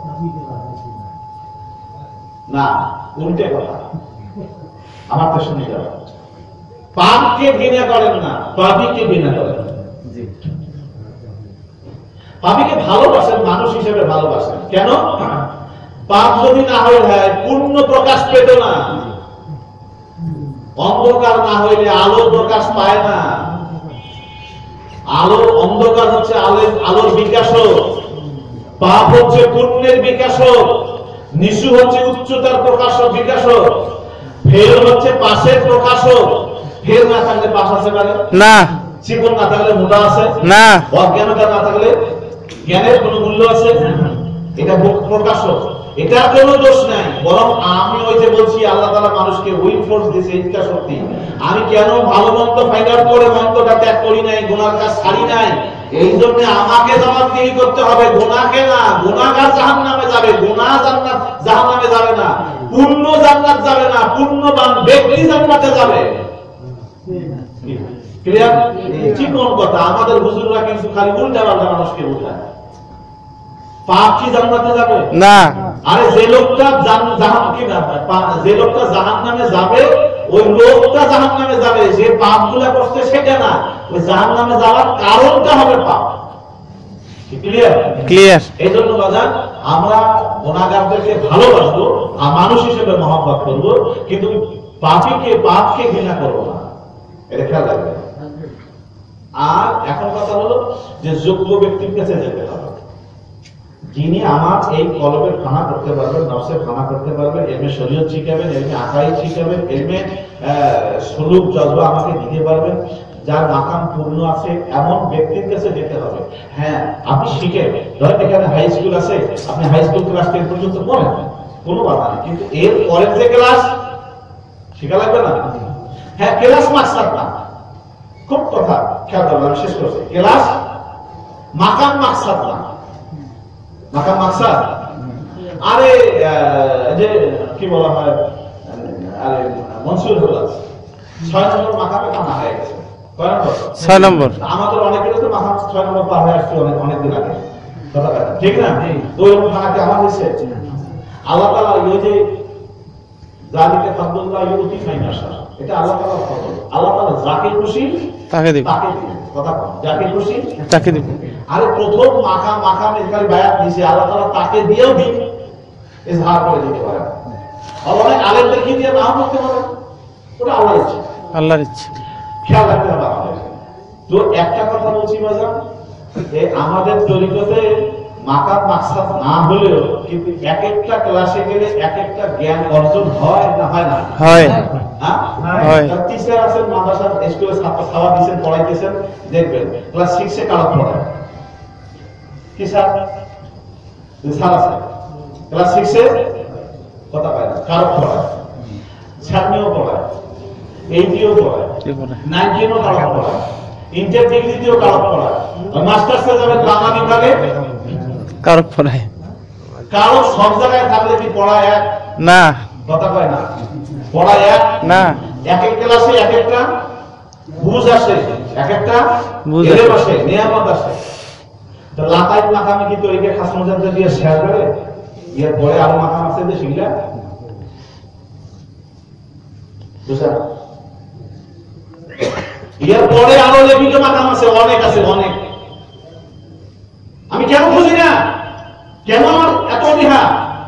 না, উল্টে কথা, আমার তো শুনে যাও, পাপকে ঘৃণা করেন না, পাপীকে ঘৃণা করেন। পাপীকে ভালোবাসেন, মানুষ হিসেবে ভালোবাসেন। কেন? পাপ যদি না হইলে পূর্ণ প্রকাশ পেত না, অন্ধকার না হইলে আলোর প্রকাশ পায় না। আলো অন্ধকার হচ্ছে আলোর বিকাশক, পাপ হচ্ছে পুণ্যের বিকাশক, নিশু হচ্ছে উচ্চতার প্রকাশক বিকাশক, ফের হচ্ছে পাশের প্রকাশক। ফের না থাকলে পাশ আছে পারে না, চিকন না থাকলে মোটা আছে না, অজ্ঞানতা না থাকলে জ্ঞানের কোন মূল্য আছে? এটা প্রকাশক, এটার কোনো দোষ নাই। বরং আমি ওই যে বলছি আল্লাহ তাআলা মানুষকে উইল ফোর্স দিয়েছে, ইচ্ছা শক্তি। আমি কেন ভালো মন্দ ফাইন্ড আউট করে মন্দটা ত্যাগ করি নাই, গুনার কাজ ছাড়ি নাই, এই জন্য আমাকে জবাবদিহি করতে হবে, গুনাহকে না। গুনাহগার জাহান্নামে যাবে, গুনাহ জান্নাত জাহান্নামে যাবে না, পূর্ণ জান্নাত যাবে না, পূর্ণবান ব্যক্তি জান্নাতে যাবে। ক্লিয়ার? চিকন কথা। আমাদের হুজুররা কিন্তু খালি উল্টা পাল্টা মানুষকে বোঝায়। পাপ কি জান্নাতে যাবে? না। আরে যে লোকটা জাহান কি না, যে লোকটা জাহান্নামে যাবে ওই লোকটা জাহান্নামে যাবে, যে পাপগুলা করছে সেটা না, ওই জাহান্নামে যাওয়ার কারণটা হবে পাপ। ক্লিয়ার? ক্লিয়ার। এই জন্য বাজার আমরা গুনাহগারদেরকে ভালোবাসবো আর মানুষ হিসেবে মহব্বত করবো, কিন্তু পাপকে ঘৃণা করবো না, এটা খেয়াল রাখবেন। আর এখন কথা হলো যে যোগ্য ব্যক্তির কাছে যেতে হবে, যিনি আমার এই কলবের খানা করতে পারবেন, নফসের খানা করতে পারবেন, এলমে শরীয়ত শিখাবেন, এলমে আকাইদ শিখাবেন, এলমে সুলুক জজবা আমাকে দিতে পারবেন, যার মাকাম পূর্ণ আছে, এমন ব্যক্তির কাছে যেতে হবে। হ্যাঁ, আপনি শিখেন, ধরেন এখানে হাই স্কুল আছে, আপনি হাই স্কুল ক্লাস 10 পর্যন্ত পড়েন, কোনো বাধা নেই, কিন্তু এর পরের যে ক্লাস শিখা লাগবে না। হ্যাঁ, ক্লাস মাকসাদ না, খুব কথা খেয়াল করবেন, আমি শেষ করছি। ক্লাস মাকাম মাকসাদ না, মাকাম মাকসাদ। আরে যে কি বলা হয়, আরে মনসুর হল 6 নম্বর মাকামে কানা হয়ে গেছে। 6 নম্বর। আমাদের অনেকের তো মাকাম 6 নম্বর পার হয়ে আসছে অনেকদিন আগে, ঠিক না? ওই খানাকে আমার হয়েছে আল্লাহ তাআলা ওই যে জালিকে ফাদলুল্লাহ ইউতি মাইয়াশা, এটা আল্লাহ তাআলার ফজল। আল্লাহ তাআলা যাকে খুশি তাকে দিবেন, কথা কম, যাকে খুশি তাকে দিবেন। আরে প্রথম মাকাম এখানে বায়াত দিয়েছে, আল্লাহ তাআলা তাকে দিয়েও দিন ইজহার করে দিতে পারে। আর অনেক আলেমদেরকে দিয়ে নাও করতে পারে, ওটা আল্লাহর ইচ্ছা, আল্লাহর ইচ্ছা, খেয়াল রাখতে হবে আমাদের। তো একটা কথা বলছি বাজার, আমাদের তরিকতে মাকাম মাকসাদ না হলেও কিন্তু এক একটা ক্লাসে গেলে এক একটা জ্ঞান অর্জন হয় না হয় না? হয়। হ্যাঁ, টিচার আছেন মাদ্রাসা স্কুলে ছাত্র খাওয়া দিচ্ছেন, পড়াইতেছেন, দেখবেন ক্লাস 6 এ কারক পড়ায় কি স্যার? স্যার আছে ক্লাস 6 এ কথা পায় না, কারক পড়ায়, ছাত্রীও পড়ায়, 80ও পড়ায়, 90ও কারক পড়ায়, ইন্টার ডিগ্রিতেও কারক পড়ায়, মাস্টার্সে যাবে বাংলা বিভাগে কারক পড়ায়। কারক সব জায়গায় থাকলে কি পড়ায় এক না? কথা কয় না, পড়ায় এক না। এক এক ক্লাসে এক একটা বুঝ আসে, এক একটা এলেম আসে, নিয়ামত আসে। তো লাতাইত মাকামে কি তরিকে খাস মুজাদ্দিদ দিয়ে শেয়ার করে, এর পরে আরো মাকাম আছে যে শিখলা বুঝা, এর পরে আরো লেখিত মাকাম আছে, অনেক আছে, অনেক। আমি কেন বুঝি না, কেন আমার এত অনীহা?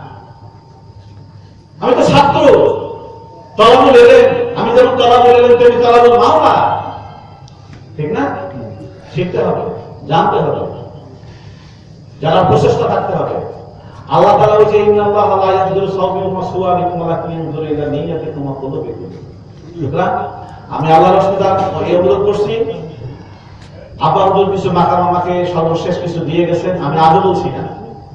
আমি তো ছাত্র, তলাবুল এলেম, আমি যেমন তলাবুল এলেম তেমনি তলাবুল মাওলা, ঠিক না? শিখতে হবে, জানতে হবে, যারা প্রচেষ্টা থাকতে হবে। আল্লাহ তাআলা বলেছে ইন্নাল্লাহ লা ইয়ানজুরু সাওমিকুম ওয়া সুওয়ারিকুম ওয়ালাকিন ইয়ানজুরু ইলা নিয়াতিকুম ওয়া কুলুবিকুম। সুতরাং আমি আল্লাহর রাস্তায় এই অনুরোধ করছি, আবার কিছু মাকাম আমাকে সর্বশেষ কিছু দিয়ে গেছেন, আমি আজও বলছি না,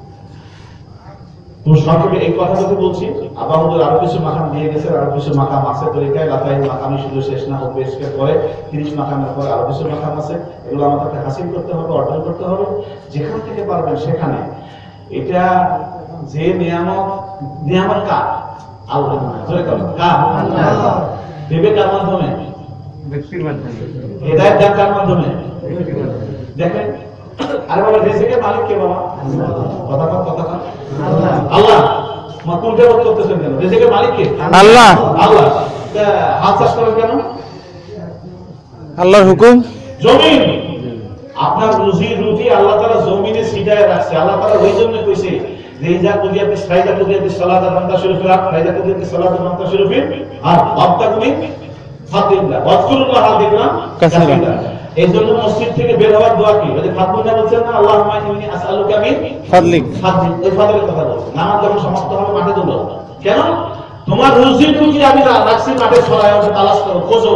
তো সংক্ষেপে এই কথাটুকু বলছি। আবার আরো কিছু মাকাম দিয়ে গেছেন, আরো কিছু মাকাম আছে তরিকায়, লাতাই মাকামই শুধু শেষ না, উপদেশের পরে 30 মাকামের পরে আরো কিছু মাকাম আছে, এগুলো আমাদেরকে হাসিল করতে হবে, অর্জন করতে হবে, যেখান থেকে পারবেন সেখানে। এটা যে নিয়ামত কার? আল্লাহ। ধরে কার? আল্লাহ। দেবে কার মাধ্যমে? ব্যক্তির মাধ্যমে। হেদায়েত দেন কার মাধ্যমে? দেখেন, আরে বাবা রিজিকের মালিক কে বাবা? কথা আল্লাহ। আল্লাহ। মাকুলটা করতেছেন কেন? রিজিকের মালিক কে? আল্লাহ। আল্লাহ। হাত চাষ করেন কেন? আল্লাহর হুকুম। জমিন, আপনার রুজি রুটি আল্লাহ তাআলা জমিনে ছিটায় রাখছে। আল্লাহ তাআলা ওই জন্য কইছে যে ইজা কুদিয়াতি সাইদা কুদিয়াতি সালাত ফান্তাশিরু ফিল আরদ, ফাইদা কুদিয়াতি সালাত ফান্তাশিরু ফিল আরদ ওয়াবতাগুনি ফাদিল্লাহ ওয়াজকুরুল্লাহ যিকরান কাসীরা। এই জন্য মসজিদ থেকে বের হওয়ার দোয়া কি? ওই যে ফাদলুল্লাহ বলছেন না, আল্লাহুম্মা ইন্নী আসআলুকা মিন ফাদলিক, এই ফাদলের কথা বলছে। নামাজ যখন সমাপ্ত হবে মাঠে দৌড়ো, কেন? তোমার রুজি রুটি আমি রাখছি মাঠে, ছড়ায় ওঠে, তালাশ করো, খোঁজো।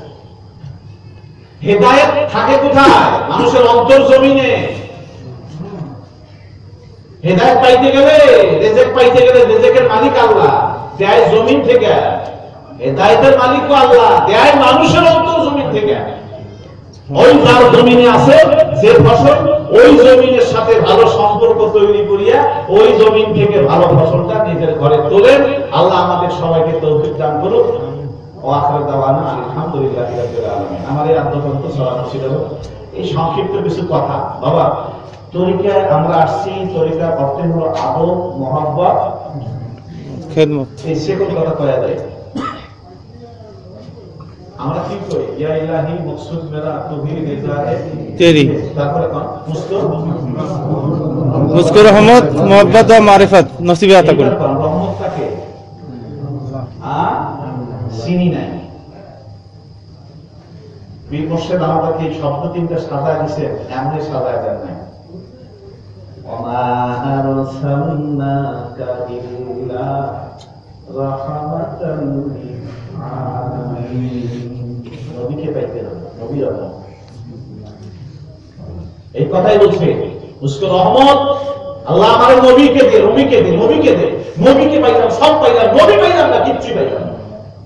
হেদায়েত থাকে কোথায়? মানুষের অন্তর জমিনে। হেদায়েত পাইতে গেলে, রিজিক পাইতে গেলে রিজিকের মালিক আল্লাহ, দেয় জমিন থেকে। হেদায়েতের মালিক আল্লাহ, দেয় মানুষের অন্তর জমিন থেকে। ওই যার জমিনে আছে যে ফসল, ওই জমিনের সাথে ভালো সম্পর্ক তৈরি করিয়া ওই জমিন থেকে ভালো ফসলটা নিজের ঘরে তোলেন। আল্লাহ আমাদের সবাইকে তৌফিক দান করুন। আলহামদুলিল্লাহ রাব্বিল আলামিন। আমার এই আদ্যপন্ত সরানো ছিল এই সংক্ষিপ্ত কিছু কথা। বাবা তরিকায় আমরা আসছি, তরিকার অর্থ হলো আদব, মহব্বত, খেদমত। এই সকল কথা কয়া যায়। আমরা কি করি? ইয়া ইলাহি মকসুদ মেরা তুহি রিজায়ে তেরি। তারপরে কোন মুস্কুর রহমত মোহাব্বত ও মারিফত নসিবে আতা করুন। রহমতটাকে চিনি নাই। পীর মুর্শিদ আমাদেরকে এই শব্দ তিনটা সাজায় দিছে, এমনি সাজায় দেন নাই। ওমা আরসালনাকা ইল্লা রাহমাতাল লিল আলামিন। নবীকে পাইতে না, নবী রহমত। এই কথাই বলছে উসকো রহমত আল্লাহ আমার নবীকে দে, নবীকে দে, নবীকে দে। নবীকে পাইলাম, সব পাইলাম, নবী পাইলাম না, কিচ্ছু পাইলাম না।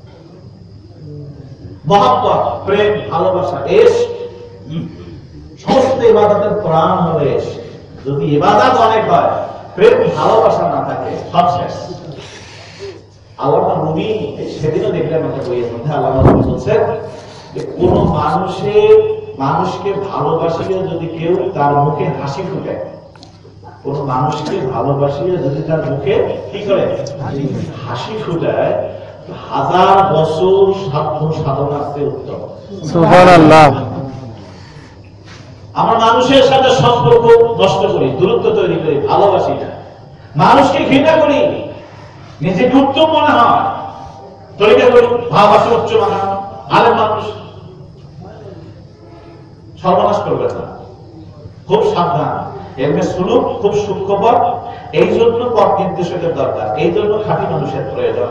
মহব্বত, প্রেম, ভালোবাসা, ইশক, সমস্ত ইবাদতের প্রাণ হলো ইশক। যদি ইবাদত অনেক হয়, প্রেম ভালোবাসা না থাকে, সব শেষ। আল্লাহ নবী সেদিনও দেখলাম একটা বইয়ের মধ্যে আল্লাহ বলছেন যে কোন মানুষকে ভালোবাসিয়ে যদি কেউ তার মুখে হাসি ফুটে, কোন মানুষকে ভালোবাসিয়ে যদি তার মুখে কি করে হাসি ফুটায়, 1000 বছর সাধ্য সাধনার চেয়ে উত্তম। সুবহানাল্লাহ। আমরা মানুষের সাথে সম্পর্ক নষ্ট করি, দূরত্ব তৈরি করি, ভালোবাসি না, মানুষকে ঘৃণা করি, নিজেকে উত্তম মনে হয়, তরিকা করি, ভালোবাসা উচ্চ মানা, আলেম মানুষ সর্বনাশ করবে না। খুব সাবধান, এমনি সুলুক খুব সূক্ষ্মপর। এই জন্য পথ নির্দেশকের দরকার, এই জন্য খাঁটি মানুষের প্রয়োজন।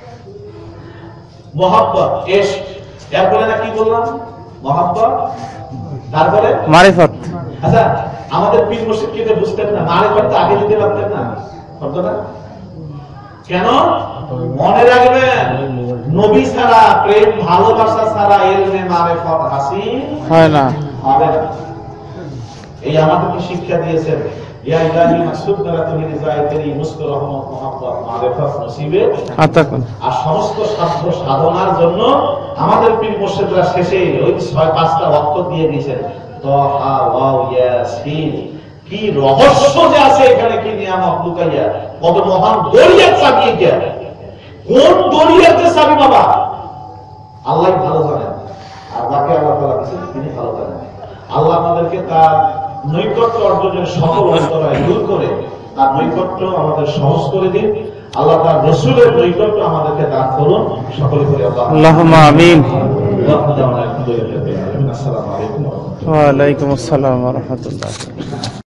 মহব্বত, ইশক, এরপরে না কি বললাম? মহব্বত, তারপরে মারিফত। আচ্ছা, আমাদের পীর মুর্শিদ কি বুঝতেন না? মারিফত আগে দিতে পারতেন না? পারতো না কেন? মনে রাখবেন, নবী ছাড়া, প্রেম ভালোবাসা ছাড়া ইলমে মারিফত হাসিল হয় না, হবে না। এই আমাদেরকে শিক্ষা দিয়েছেন, ইয়া ইলাহি মাকসুদ মেরা তুহি রিজায়ে তেরি, মুস্ক রহমত মোহাম্মত মারিফত নসিবে আতা করুন। আর সমস্ত সাধ্য সাধনার জন্য আমাদের পীর মুর্শিদরা শেষে ওই 6-5টা অক্ষর দিয়ে দিয়েছেন, তহা ওয়াও ইয়াসিন। কি রহস্য যে আছে এখানে, কি নিয়ামত লুকাইয়া, কত মহান দরিয়ার চাবি এটা। কোন দরিয়ার যে চাবি বাবা আল্লাহ ভালো জানেন, আর যাকে আল্লাহ তাআলা দিয়েছেন তিনি ভালো জানেন। আল্লাহ আমাদেরকে তার নৈকট্য অর্জনের সকল অন্তরায় দূর করে তার নৈকট্য আমাদের সহজ করে দিন। আল্লাহ তার রাসূলের নৈকট্য আমাদেরকে দান করুন, সকলে করে আল্লাহুম্মা আমিন। আসসালামু আলাইকুম ওয়া রাহমাতুল্লাহ। ওয়া আলাইকুম আসসালাম ওয়া রাহমাতুল্লাহ।